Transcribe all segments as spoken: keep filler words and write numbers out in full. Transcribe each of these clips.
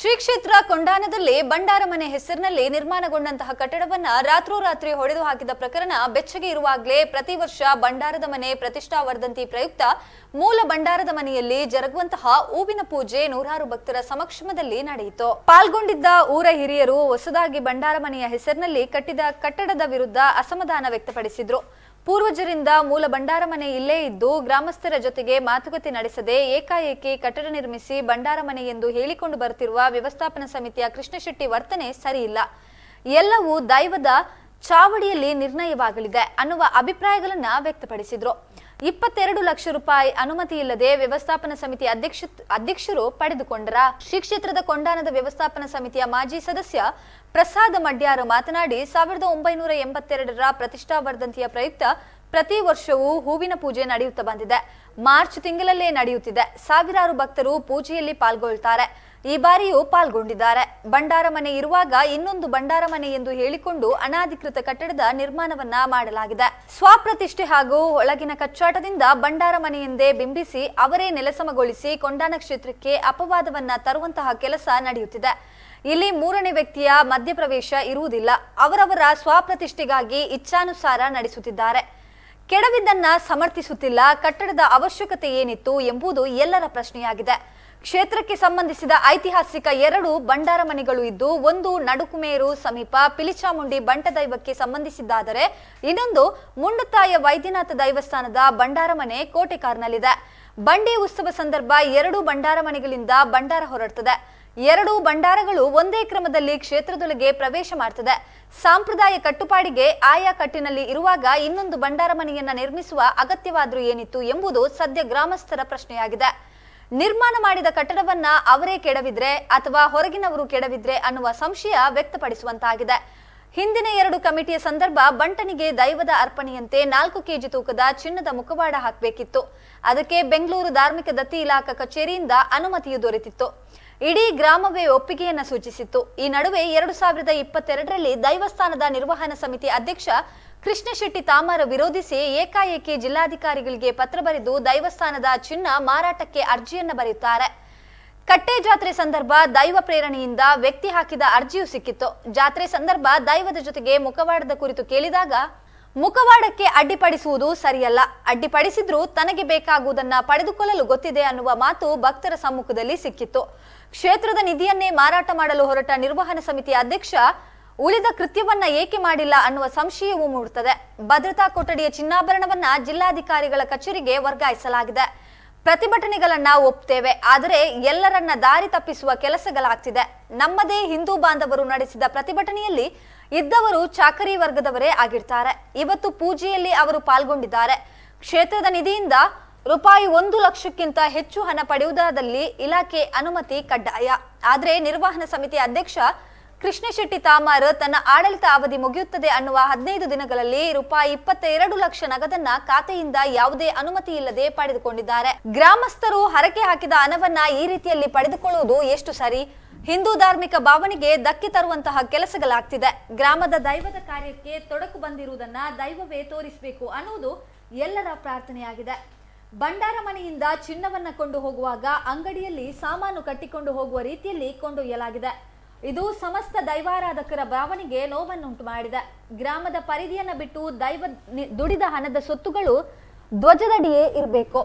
ಶ್ರೀ ಕ್ಷೇತ್ರ ಕೊಂಡಾನದಲ್ಲಿ ಬಂಡಾರಮನೆ ಹೆಸರಿನಲ್ಲಿ ನಿರ್ಮಾಣಗೊಂಡಂತಹ ಕಟ್ಟಡವನ್ನ ರಾತ್ರೋರಾತ್ರಿ ಹೊಡೆದು ಹಾಕಿದ ಪ್ರಕರಣ ಬೆಚ್ಚಗೆ ಇರುವಾಗಲೇ ಪ್ರತಿ ವರ್ಷ ಬಂಡಾರದ ಮನೆ ಪ್ರತಿಷ್ಠಾ ವರ್ಧಂತಿ ಪ್ರಯುಕ್ತ ಮೂಲ ಬಂಡಾರದ ಮನೆಯಲ್ಲಿ ಜರುಗುವಂತಹ ಹೂವಿನ ಪೂಜೆ ನೂರಾರು ಭಕ್ತರ ಸಮಕ್ಷಮದಲ್ಲಿ ನಡೆಯಿತು. ಪಾಲ್ಗೊಂಡಿದ್ದ ಊರ ಹಿರಿಯರು ಹೊಸದಾಗಿ ಬಂಡಾರ ಮನೆಯ ಹೆಸರಿನಲ್ಲಿ ಕಟ್ಟಿದ ಕಟ್ಟಡದ ವಿರುದ್ಧ ಅಸಮಾಧಾನ ವ್ಯಕ್ತಪಡಿಸಿದ್ರು. ಪೂರ್ವಜರಿಂದ ಮೂಲ ಬಂಡಾರ ಮನೆ ಇಲ್ಲೇ ಇದ್ದು ಗ್ರಾಮಸ್ಥರ ಜೊತೆಗೆ ಮಾತುಕತೆ ನಡೆಸದೆ ಏಕಾಏಕಿ ಕಟ್ಟಡ ನಿರ್ಮಿಸಿ ಬಂಡಾರ ಮನೆ ಎಂದು ಹೇಳಿಕೊಂಡು ಬರುತ್ತಿರುವ ವ್ಯವಸ್ಥಾಪನಾ ಸಮಿತಿಯ ಕೃಷ್ಣಶೆಟ್ಟಿ ವರ್ತನೆ ಸರಿಯಿಲ್ಲ. ಎಲ್ಲವೂ ದೈವದ ಚಾವಡಿಯಲ್ಲಿ ನಿರ್ಣಯವಾಗಲಿದೆ ಅನ್ನುವ ಅಭಿಪ್ರಾಯಗಳನ್ನ ವ್ಯಕ್ತಪಡಿಸಿದ್ರು. ಇಪ್ಪತ್ತೆರಡು ಲಕ್ಷ ರೂಪಾಯಿ ಅನುಮತಿ ಇಲ್ಲದೆ ವ್ಯವಸ್ಥಾಪನಾ ಸಮಿತಿ ಅಧ್ಯಕ್ಷ ಅಧ್ಯಕ್ಷರು ಪಡೆದುಕೊಂಡರ. ಶ್ರೀ ಕ್ಷೇತ್ರದ ಕೊಂಡಾನದ ವ್ಯವಸ್ಥಾಪನಾ ಸಮಿತಿಯ ಮಾಜಿ ಸದಸ್ಯ ಪ್ರಸಾದ ಮಡ್ಯಾರ ಮಾತನಾಡಿ, ಸಾವಿರದ ಒಂಬೈನೂರ ಎಂಬತ್ತೆರಡರ ಪ್ರತಿಷ್ಠಾ ವರ್ಧಂತಿಯ ಪ್ರಯುಕ್ತ ಪ್ರತಿ ವರ್ಷವೂ ಹೂವಿನ ಪೂಜೆ ನಡೆಯುತ್ತಾ ಬಂದಿದೆ. ಮಾರ್ಚ್ ತಿಂಗಳಲ್ಲೇ ನಡೆಯುತ್ತಿದೆ. ಸಾವಿರಾರು ಭಕ್ತರು ಪೂಜೆಯಲ್ಲಿ ಪಾಲ್ಗೊಳ್ಳುತ್ತಾರೆ. ಈ ಬಾರಿಯೂ ಪಾಲ್ಗೊಂಡಿದ್ದಾರೆ. ಬಂಡಾರ ಮನೆ ಇರುವಾಗ ಇನ್ನೊಂದು ಬಂಡಾರ ಮನೆ ಎಂದು ಹೇಳಿಕೊಂಡು ಅನಾಧಿಕೃತ ಕಟ್ಟಡದ ನಿರ್ಮಾಣವನ್ನ ಮಾಡಲಾಗಿದೆ. ಸ್ವಪ್ರತಿಷ್ಠೆ ಹಾಗೂ ಒಳಗಿನ ಕಚ್ಚಾಟದಿಂದ ಬಂಡಾರ ಮನೆ ಎಂದೇ ಬಿಂಬಿಸಿ ಅವರೇ ನೆಲಸಮಗೊಳಿಸಿ ಕೊಂಡಾನ ಕ್ಷೇತ್ರಕ್ಕೆ ಅಪವಾದವನ್ನ ತರುವಂತಹ ಕೆಲಸ ನಡೆಯುತ್ತಿದೆ. ಇಲ್ಲಿ ಮೂರನೇ ವ್ಯಕ್ತಿಯ ಮಧ್ಯಪ್ರವೇಶ ಇರುವುದಿಲ್ಲ. ಅವರವರ ಸ್ವಪ್ರತಿಷ್ಠೆಗಾಗಿ ಇಚ್ಛಾನುಸಾರ ನಡೆಸುತ್ತಿದ್ದಾರೆ. ಕೆಡವಿದ್ದನ್ನ ಸಮರ್ಥಿಸುತ್ತಿಲ್ಲ. ಕಟ್ಟಡದ ಅವಶ್ಯಕತೆ ಏನಿತ್ತು ಎಂಬುದು ಎಲ್ಲರ ಪ್ರಶ್ನೆಯಾಗಿದೆ. ಕ್ಷೇತ್ರಕ್ಕೆ ಸಂಬಂಧಿಸಿದ ಐತಿಹಾಸಿಕ ಎರಡು ಬಂಡಾರ ಮನೆಗಳು ಇದ್ದು, ಒಂದು ನಡುಕುಮೇರು ಸಮೀಪ ಪಿಲಿಚಾಮುಂಡಿ ಬಂಟ ದೈವಕ್ಕೆ ಸಂಬಂಧಿಸಿದ್ದಾದರೆ ಇನ್ನೊಂದು ಮುಂಡತಾಯ ವೈದ್ಯನಾಥ ದೈವಸ್ಥಾನದ ಬಂಡಾರ ಮನೆ ಕೋಟೆಕಾರ್ನಲ್ಲಿದೆ. ಬಂಡಿ ಉತ್ಸವ ಸಂದರ್ಭ ಎರಡು ಬಂಡಾರ ಮನೆಗಳಿಂದ ಬಂಡಾರ ಹೊರಡ್ತದೆ. ಎರಡು ಬಂಡಾರಗಳು ಒಂದೇ ಕ್ರಮದಲ್ಲಿ ಕ್ಷೇತ್ರದೊಳಗೆ ಪ್ರವೇಶ ಮಾಡ್ತದೆ. ಸಾಂಪ್ರದಾಯ ಕಟ್ಟುಪಾಡಿಗೆ ಆಯಾ ಕಟ್ಟಿನಲ್ಲಿ ಇರುವಾಗ ಇನ್ನೊಂದು ಬಂಡಾರ ಮನೆಯನ್ನ ನಿರ್ಮಿಸುವ ಅಗತ್ಯವಾದ್ರೂ ಏನಿತ್ತು ಎಂಬುದು ಸದ್ಯ ಗ್ರಾಮಸ್ಥರ ಪ್ರಶ್ನೆಯಾಗಿದೆ. ನಿರ್ಮಾಣ ಮಾಡಿದ ಕಟ್ಟಡವನ್ನ ಅವರೇ ಕೆಡವಿದ್ರೆ ಅಥವಾ ಹೊರಗಿನವರು ಕೆಡವಿದ್ರೆ ಅನ್ನುವ ಸಂಶಯ ವ್ಯಕ್ತಪಡಿಸುವಂತಾಗಿದೆ. ಹಿಂದಿನ ಎರಡು ಕಮಿಟಿಯ ಸಂದರ್ಭ ಬಂಟನಿಗೆ ದೈವದ ಅರ್ಪಣೆಯಂತೆ ನಾಲ್ಕು ಕೆಜಿ ತೂಕದ ಚಿನ್ನದ ಮುಖವಾಡ ಹಾಕಬೇಕಿತ್ತು. ಅದಕ್ಕೆ ಬೆಂಗಳೂರು ಧಾರ್ಮಿಕ ದತ್ತಿ ಇಲಾಖಾ ಕಚೇರಿಯಿಂದ ಅನುಮತಿಯು ದೊರೆತಿತ್ತು. ಇಡೀ ಗ್ರಾಮವೇ ಒಪ್ಪಿಗೆಯನ್ನ ಸೂಚಿಸಿತ್ತು. ಈ ನಡುವೆ ಎರಡು ಸಾವಿರದ ಇಪ್ಪತ್ತೆರಡರಲ್ಲಿ ದೈವಸ್ಥಾನದ ನಿರ್ವಹಣಾ ಸಮಿತಿ ಅಧ್ಯಕ್ಷ ಕೃಷ್ಣಶೆಟ್ಟಿ ತಾಮರ ವಿರೋಧಿಸಿ ಏಕಾಏಕಿ ಜಿಲ್ಲಾಧಿಕಾರಿಗಳಿಗೆ ಪತ್ರ ಬರೆದು ದೈವಸ್ಥಾನದ ಚಿನ್ನ ಮಾರಾಟಕ್ಕೆ ಅರ್ಜಿಯನ್ನ ಬರೆಯುತ್ತಾರೆ. ಕಟ್ಟೆ ಜಾತ್ರೆ ಸಂದರ್ಭ ದೈವ ಪ್ರೇರಣೆಯಿಂದ ವ್ಯಕ್ತಿ ಹಾಕಿದ ಅರ್ಜಿಯೂ ಸಿಕ್ಕಿತ್ತು. ಜಾತ್ರೆ ಸಂದರ್ಭ ದೈವದ ಜೊತೆಗೆ ಮುಖವಾಡದ ಕುರಿತು ಕೇಳಿದಾಗ ಮುಖವಾಡಕ್ಕೆ ಅಡ್ಡಿಪಡಿಸುವುದು ಸರಿಯಲ್ಲ, ಅಡ್ಡಿಪಡಿಸಿದ್ರೂ ತನಗೆ ಬೇಕಾಗುವುದನ್ನ ಪಡೆದುಕೊಳ್ಳಲು ಗೊತ್ತಿದೆ ಅನ್ನುವ ಮಾತು ಭಕ್ತರ ಸಮ್ಮುಖದಲ್ಲಿ ಸಿಕ್ಕಿತ್ತು. ಕ್ಷೇತ್ರದ ನಿಧಿಯನ್ನೇ ಮಾರಾಟ ಮಾಡಲು ಹೊರಟ ನಿರ್ವಹಣಾ ಸಮಿತಿ ಅಧ್ಯಕ್ಷ ಉಳಿದ ಕೃತ್ಯವನ್ನ ಏಕೆ ಮಾಡಿಲ್ಲ ಅನ್ನುವ ಸಂಶಯವೂ ಮೂಡುತ್ತದೆ. ಭದ್ರತಾ ಕೊಠಡಿಯ ಚಿನ್ನಾಭರಣವನ್ನ ಜಿಲ್ಲಾಧಿಕಾರಿಗಳ ಕಚೇರಿಗೆ ವರ್ಗಾಯಿಸಲಾಗಿದೆ. ಪ್ರತಿಭಟನೆಗಳನ್ನ ಒಪ್ತೇವೆ, ಆದರೆ ಎಲ್ಲರನ್ನ ದಾರಿ ತಪ್ಪಿಸುವ ಕೆಲಸಗಳಾಗ್ತಿದೆ. ನಮ್ಮದೇ ಹಿಂದೂ ಬಾಂಧವರು ನಡೆಸಿದ ಪ್ರತಿಭಟನೆಯಲ್ಲಿ ಇದ್ದವರು ಚಾಕರಿ ವರ್ಗದವರೇ ಆಗಿರ್ತಾರೆ. ಇವತ್ತು ಪೂಜೆಯಲ್ಲಿ ಅವರು ಪಾಲ್ಗೊಂಡಿದ್ದಾರೆ. ಕ್ಷೇತ್ರದ ನಿಧಿಯಿಂದ ರೂಪಾಯಿ ಒಂದು ಲಕ್ಷಕ್ಕಿಂತ ಹೆಚ್ಚು ಹಣ ಪಡೆಯುವುದಾದಲ್ಲಿ ಇಲಾಖೆ ಅನುಮತಿ ಕಡ್ಡಾಯ. ಆದರೆ ನಿರ್ವಹಣಾ ಸಮಿತಿ ಅಧ್ಯಕ್ಷ ಕೃಷ್ಣಶೆಟ್ಟಿ ತಾಮಾರ್ ತನ್ನ ಆಡಳಿತ ಅವಧಿ ಮುಗಿಯುತ್ತದೆ ಅನ್ನುವ ಹದಿನೈದು ದಿನಗಳಲ್ಲಿ ರೂಪಾಯಿ ಇಪ್ಪತ್ತೆರಡು ಲಕ್ಷ ನಗದನ್ನ ಖಾತೆಯಿಂದ ಯಾವುದೇ ಅನುಮತಿ ಇಲ್ಲದೆ ಪಡೆದುಕೊಂಡಿದ್ದಾರೆ. ಗ್ರಾಮಸ್ಥರು ಹರಕೆ ಹಾಕಿದ ಹಣವನ್ನ ಈ ರೀತಿಯಲ್ಲಿ ಪಡೆದುಕೊಳ್ಳುವುದು ಎಷ್ಟು ಸರಿ? ಹಿಂದೂ ಧಾರ್ಮಿಕ ಭಾವನೆಗೆ ಧಕ್ಕೆ ತರುವಂತಹ ಕೆಲಸಗಳಾಗ್ತಿದೆ. ಗ್ರಾಮದ ದೈವದ ಕಾರ್ಯಕ್ಕೆ ತೊಡಕು ಬಂದಿರುವುದನ್ನ ದೈವವೇ ತೋರಿಸಬೇಕು ಅನ್ನುವುದು ಎಲ್ಲರ ಪ್ರಾರ್ಥನೆಯಾಗಿದೆ. ಬಂಡಾರ ಮನೆಯಿಂದ ಚಿನ್ನವನ್ನ ಕೊಂಡು ಹೋಗುವಾಗ ಅಂಗಡಿಯಲ್ಲಿ ಸಾಮಾನು ಕಟ್ಟಿಕೊಂಡು ಹೋಗುವ ರೀತಿಯಲ್ಲಿ ಕೊಂಡೊಯ್ಯಲಾಗಿದೆ. ಇದು ಸಮಸ್ತ ದೈವಾರಾಧಕರ ಭಾವನೆಗೆ ನೋವನ್ನುಂಟು ಮಾಡಿದೆ. ಗ್ರಾಮದ ಪರಿಧಿಯನ್ನ ಬಿಟ್ಟು ದೈವ ದುಡಿದ ಹಣದ ಸೊತ್ತುಗಳು ಧ್ವಜದಡಿಯೇ ಇರಬೇಕು.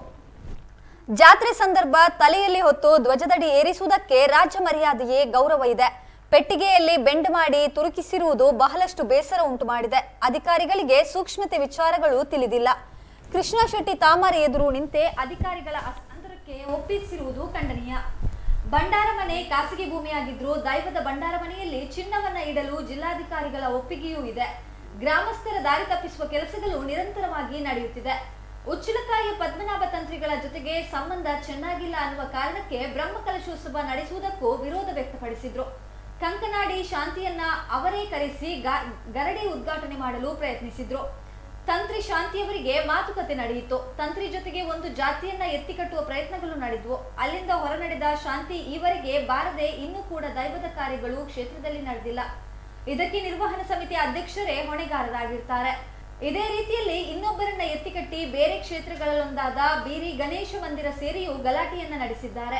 ಜಾತ್ರೆ ಸಂದರ್ಭ ತಲೆಯಲ್ಲಿ ಹೊತ್ತು ಧ್ವಜದಡಿ ಏರಿಸುವುದಕ್ಕೆ ರಾಜ್ಯ ಮರ್ಯಾದೆಯೇ ಗೌರವ ಇದೆ. ಪೆಟ್ಟಿಗೆಯಲ್ಲಿ ಬೆಂಡ್ ಮಾಡಿ ತುರುಕಿಸಿರುವುದು ಬಹಳಷ್ಟು ಬೇಸರ ಉಂಟು ಮಾಡಿದೆ. ಅಧಿಕಾರಿಗಳಿಗೆ ಸೂಕ್ಷ್ಮತೆ ವಿಚಾರಗಳು ತಿಳಿದಿಲ್ಲ. ಕೃಷ್ಣಶೆಟ್ಟಿ ತಾಮರ ಎದುರು ನಿಂತೆ ಅಧಿಕಾರಿಗಳ ಅಸಂತರಕ್ಕೆ ಒಪ್ಪಿಸಿರುವುದು ಖಂಡನೀಯ. ಬಂಡಾರ ಮನೆ ಖಾಸಗಿ ಭೂಮಿಯಾಗಿದ್ರೂ ದೈವದ ಬಂಡಾರ ಮನೆಯಲ್ಲಿ ಚಿನ್ನವನ್ನ ಇಡಲು ಜಿಲ್ಲಾಧಿಕಾರಿಗಳ ಒಪ್ಪಿಗೆಯೂ ಇದೆ. ಗ್ರಾಮಸ್ಥರ ದಾರಿ ತಪ್ಪಿಸುವ ಕೆಲಸಗಳು ನಿರಂತರವಾಗಿ ನಡೆಯುತ್ತಿದೆ. ಉಚ್ಚಿಲತಾಯಿಯ ಪದ್ಮನಾಭ ತಂತ್ರಿಗಳ ಜೊತೆಗೆ ಸಂಬಂಧ ಚೆನ್ನಾಗಿಲ್ಲ ಅನ್ನುವ ಕಾರಣಕ್ಕೆ ಬ್ರಹ್ಮಕಲಶೋತ್ಸವ ನಡೆಸುವುದಕ್ಕೂ ವಿರೋಧ ವ್ಯಕ್ತಪಡಿಸಿದ್ರು. ಕಂಕನಾಡಿ ಶಾಂತಿಯನ್ನ ಅವರೇ ಕರೆಸಿ ಗರಡಿ ಉದ್ಘಾಟನೆ ಮಾಡಲು ಪ್ರಯತ್ನಿಸಿದ್ರು. ತಂತ್ರಿ ಶಾಂತಿಯವರಿಗೆ ಮಾತುಕತೆ ನಡೆಯಿತು. ತಂತ್ರಿ ಜೊತೆಗೆ ಒಂದು ಜಾತಿಯನ್ನ ಎತ್ತಿಕಟ್ಟುವ ಪ್ರಯತ್ನಗಳು ನಡೆದವು. ಅಲ್ಲಿಂದ ಹೊರ ನಡೆದ ಶಾಂತಿ ಈವರೆಗೆ ಬಾರದೆ ಇನ್ನೂ ಕೂಡ ದೈವದ ಕಾರ್ಯಗಳು ಕ್ಷೇತ್ರದಲ್ಲಿ ನಡೆದಿಲ್ಲ. ಇದಕ್ಕೆ ನಿರ್ವಹಣಾ ಸಮಿತಿ ಅಧ್ಯಕ್ಷರೇ ಹೊಣೆಗಾರರಾಗಿರ್ತಾರೆ. ಇದೇ ರೀತಿಯಲ್ಲಿ ಇನ್ನೊಬ್ಬರನ್ನ ಎತ್ತಿಕಟ್ಟಿ ಬೇರೆ ಕ್ಷೇತ್ರಗಳಲ್ಲೊಂದಾದ ಬೀರಿ ಗಣೇಶ ಮಂದಿರ ಸೇರಿಯೂ ಗಲಾಟೆಯನ್ನ ನಡೆಸಿದ್ದಾರೆ.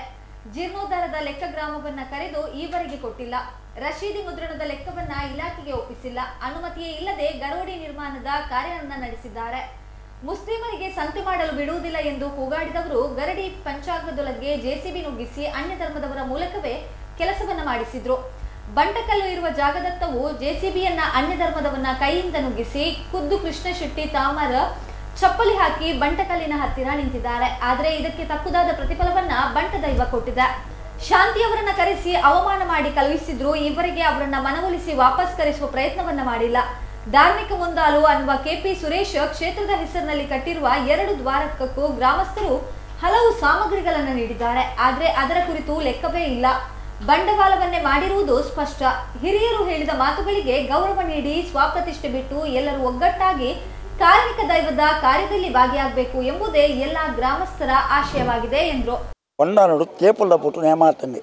ಜೀರ್ಣೋದ್ಧಾರದ ಲೆಕ್ಕ ಗ್ರಾಮವನ್ನ ಕರೆದು ಈವರೆಗೆ ಕೊಟ್ಟಿಲ್ಲ. ರಶೀದಿ ಮುದ್ರಣದ ಲೆಕ್ಕವನ್ನ ಇಲಾಖೆಗೆ ಒಪ್ಪಿಸಿಲ್ಲ. ಅನುಮತಿಯೇ ಇಲ್ಲದೆ ಗರೋಡಿ ನಿರ್ಮಾಣದ ಕಾರ್ಯವನ್ನ ನಡೆಸಿದ್ದಾರೆ. ಮುಸ್ಲಿಮರಿಗೆ ಸಂತೆ ಮಾಡಲು ಬಿಡುವುದಿಲ್ಲ ಎಂದು ಕೂಗಾಡಿದವರು ಗರಡಿ ಪಂಚಾಂಗದೊಳಗೆ ಜೆಸಿಬಿ ನುಗ್ಗಿಸಿ ಅನ್ಯ ಧರ್ಮದವರ ಮೂಲಕವೇ ಕೆಲಸವನ್ನ ಮಾಡಿಸಿದ್ರು. ಬಂಟಕಲ್ಲು ಇರುವ ಜಾಗದತ್ತವು ಜೆಸಿಬಿಯನ್ನ ಅನ್ಯ ಧರ್ಮದವನ್ನ ಕೈಯಿಂದ ನುಗ್ಗಿಸಿ ಖುದ್ದು ಕೃಷ್ಣ ಶೆಟ್ಟಿ ತಾಮರ ಚಪ್ಪಲಿ ಹಾಕಿ ಬಂಟಕಲ್ಲಿನ ಹತ್ತಿರ ನಿಂತಿದ್ದಾರೆ. ಆದರೆ ಇದಕ್ಕೆ ತಕ್ಕುದಾದ ಪ್ರತಿಫಲವನ್ನ ಬಂಟ ದೈವ ಕೊಟ್ಟಿದೆ. ಶಾಂತಿಯವರನ್ನ ಕರೆಸಿ ಅವಮಾನ ಮಾಡಿ ಕಳುಹಿಸಿದ್ರು. ಈವರೆಗೆ ಅವರನ್ನ ಮನವೊಲಿಸಿ ವಾಪಸ್ ಕರೆಸುವ ಪ್ರಯತ್ನವನ್ನ ಮಾಡಿಲ್ಲ. ಧಾರ್ಮಿಕ ಮುಂದಾಲು ಅನ್ನುವ ಕೆಪಿ ಸುರೇಶ್ ಕ್ಷೇತ್ರದ ಹೆಸರಿನಲ್ಲಿ ಕಟ್ಟಿರುವ ಎರಡು ದ್ವಾರಕ್ಕೂ ಗ್ರಾಮಸ್ಥರು ಹಲವು ಸಾಮಗ್ರಿಗಳನ್ನು ನೀಡಿದ್ದಾರೆ. ಆದರೆ ಅದರ ಕುರಿತು ಲೆಕ್ಕವೇ ಇಲ್ಲ. ಬಂಡವಾಳವನ್ನೇ ಮಾಡಿರುವುದು ಸ್ಪಷ್ಟ. ಹಿರಿಯರು ಹೇಳಿದ ಮಾತುಗಳಿಗೆ ಗೌರವ ನೀಡಿ ಸ್ವಪ್ರತಿಷ್ಠೆ ಬಿಟ್ಟು ಎಲ್ಲರೂ ಒಗ್ಗಟ್ಟಾಗಿ ಕಾರ್ಮಿಕ ದೈವದ ಕಾರ್ಯದಲ್ಲಿ ಭಾಗಿಯಾಗಬೇಕು ಎಂಬುದೇ ಎಲ್ಲ ಗ್ರಾಮಸ್ಥರ ಆಶಯವಾಗಿದೆ ಎಂದರು. ಕೊಂಡಾನೋಡು ಕೇಪುಲ್ಲ ಪುಟ್ಟು ನೇಮಾತಂದೆ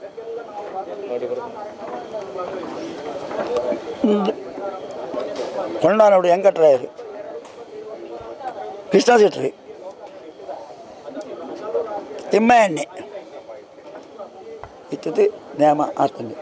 ಕೊಂಡಾನೋಡು ಎಂಕಟ್ರಾಯರು ಕೃಷ್ಣ ಶೆಟ್ಟಿ ತಿಮ್ಮಣ್ಣೆ ಇತ್ತು ನೇಮ ಆತಂದೆ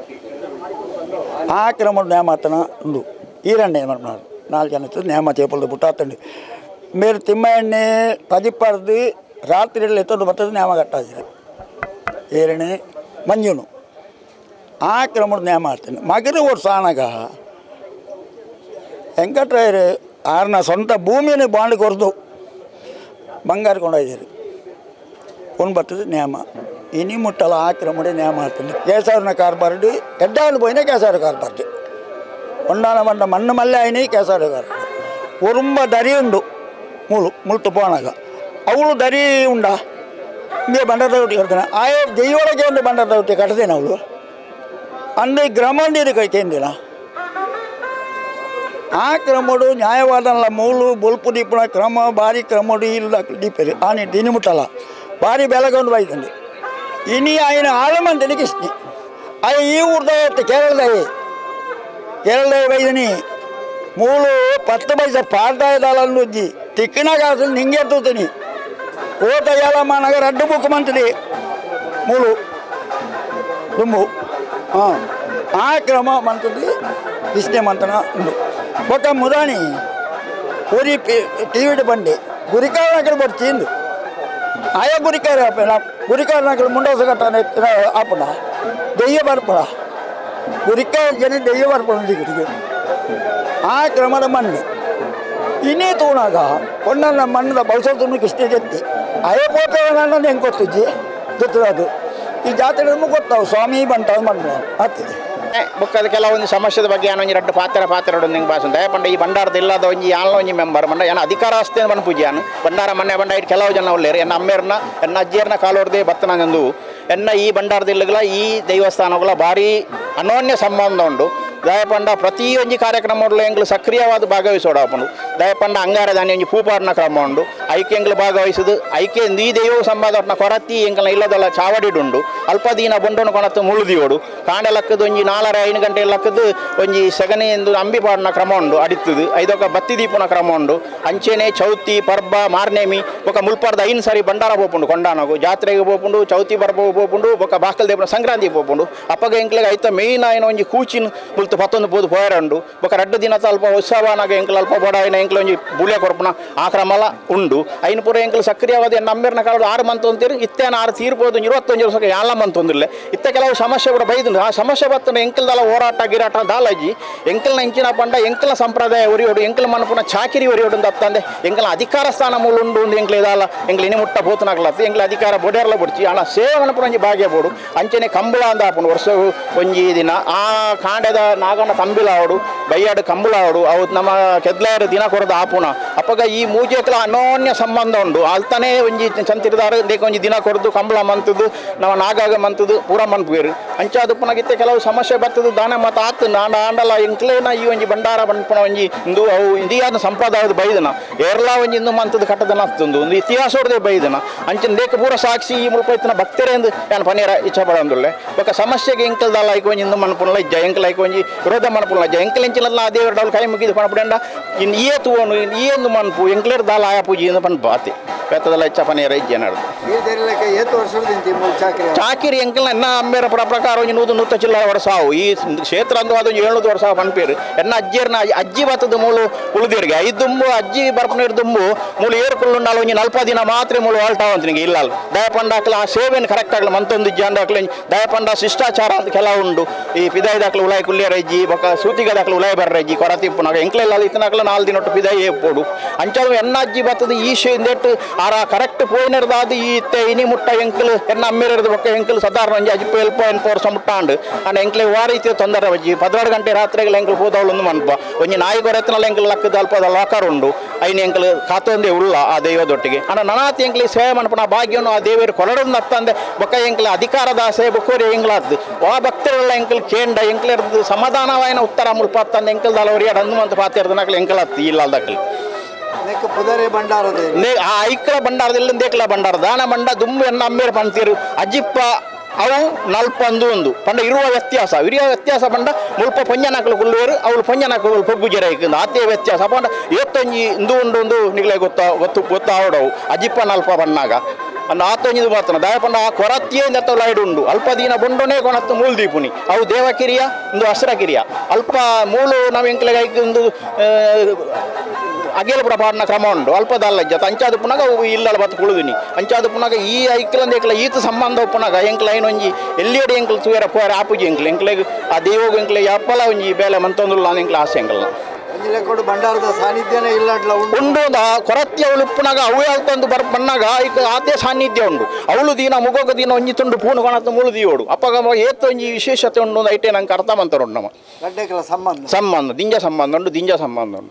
ಆ ಕ್ರಮ ನೇಮ ಆತನ ಉಂಡು ಈರಣ್ಣೆ ಮಾಡ್ತಾರೆ ನಾಲ್ಕು ಜನ ಇತ್ತು ನೇಮ ಚೇಪಲ್ದು ಬಿಟ್ಟು ಆತಂಡು ಮೇರೆ ತಿಮ್ಮಣ್ಣೆ ಪದಿಪ್ಪರ್ದು ರಾತ್ರಿಯಲ್ಲಿ ಎತ್ತೊಂದು ಬರ್ತದೆ ನೇಮ ಕಟ್ಟಾದ್ರೆ ಏರಣೆ ಮಂಜುನು ಆ ಕ್ರಮದ ನೇಮ ಆಡ್ತಾನೆ ಮಗರು ವರ್ಷ ಆನಾಗ ವೆಂಕಟ್ರಾಯರು ಆರನ ಸ್ವಂತ ಭೂಮಿಯನ್ನು ಬಾಂಡ್ ಕೊರ್ದು ಬಂಗಾರ ಕೊಂಡೋಗಿದ್ದಾರೆ ಕೊಂಡು ಬರ್ತದೆ ನೇಮ ಇನಿ ಮುಟ್ಟಲ್ಲ ಆ ಕ್ರಮಡೆ ನೇಮ ಆಡ್ತಾನೆ ಕೇಸರನ ಕಾರ್ಬಾರ್ಡು ಎಡ್ಡಾಲು పోయినా కేసర కార్బార్డు ఉండాల మంట మన్ను మళ్ళీ అయినాయి కేసర కార్బార్డు ఉరుంబ దరి ఉండు మూలు ముల్తు పోనాక ಅವಳು ದರಿ ಉಂಡ ಹಿಂಗೆ ಬಂಡಾರ ದೌಟಿ ಕಟ್ತಾನೆ ಆಯೇ ದೆಯ್ಯೊಳಗೆ ಒಂದು ಬಂಡಾರ ದೌಟಿ ಕಟ್ತೇನೆ ಅವಳು ಅಂದು ಗ್ರಾಮ ನೀರು ಕೈತೇಂದಿನ ಆ ಕ್ರಮಡು ನ್ಯಾಯವಾದಲ್ಲ ಮೂಲು ಬೊಲ್ಪು ದೀಪನ ಕ್ರಮ ಭಾರಿ ಕ್ರಮಡು ಇಲ್ಲ ದೀಪರಿ ಆನೆ ದಿನಿ ಮುಟ್ಟಲ್ಲ ಭಾರಿ ಬೆಳಗೊಂಡು ಬೈತಂడి ಇನಿ ఆయన ఆలమందికి ఇష్టి ఆయన ఈ ఊరితో కేరళదయ్యి కేరళదయ్యి బైదని ಮೂಲು ಪತ್ತು ಪೈಸೆ ಪಾಡ್ದಾಯದಾಲನ್ನು ಉಜ್ಜಿ ತಿಕ್ಕಿನ ಕಾಸು ನಿಂಗೆ ಎತ್ತುತ್ತೀನಿ ಕೋಟ ಯಾಲಮ್ಮ ನಗರ ಅಡ್ಡು ಬುಕ್ ಮಂತ್ರಿ ಮೂಲು ದುಂಬು ಹಾಂ ಆ ಕ್ರಮ ಮಂತದ್ದು ಇಷ್ಟೇ ಮಂತನ ಉಂಡು ఒక ముదాని ఊరి టీవీ బండి గురికార నగర పడిచింది ఆయా గురికార ఆపిన గురికార నగర ముండోస కట్టాను ఆపణ దెయ్య బరపడ గురికార జని దెయ్య బరపడ దిగుడికి ಆ ಕ್ರಮದ ಮಣ್ಣು ಇನ್ನೇ ತೋಣಾಗ ಕೊಂಡನ ಮಣ್ಣದ ಭವಿಷ್ಯತ್ತು ಇಷ್ಟೇ ಜೊತೆ ಅಯ್ಯ ಪೋತೆ ನನ್ನ ಹೆಂಗೆ ಗೊತ್ತಿಜ್ಜಿ ಗೊತ್ತದು ಈ ಜಾತ್ರೆ ಗೊತ್ತಾವು ಸ್ವಾಮಿ ಬಂಟ ಮಣ್ಣು ಆಗ್ತದೆ ಬೊಕ್ಕದ ಕೆಲವೊಂದು ಸಮಸ್ಯೆದ ಬಗ್ಗೆ ಏನೋ ಎರಡು ಪಾತ್ರ ಪಾತ್ರ ನಿಂಗೆ ಭಾಷೆ ದಯಪಂಡ ಈ ಬಂಡಾರದ ಇಲ್ಲದ ಒಂಜಿ ಯಾನ ಒಂಜಿ ಮೆಂಬರ್ ಬಂಡ ಏನು ಅಧಿಕಾರ ಆಸ್ತಿ ಬನ್ ಪೂಜೆಯನ್ನು ಬಂಡಾರ ಮನೆ ಬಂಡ ಇಟ್ಟು ಕೆಲವು ಜನ ಒಳ್ಳೆಯರು ಎನ್ನ ಅಮ್ಮೇರ್ನ ಎನ್ನ ಅಜ್ಜಿಯರ್ನ ಕಾಲೋರ್ದೆ ಬತ್ತನಂದು ಎನ್ನ ಈ ಬಂಡಾರದ ಇಲ್ಲಗಳ ಈ ದೇವಸ್ಥಾನಗಳ ಭಾರಿ ಅನೋನ್ಯ ಸಂಬಂಧ ಉಂಟು ದಯಪಂಡ ಪ್ರತಿ ಒಂಜಿ ಕಾರ್ಯಕ್ರಮಗಳು ಎಂಗ್ಲು ಸಕ್ರಿಯವಾದ ಭಾಗವಹಿಸೋಡಪ್ಪನು ದಯಪಂಡ ಅಂಗಾರ ದಾನಿ ಒಂಜಿ ಪೂಪಾಡ್ನ ಕ್ರಮ ಉಂಡು ಐಕೆ ಎಂಗ್ಲು ಭಾಗವಹಿಸುದು ಐಕೆ ಈ ದೈವ ಸಂಬಂಧ ಕೊರತಿ ಎಂಗ್ಲ ಇಲ್ಲದಲ್ಲ ಚಾವಡಿಡುಂಡು ಅಲ್ಪ ದಿನ ಬಂಡೋಣ ಕೊಣತ್ತು ಮುಳುದಿಯೋಡು ಕಾಂಡೆ ಲಕ್ಕದು ಒಂಜಿ ನಾಲ್ಕರ ಐದು ಗಂಟೆ ಲಕ್ಕದು ಒಂಜಿ ಸಗಣಿ ಎಂದು ಅಂಬಿ ಪಾಡ್ನ ಕ್ರಮ ಉಂಡು ಅಡಿತದು ಐದೊಕ್ಕ ಬತ್ತಿ ದೀಪನ ಕ್ರಮ ಉಂಡು ಅಂಚೆನೆ ಚೌತಿ ಪರ್ಬ ಮಾರ್ನೇಮಿ ಬೊಕ್ಕ ಮುಲ್ಪಾರ್ದ ಐದು ಸಾರಿ ಬಂಡಾರ ಪೋಪುಂಡು ಕೊಂಡಾನಗು ಜಾತ್ರೆಗೆ ಪೋಪುಂಡು ಚೌತಿ ಪರ್ಬ ಪೋಪುಂಡು ಬೊಕ್ಕ ಬಾಕಲ್ ದೇವನ ಸಂಕ್ರಾಂತಿ ಪೋಪುಂಡು ಅಪ್ಪಗ ಎಂಕ್ಲೆಗೆ ಐತ ಮೇಯ್ನ್ ಆಯ್ನ ಒಂಜಿ ಕೂಚಿನ ಮುಲ್ತು ಪತ್ತೊಂದು ಪೋದು ಪೋಯರಂಡು ಬೊಕ್ಕ ರಡ್ಡು ದಿನ ಸ್ವಲ್ಪ ಉತ್ಸವನಾಗ ಎಂಕ್ಲು ಅಲ್ಪ ಬಡಾಯಿನ ಎಂಕ್ಲು ಒಂಜಿ ಬುಳಿಯ ಕೊರಪನ ಆ ಕ್ರಮಲ ಉಂಡು ಐನು ಪೂರ ಎಂಕ್ಲು ಸಕ್ರಿಯವಾದ ನಂಬೇರ್ನ ಕಾಲದ ಆರು ಮಂತ್ ಅಂತೀರಿ ಇತ್ತೇನ ಆರು ತೀರ್ಬೋದು ಇರುವತ್ತೊಂದು ವರ್ಷಕ್ಕೆ ಯಾಲ ಮಂತ್ ಒಂದಿಲ್ಲ ಇತ್ತ ಕೆಲವು ಸಮಸ್ಯೆ ಕೂಡ ಬೈದು ಆ ಸಮಸ್ಯೆ ಬತ್ತನ ಎಂಕಲ್ದಲ್ಲ ಹೋರಾಟ ಗಿರಾಟ ದಾಲಜಿ ಎಂಕಲ್ನ ಎಂಚಿನ ಪಂಡ ಎಂಕಲ ಸಂಪ್ರದಾಯ ಒರಿಯೋಡು ಎಂಕಲ ಮನಪುನ ಚಾಕಿರಿ ಒರಿಯೋಡು ಅಂತ ಅತ್ತಂದೆ ಎಂಕಲ ಅಧಿಕಾರ ಸ್ಥಾನ ಮೂಲ ಉಂಡು ಒಂದು ಎಂಕ್ಲು ಇದಲ್ಲ ಎಂಕ್ಲು ಇನಿ ಮುಟ್ಟ ಪೋತನಾಗ್ಲತ್ತ ಎಂಕ್ಲ ಅಧಿಕಾರ ಬೊಡೆರ್ಲ ಬಡ್ಚಿ ಅಣ್ಣ ಸೇವೆ ಮನಪುನ ಒಂಜಿ ಭಾಗ್ಯ ಬೋಡು ಅಂಚನೆ ಕಂಬಳ ಅಂತ ಆಪುಂಡು ವರ್ಷ ಒಂಜಿ ದಿನ ಆ ಕಾಂಡೆದ ನಾಗನ ಕಂಬಿಲಾವಡು ಬೈಯಾಡು ಕಂಬಳಾವಡು ಅವು ನಮ್ಮ ಕೆದ್ಲಾಯರು ದಿನ ಕೊರದ ಆಪುಣ ಅಪ್ಪಗ ಈ ಮೂಜೆಕ್ಲ ಅನೋನ್ಯ ಸಂಬಂಧ ಉಂಡು ಅಲ್ತಾನೆ ಒಂಜಿ ಚಂತಿರದಾರ ದೇಕ ಒಂಜಿ ದಿನ ಕೊರದು ಕಂಬಳ ಮಂತದ್ದು ನಾವು ನಾಗಾಗ ಮಂತದ್ದು ಪೂರ ಮನ್ಪುವೇರು ಅಂಚಾದು ಪುನಗಿತ್ತೆ ಕೆಲವು ಸಮಸ್ಯೆ ಬರ್ತದು ದಾನ ಮತ್ತು ಆತು ನಾಂಡ ಆಂಡಲ ಇಂಕ್ಲೇನ ಈ ಒಂಜಿ ಬಂಡಾರ ಬನ್ಪುಣ ಒಂಜಿ ಇಂದು ಅವು ಇಂದಿಯಾದ ಸಂಪ್ರದಾಯದ ಬೈದನ ಏರ್ಲಾ ಒಂಜಿ ಇಂದು ಮಂತದ್ದು ಕಟ್ಟದನ ಆಗ್ತಂದು ಒಂದು ಇತಿಹಾಸೋಡದೆ ಬೈದನ ಅಂಚಿನ ದೇಕ ಪೂರ ಸಾಕ್ಷಿ ಈ ಮುಲ್ಪ ಇತ್ತಿನ ಭಕ್ತರೇ ಎಂದು ನಾನು ಪನೀರ ಇಚ್ಛೆ ಪಡೊಂದುಲ್ಲೆ ಬೊಕ್ಕ ಸಮಸ್ಯೆಗೆ ಎಂಕಲ್ದಲ್ಲ ಐಕ ಒಂಜಿ ಇಂದು ಮನ್ಪುನಲ್ಲ ಇಜ್ಜ ಎಂಕಲ ಐಕ ಒಂಜಿ ವಿರೋಧ ಮನ್ಪುನಲ್ಲ ಇಜ್ಜ ಎಂಕಲ್ ಎಂಚಿನಲ್ಲ ಆ ದೇವರ ಡೌಲ್ ಕೈ ಮುಗಿದು ಪಣಪುಡಂಡ ಇನ್ನು ಈಯೇ ತೂವನು ಇನ್ನು ಈಯೊಂದು ಮನ್ಪು ಎಂಕ್ಲೇರ್ ದಾಲ ಆಯಾ ಪೂಜಿ ಎಂದು ಪನ್ಪಾತಿ ಬೆತ್ತದಲ್ಲ ಹೆಚ್ಚ ಪನಿಯರ ಇಜ್ಜೆ ನಡೆದು ಚಾಕಿರಿ ಎಂಕಲ್ನ ಎನ್ನ ಅಂಬೇರ ಪ್ರಕಾರ ಒಂದು ನೂದು ನೂತ ಚಿಲ್ಲರ ವರ್ಷಾವು ಈ ಕ್ಷೇತ್ರ ಅಂದು ಅದು ಏಳ್ನೂರು ವರ್ಷ ಪನ್ಪೇರು ಎನ್ನ ಅಜ್ಜಿಯರ್ನ ಅಜ್ಜಿ ಬತ್ತದ ಮೂಲು ಉಳಿದಿರಿಗೆ ಐದು ದುಂಬು ಅಜ್ಜಿ ಬರ್ಪನೀರು ದುಂಬು ಮೂಲು ಏರ್ಕೊಳ್ಳುಂಡಾಲ ಒಂಜಿ ನಲ್ಪ ದಿನ ಮಾತ್ರ ಮೂಲು ಹೊಲ್ಟಾವಂತನಿಗೆ ಇಲ್ಲ ದಯಪಂಡ ಹಾಕಲ ಆ ಸೇವೆಯನ್ನು ಕರೆಕ್ಟ್ ಆಗಲಿ ಮಂತೊಂದು ಇಜ್ಜಿ ಹಾಕಲಿ ದಯಪಂಡ ಶಿಷ್ಟಾಚಾರ ಅಂತ ಕೆಲವು ಉಂಡು ಈ ಪಿದಾಯಿ ದಾಖಲೆ ಉಲಾಯಿ ಕುಲ್ಲಿಯರ ಇಜ್ಜಿ ಬೊಕ್ಕ ಸೂತಿಗೆ ದಾಖಲೆ ಉಲಾಯಿ ಬರ್ರ ಇಜ್ಜಿ ಕೊರತಿಪ್ಪುನಾಗ ಎಂಕ್ಲೆಲ್ಲ ಇತ್ತನಾಕಲ ನಾಲ್ಕು ದಿನ ಒಟ್ಟು ಪಿದಾಯಿ ಏಪೋಡು ಅಂಚದು ಎನ್ನ ಅಜ್ಜಿ ಬತ್ತದ ಈ ಶೇ ಇಂದೆಟ್ಟು ಆರ ಕರೆಕ್ಟ್ ಪೋಯಿನರ್ದಾದ ಈ ಇತ್ತೆ ಇನಿ ಮುಟ್ಟ ಎಂಕಲು ಎನ್ನ ಅಮ್ಮೇರದ ಬೊಕ್ಕ ಎಂಕಲು ಸಾಧಾರಣ ಒಂಜಿ ಅಜ್ಜಿ ಎಲ್ಪ ಎನ್ಪು ವರ್ಷ ಮುಟ್ಟಾಂಡು ಅಂಡ್ ಎಂಕ್ಲೆ ವಾರ ರೀತಿಯ ತೊಂದರೆ ಬಜ್ಜಿ ಪದ್ನಾರು ಗಂಟೆ ರಾತ್ರಿಗಳು ಎಂಕಲು ಹೋದವಳೊಂದು ಮನ್ಪ ಒಂಜಿ ನಾಯಿ ಗೊರೆತ್ತನಲ್ಲ ಎಂಕಲು ಲಕ್ಕದ ಅಲ್ಪದ ಲಾಕರ್ ಉಂಡು ಐನ ಎಂಕಲು ಕಾತೊಂದೇ ಉಳ್ಳ ಆ ದೈವದೊಟ್ಟಿಗೆ ಅಣ್ಣ ನನಾತಿ ಎಂಕ್ಲಿ ಸೇವೆ ಮನ್ಪನ ಆ ಭಾಗ್ಯವನ್ನು ಆ ದೇವರು ಕೊರಡೊಂದು ಅತ್ತಂದೆ ಬೊಕ್ಕ ಎಂಕಲ ಅಧಿಕಾರದ ಆಸೆ ಬೊಕ್ಕೋರಿ ಎಂಗ್ಲಾದ್ದು ಆ ಭಕ್ತರೆಲ್ಲ ಎಂಕಲ್ ಕೇಂಡ ಎಂಕ್ಲೆರ್ದು ಸಮಾಧಾನವಾಯಿನ ಉತ್ತರ ಮುಲ್ಪತ್ತಂದು ಎಂಕಲ್ದಲ್ಲ ಅವರಿಗೆ ಅಂದು ಮಂತ ಪಾತಿರ್ದನಕಲು ಎಂಕಲತ್ತು ಇಲ್ಲದಕ್ಕಲಿ ಆ ಐಕ್ಲ ಬಂಡಾರದಲ್ಲಿ ದೇಕ್ಲ ಬಂಡಾರ ದಾನ ಬಂಡ ದುಂಬು ಎನ್ನ ಅಮ್ಮೇರು ಪಂತೀರು ಅಜ್ಜಿಪ್ಪ ಅವು ನಲ್ಪಂದು ಒಂದು ಪಂಡ ಇರುವ ವ್ಯತ್ಯಾಸ ಇರುವ ವ್ಯತ್ಯಾಸ ಪಂಡ ಮುಲ್ಪ ಪೊಂಜನಕಲು ಕುಲ್ಲುವರು ಅವಳು ಪೊಂಜನಕಲು ಪೊಗ್ಗುಜರ ಇಕ್ಕಿಂದು ಆತೆ ವ್ಯತ್ಯಾಸ ಪಂಡ ಏತ್ತೊಂಜಿ ಇಂದು ಉಂಡು ಒಂದು ನಿಗ್ಲೆ ಗೊತ್ತ ಗೊತ್ತು ಗೊತ್ತಾವಡವು ಅಜ್ಜಿಪ್ಪ ನಲ್ಪ ಬಣ್ಣಾಗ ಅನ್ನ ಆತೊಂಜಿದು ಮಾತ್ರ ದಯಪಂಡ ಆ ಕೊರತಿಯೇ ನೆತ್ತ ಲೈಡ್ ಉಂಡು ಅಲ್ಪ ದಿನ ಬೊಂಡೊನೇ ಕೊಣತ್ತು ಮೂಲ ದೀಪುನಿ ಅವು ದೇವಕಿರಿಯ ಒಂದು ಹಸ್ರಕಿರಿಯ ಅಲ್ಪ ಮೂಲು ನಾವು ಎಂಕ್ಲೆಗೆ ಒಂದು ಅಗೇಲ ಪುಡ ಪಾಡಿನ ಕ್ರಮ ಉಂಡು ಅಲ್ಪದಲ್ಲ ಇಜ್ಜತ್ ಅಂಚಾದ ಪುನಗ ಇಲ್ಲಡ ಬತ್ತು ಕುಳುದಿನಿ ಅಂಚಾದ ಪುನಗ ಈ ಐಕ್ಲಂದ ಎಂಕ್ಲ ಈತ ಸಂಬಂಧ ಪುನಗ ಎಂಕ್ಲ ಐನೊಂಜಿ ಎಲ್ಲಿಯಡಿ ಎಂಕ್ಲು ತುಯರ ಪೋಯರ ಆಪುಜಿ ಎಂಕ್ಲು ಎಂಕ್ಲೆಗ್ ಆ ದೇವೋಗ ಎಂಕ್ಲೆ ಅಪ್ಪಲ ಒಂಜಿ ಬೇಲೆ ಮಂತೊಂದುಲ್ಲ ನಾನು ಎಂಕ್ಲ ಆಸೆ ಎಂಕಲ್ನ ಬಂಡಾರದ ಸಾನ್ನಿಧ್ಯನೇ ಇಲ್ಲ ಉಂಡು ಕೊರತ್ಯ ಅವಳು ಉಪ್ಪುನಾಗ ಅವು ಯಾವ್ದು ಬರ್ ಬಣ್ಣಾಗ ಈಗ ಆತೆ ಸಾನ್ನಿಧ್ಯ ಉಂಡು ಅವಳು ದಿನ ಮುಗೋಗ ದಿನ ಒಂಜಿ ತುಂಡು ಪೂನು ಕೊಣತ್ತು ಮುಳು ದೀವೋಡು ಅಪ್ಪಗ ಏತ್ ಒಂಜಿ ವಿಶೇಷತೆ ಉಂಡು ಒಂದು ಐಟೆ ನಂಗೆ ಅರ್ಥ ಮಂತರ ಉಂಡು ನಮ್ಮ ಗಡ್ಡೆಗಳ ಸಂಬಂಧ ಸಂಬಂಧ ದಿಂಜ ಸಂಬಂಧ ಉಂಡು ದಿಂಜ ಸಂಬಂಧ ಉಂಡು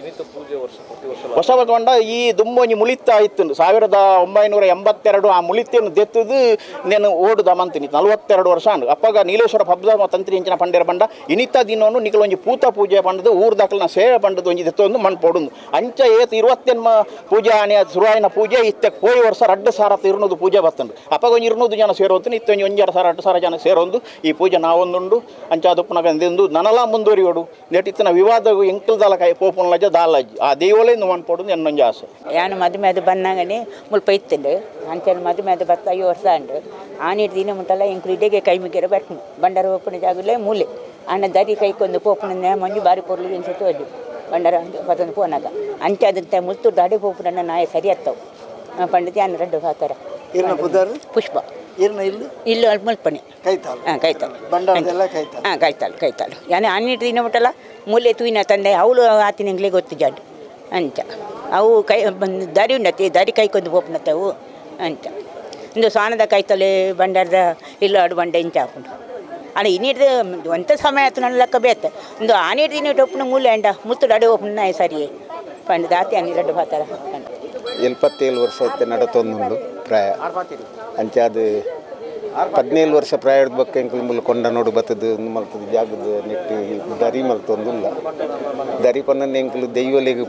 ಹೊಸ ಬಂಡ ಈ ದುಂಬೊಂಜಿ ಮುಳಿತ ಇತ್ತು ಸಾವಿರದ ಒಂಬೈನೂರ ಎಂಬತ್ತೆರಡು ಆ ಮುಳಿತೆಯನ್ನು ದೆತ್ತದು నేను ಓಡುದ ಮಂತಿನಿ ನಲವತ್ತೆರಡು ವರ್ಷ ಅಂಡು ಅಪ್ಪಗ ನೀಲೇಶ್ವರ ಪಬ್ದ ತಂತ್ರಿ ಇಂಚಿನ ಪಂಡೇರ ಬಂಡ ಇನಿತ ದಿನವನ್ನು ನಿಖಲ್ ಒಂಜಿ ಪೂತ ಪೂಜೆ ಪಂಡದು ಊರ್ದಾಕಲ್ನ ಸೇವೆ ಪಂಡದು ಒಂಜಿ ದೆತ್ತೊಂದು ಮಣ್ ಪೋಡುಂದು ಅಂಚ ಏತ್ ಇರುವತ್ತೆನ್ಮ ಪೂಜೆ ಆನೆ ಸುರುವಾಯಿನ ಪೂಜೆ ಇತ್ತೆ ಕೋಯಿ ವರ್ಷ ರಡ್ಡು ಸಾರ ಇರುನೂದು ಪೂಜೆ ಬತ್ತಂಡು ಅಪ್ಪಗ ಒಂಜಿ ಇರುನೂದು ಜನ ಸೇರೋಂತು ಇತ್ತೊಂಜಿ ಒಂಜಾರು ಸಾವಿರ ಎರಡು ಸಾವಿರ ಜನ ಸೇರೊಂದು ಈ ಪೂಜೆ ನಾವೊಂದುಂಡು ಅಂಚಾದಪ್ಪನಾಗ ಎಂದು ನನಲ ಮುಂದುವರಿಯೋಡು ನೆಟ್ಟಿತ್ತಿನ ವಿವಾದ ಎಂಕಲ್ದಾಲ ಕೈ ಪೋಪುನ ಲಜ ದಾಲಜ್ಜಿ ಆ ದೇವಲೇ ಮಣ್ ಪೋಡುದು ಎನ್ನೊಂಜಿ ಆಸೆ ಯಾನು ಮದುವೆ ಅದು ಬಂದಾಗನೇ ಮುಲ್ಪ ಇತ್ತಂಡು ಅಂಚನೆ ಮದುವೆ ಅದು ಬತ್ತ ಐದು ವರ್ಷ ಅಂಡು ಆನಿಟ್ಟು ದಿನ ಮುಟ್ಟಲ್ಲ ಎಂಕ್ಲು ಇಡೆಗೆ ಕೈ ಮಿಗ್ಗೆರ ಬಟ್ನು ಬಂಡಾರ ಒಪ್ಪನ ಜಾಗಲೇ ಮೂಲೆ ಅಣ್ಣ ದರಿ ಕೈಕೊಂದು ಪೋಪುನ ಮಂಜು ಬಾರಿ ಪೊರ್ಲು ಎನ್ಸತ್ತು ಅದು ಬಂಡಾರ ಪತ್ತೊಂದು ಪೋನಾಗ ಅಂಚೆ ಅದಂತ ಮುಲ್ತು ದಾಡಿ ಪೋಪುನ ನಾಯ ಸರಿ ಹತ್ತವು ಪಂಡಿತ ಯಾನು ರಡ್ಡು ಹಾಕಾರ ಪುಷ್ಪ ಇಲ್ಲು ಅಲ್ಲಿ ಮುಲ್ಪನೆ ಕೈತಾಳು ಹಾಂ ಕೈತಾಳು ಬಂಡಾರದೆಲ್ಲ ಕೈತಾಳು ಹಾಂ ಕೈತಾಳು ಕೈತಾಳು ಯಾನೆ ಆನಿಟ್ಟು ದಿನ ಮುಟ್ಟಲ್ಲ ಮೂಲೆ ತೂಯಿನ ತಂದೆ ಅವಳು ಆತಿನ ಎಂಗ್ಲೇ ಗೊತ್ತು ಜಾಡು ಅಂಚ ಅವು ಕೈ ಬಂದು ದಾರಿ ಉಂಡತಿ ದಾರಿ ಕೈಕೊಂದು ಪೋಪುನತ್ತವು ಅಂಚ ಇಂದು ಸ್ವಾನದ ಕೈತಲೆ ಬಂಡಾರದ ಇಲ್ಲ ಆಡು ಬಂಡ ಇಂಚ ಹಾಕೊಂಡು ಅಣ್ಣ ಇನ್ನಿಡ್ದು ಒಂಥ ಸಮಯ ಆಯ್ತು ನನ್ನ ಲೆಕ್ಕ ಬೇತ ಇಂದು ಆನಿಟ್ಟು ದಿನ ಒಪ್ಪನ ಮೂಲೆ ಅಂಡ ಮುತ್ತು ಅಡೆ ಒಪ್ಪನ ಸರಿ ಪಂಡ ದಾತಿ ಅನ್ನಿರಡ್ಡು ಪಾತಾರ ಎಲ್ಪತ್ತೇಳು ವರ್ಷ ಐತೆ ನಡತೊಂದುಂಡು ಪ್ರಾಯ ಅಂಚ ಅದು ಹದಿನೇಳು ವರ್ಷ ಪ್ರಾಯದ ಬಕ್ಕ ಎಂಕಲ್ ಮುಲ್ ಕೊಂಡ ನೋಡು ಬತ್ತದು ಮಲ್ತದ ಜಾಗದ ನೆಟ್ಟಿ ದರಿ ಮಲ್ತೊಂದುಲ್ಲ ದರಿ ಪನ್ನ ಎಂಕಲ್ ದೈವಲಿಗೆ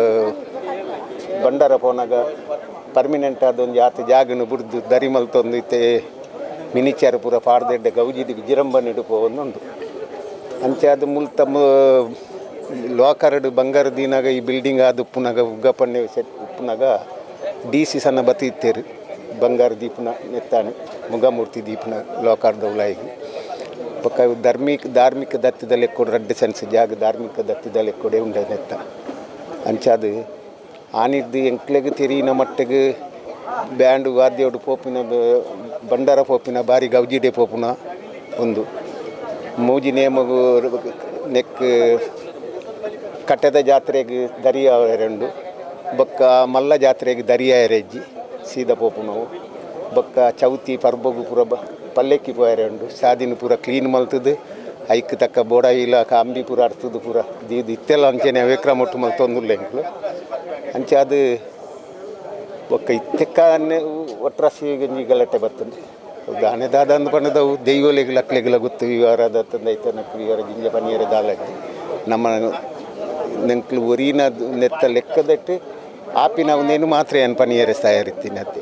ಬಂಡಾರ ಪೋನಾಗ ಪರ್ಮಿನೆಂಟ್ ಅದೊಂದು ಆತ ಜಾಗನ ಬಿಡ್ದು ದರಿ ಮಲ್ತೊಂದು ಇತ್ತೆ ಮಿನಿಚಾರ ಪೂರ ಪಾಡ್ದೆಡ್ಡೆ ಗೌಜಿದ ವಿಜೃಂಭಣೆ ಇಡುಪೋಂದುಂಡು ಅಂಚೆ ಅದು ಮುಲ್ ತಮ್ಮ ಲೋಕರಡು ಬಂಗಾರ ದಿನಾಗ ಈ ಬಿಲ್ಡಿಂಗ್ ಆದ ಉಪ್ಪುನಾಗ ಉಗ್ಗಪ್ಪಣ್ಣೆ ಸೆಟ್ ಉಪ್ಪುನಾಗ ಡಿ ಸಿ ಸಣ್ಣ ಬತ್ತಿತ್ತೇರು ಬಂಗಾರ ದೀಪನ ನೆತ್ತಾನೆ ಮುಗಮೂರ್ತಿ ದೀಪನ ಲೋಕಾರ್ದ ಉಲಾಯಿಗೆ ಪಕ್ಕ ಧಾರ್ಮಿಕ ಧಾರ್ಮಿಕ ದತ್ತದಲ್ಲಿ ಕೊಡು ರಡ್ಡು ಸೆನ್ಸ್ ಜಾಗ ಧಾರ್ಮಿಕ ದತ್ತದಲ್ಲಿ ಕೊಡೆ ಉಂಡೆ ನೆತ್ತ ಅಂಚಾದು ಆನಿದ್ದು ಎಂಕ್ಲೆಗೆ ತೆರಿನ ಮಟ್ಟಿಗೆ ಬ್ಯಾಂಡು ವಾದ್ಯೋಡು ಪೋಪಿನ ಬಂಡಾರ ಪೋಪಿನ ಬಾರಿ ಗೌಜಿಡೆ ಪೋಪುನ ಒಂದು ಮೂಜಿ ನೇಮಗು ನೆಕ್ ಕಟ್ಟೆದ ಜಾತ್ರೆಗೆ ದರಿಯ ಎರಡು ಬೊಕ್ಕ ಮಲ್ಲ ಜಾತ್ರೆಗೆ ದರಿಯ ಎರೆಜ್ಜಿ ಸೀದಾ ಪೋಪುನವು ಬೊಕ್ಕ ಚೌತಿ ಪರ್ಬಗು ಪೂರ ಬ ಪಲ್ಲೆಕ್ಕಿ ಪೋಯರೆಂಡು ಸಾದಿನ ಪೂರ ಕ್ಲೀನ್ ಮಲ್ತದು ಐಕ್ ತಕ್ಕ ಬೋಡ ಇಲ್ಲ ಅಂಬಿ ಪೂರ ಅರ್ತದು ಪೂರ ದೀದು ಇತ್ತೆಲ್ಲ ಅಂಚೆನೆ ವಿಕ್ರಮ ಒಟ್ಟು ಮಲ್ತೊಂದುಲ್ಲ ಎಂಕ್ಲು ಅಂಚೆ ಅದು ಬೊಕ್ಕ ಇತ್ತೆಕ್ಕ ಒಟ್ರಾಸಿ ಗಂಜಿ ಗಲಾಟೆ ಬರ್ತದೆ ದಾನೆ ದಾದ ಅಂದು ಪಂಡದವು ದೈವಲೆಗೆ ಲಕ್ಲೆಗೆಲ್ಲ ಗೊತ್ತು ವಿವರದ ತಂದೈತೆ ನಕ್ಕು ವಿವರ ಗಿಂಜ ಪನಿಯರ ದಾಲಜ್ಜಿ ನಮ್ಮ ನೆಂಕ್ಲು ಒರಿನ ನೆತ್ತ ಲೆಕ್ಕದಟ್ಟು ಆಪಿನ ಒಂದೇನು ಮಾತ್ರ ಏನು ಪನಿಯರೆ ತಯಾರಿತ್ತೀನಿ ಅತ್ತೆ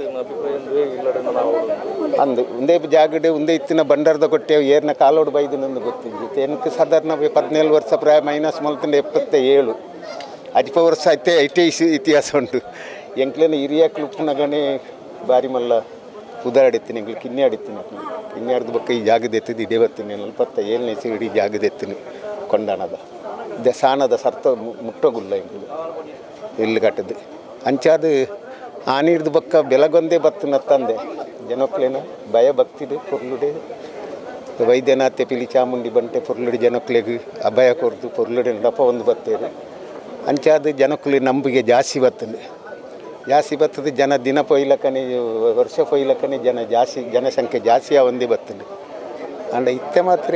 ಅಂದು ಒಂದೇ ಜಾಗಡೆ ಒಂದೇ ಇತ್ತಿನ ಬಂಡಾರದ ಕೊಟ್ಟೆ ಏರ್ನ ಕಾಲೋಡು ಬೈದು ನಂದು ಗೊತ್ತಿದ್ದು ಏನಕ್ಕೆ ಸಾಧಾರಣ ಹದಿನೇಳು ವರ್ಷ ಪ್ರಾಯ ಮೈನಸ್ ಮಲ್ತಂಡೆ ಎಪ್ಪತ್ತ ಏಳು ಅಜ್ಪ ವರ್ಷ ಐತೆ ಐಟೆ ಇತಿಹಾಸ ಉಂಟು ಎಂಕ್ಲೇನ ಹಿರಿಯಾಕ್ಲು ಉಪ್ಪುನಗನೆ ಬಾರಿ ಮಲ್ಲ ಉದಾಡಿತೀನಿ ಎಂಕ್ಲು ಕಿನ್ನೆ ಆಡಿತೀನಿ ಕಿನ್ನೆ ಆಡ್ದ ಬಕ್ಕ ಈ ಜಾಗದ ಎತ್ತಿದ್ದು ಇಡೇ ಬರ್ತೀನಿ ನಲ್ಪತ್ತ ಏಳನೇ ಸಿ ಇಡೀ ಜಾಗದ ಎತ್ತೀನಿ ಕೊಂಡಾಣದ ದ ಸಾಣದ ಸರ್ತ ಮುಟ್ಟೋಗುಲ್ಲ ಎಂಕ್ಲು ಎಲ್ಲಿ ಕಟ್ಟದು ಅಂಚಾದ ಆನಿಡ್ದು ಬಕ್ಕ ಬೆಳಗೊಂದೇ ಬತ್ತನ ತಂದೆ ಜನಕ್ಲೇನ ಭಯ ಭಕ್ತಿದೆ ಪೊರ್ಲುಡೆ ವೈದ್ಯನಾಥೆ ಪಿಲಿ ಚಾಮುಂಡಿ ಬಂಟೆ ಪೊರ್ಲುಡೆ ಜನಕ್ಲೆಗೆ ಅಭಯ ಕೊರ್ದು ಪೊರ್ಲುಡೆ ನಡಪ ಒಂದು ಬತ್ತೇರು ಅಂಚಾದ ಜನಕ್ಕಲಿ ನಂಬಿಕೆ ಜಾಸ್ತಿ ಬರ್ತದೆ ಜಾಸ್ತಿ ಬರ್ತದೆ ಜನ ದಿನ ಪೊಯ್ಲಕ್ಕನೆ ವರ್ಷ ಪೊಯ್ಲಕ್ಕನೆ ಜನ ಜಾಸ್ತಿ ಜನಸಂಖ್ಯೆ ಜಾಸ್ತಿ ಒಂದೇ ಬರ್ತದೆ ಅಂಡ ಇತ್ತೆ ಮಾತ್ರ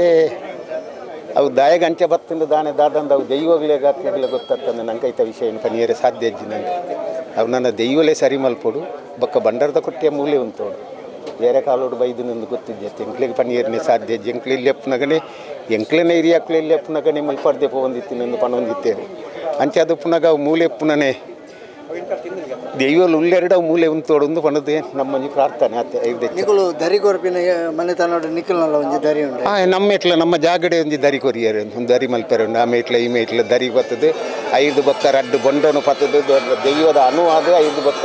ಅವು ದಾಯಗ ಅಂಚೆ ಬರ್ತಂದು ದಾನೆ ದಾದಂದು ಅವು ದೈವಗಳೇ ಗಾತ್ಲೆಗಳೇ ಗೊತ್ತಾಗ್ತದೆ ನಂಗೆ ಐತ ವಿಷಯ ಪನಿಯರೆ ಸಾಧ್ಯ ಅಜ್ಜಿ ನಂಗೆ ಅವು ನನ್ನ ದೈವಲೇ ಸರಿ ಮಲ್ಪೋಡು ಬಕ್ಕ ಬಂಡಾರದ ಕೊಟ್ಟಿಯ ಮೂಲೆ ಉಂಟೋಡು ಬೇರೆ ಕಾಲೋಡು ಬೈದನೊಂದು ಗೊತ್ತಿದ್ದೆ ಎಂಕ್ಲಿಗೆ ಪನಿಯರ್ನೇ ಸಾಧ್ಯ ಅಜ್ಜಿ ಎಂಕ್ಲೆಲ್ಲಿ ಎಪ್ಪನಗನೆ ಎಂಕ್ಲೇನೇ ಹಿರಿಯಾಕ್ಲೆಲ್ಲಿ ಎಪ್ಪನಗನೆ ಮಲ್ಪಾಡ್ದೆ ಪೋಂದಿತ್ತೀನಿ ಒಂದು ಪಣ ಹೊಂದಿತ್ತೇನೆ ಅಂಚೆ ಅದು ಪುನಗ ಅವು ಮೂಲೆ ಪುನನೆ ದೈವಲು ಉಳ್ಳೆರಡು ಅವು ಮೂಲೆ ಉಂಟೋಡು ಒಂದು ಪಣದೆ ನಮ್ಮ ಪ್ರಾರ್ಥನೆ ಆತ ನಿಕುಲು ದರಿ ಕೊರ್ಪಿನ ಮನೆ ತನ್ನೋಡು ನಿಖಲ್ನಲ್ಲ ಒಂಜಿ ದರಿ ಉಂಟು ಹಾಂ ನಮ್ಮ ಇಟ್ಲ ನಮ್ಮ ಜಾಗಡೆ ಒಂಜಿ ದರಿ ಕೊರಿಯರು ಒಂದು ದರಿ ಮಲ್ಪೆರೆ ಉಂಡು ಆಮೆ ಇಟ್ಲ ಈಮೆ ಇಟ್ಲ ದರಿ ಬರ್ತದೆ ಐದು ಬೊಕ್ಕ ರಡ್ಡು ಬೊಂಡನು ಪತ್ತದು ದೈವದ ಅನುವಾದ ಐದು ಬೊಕ್ಕ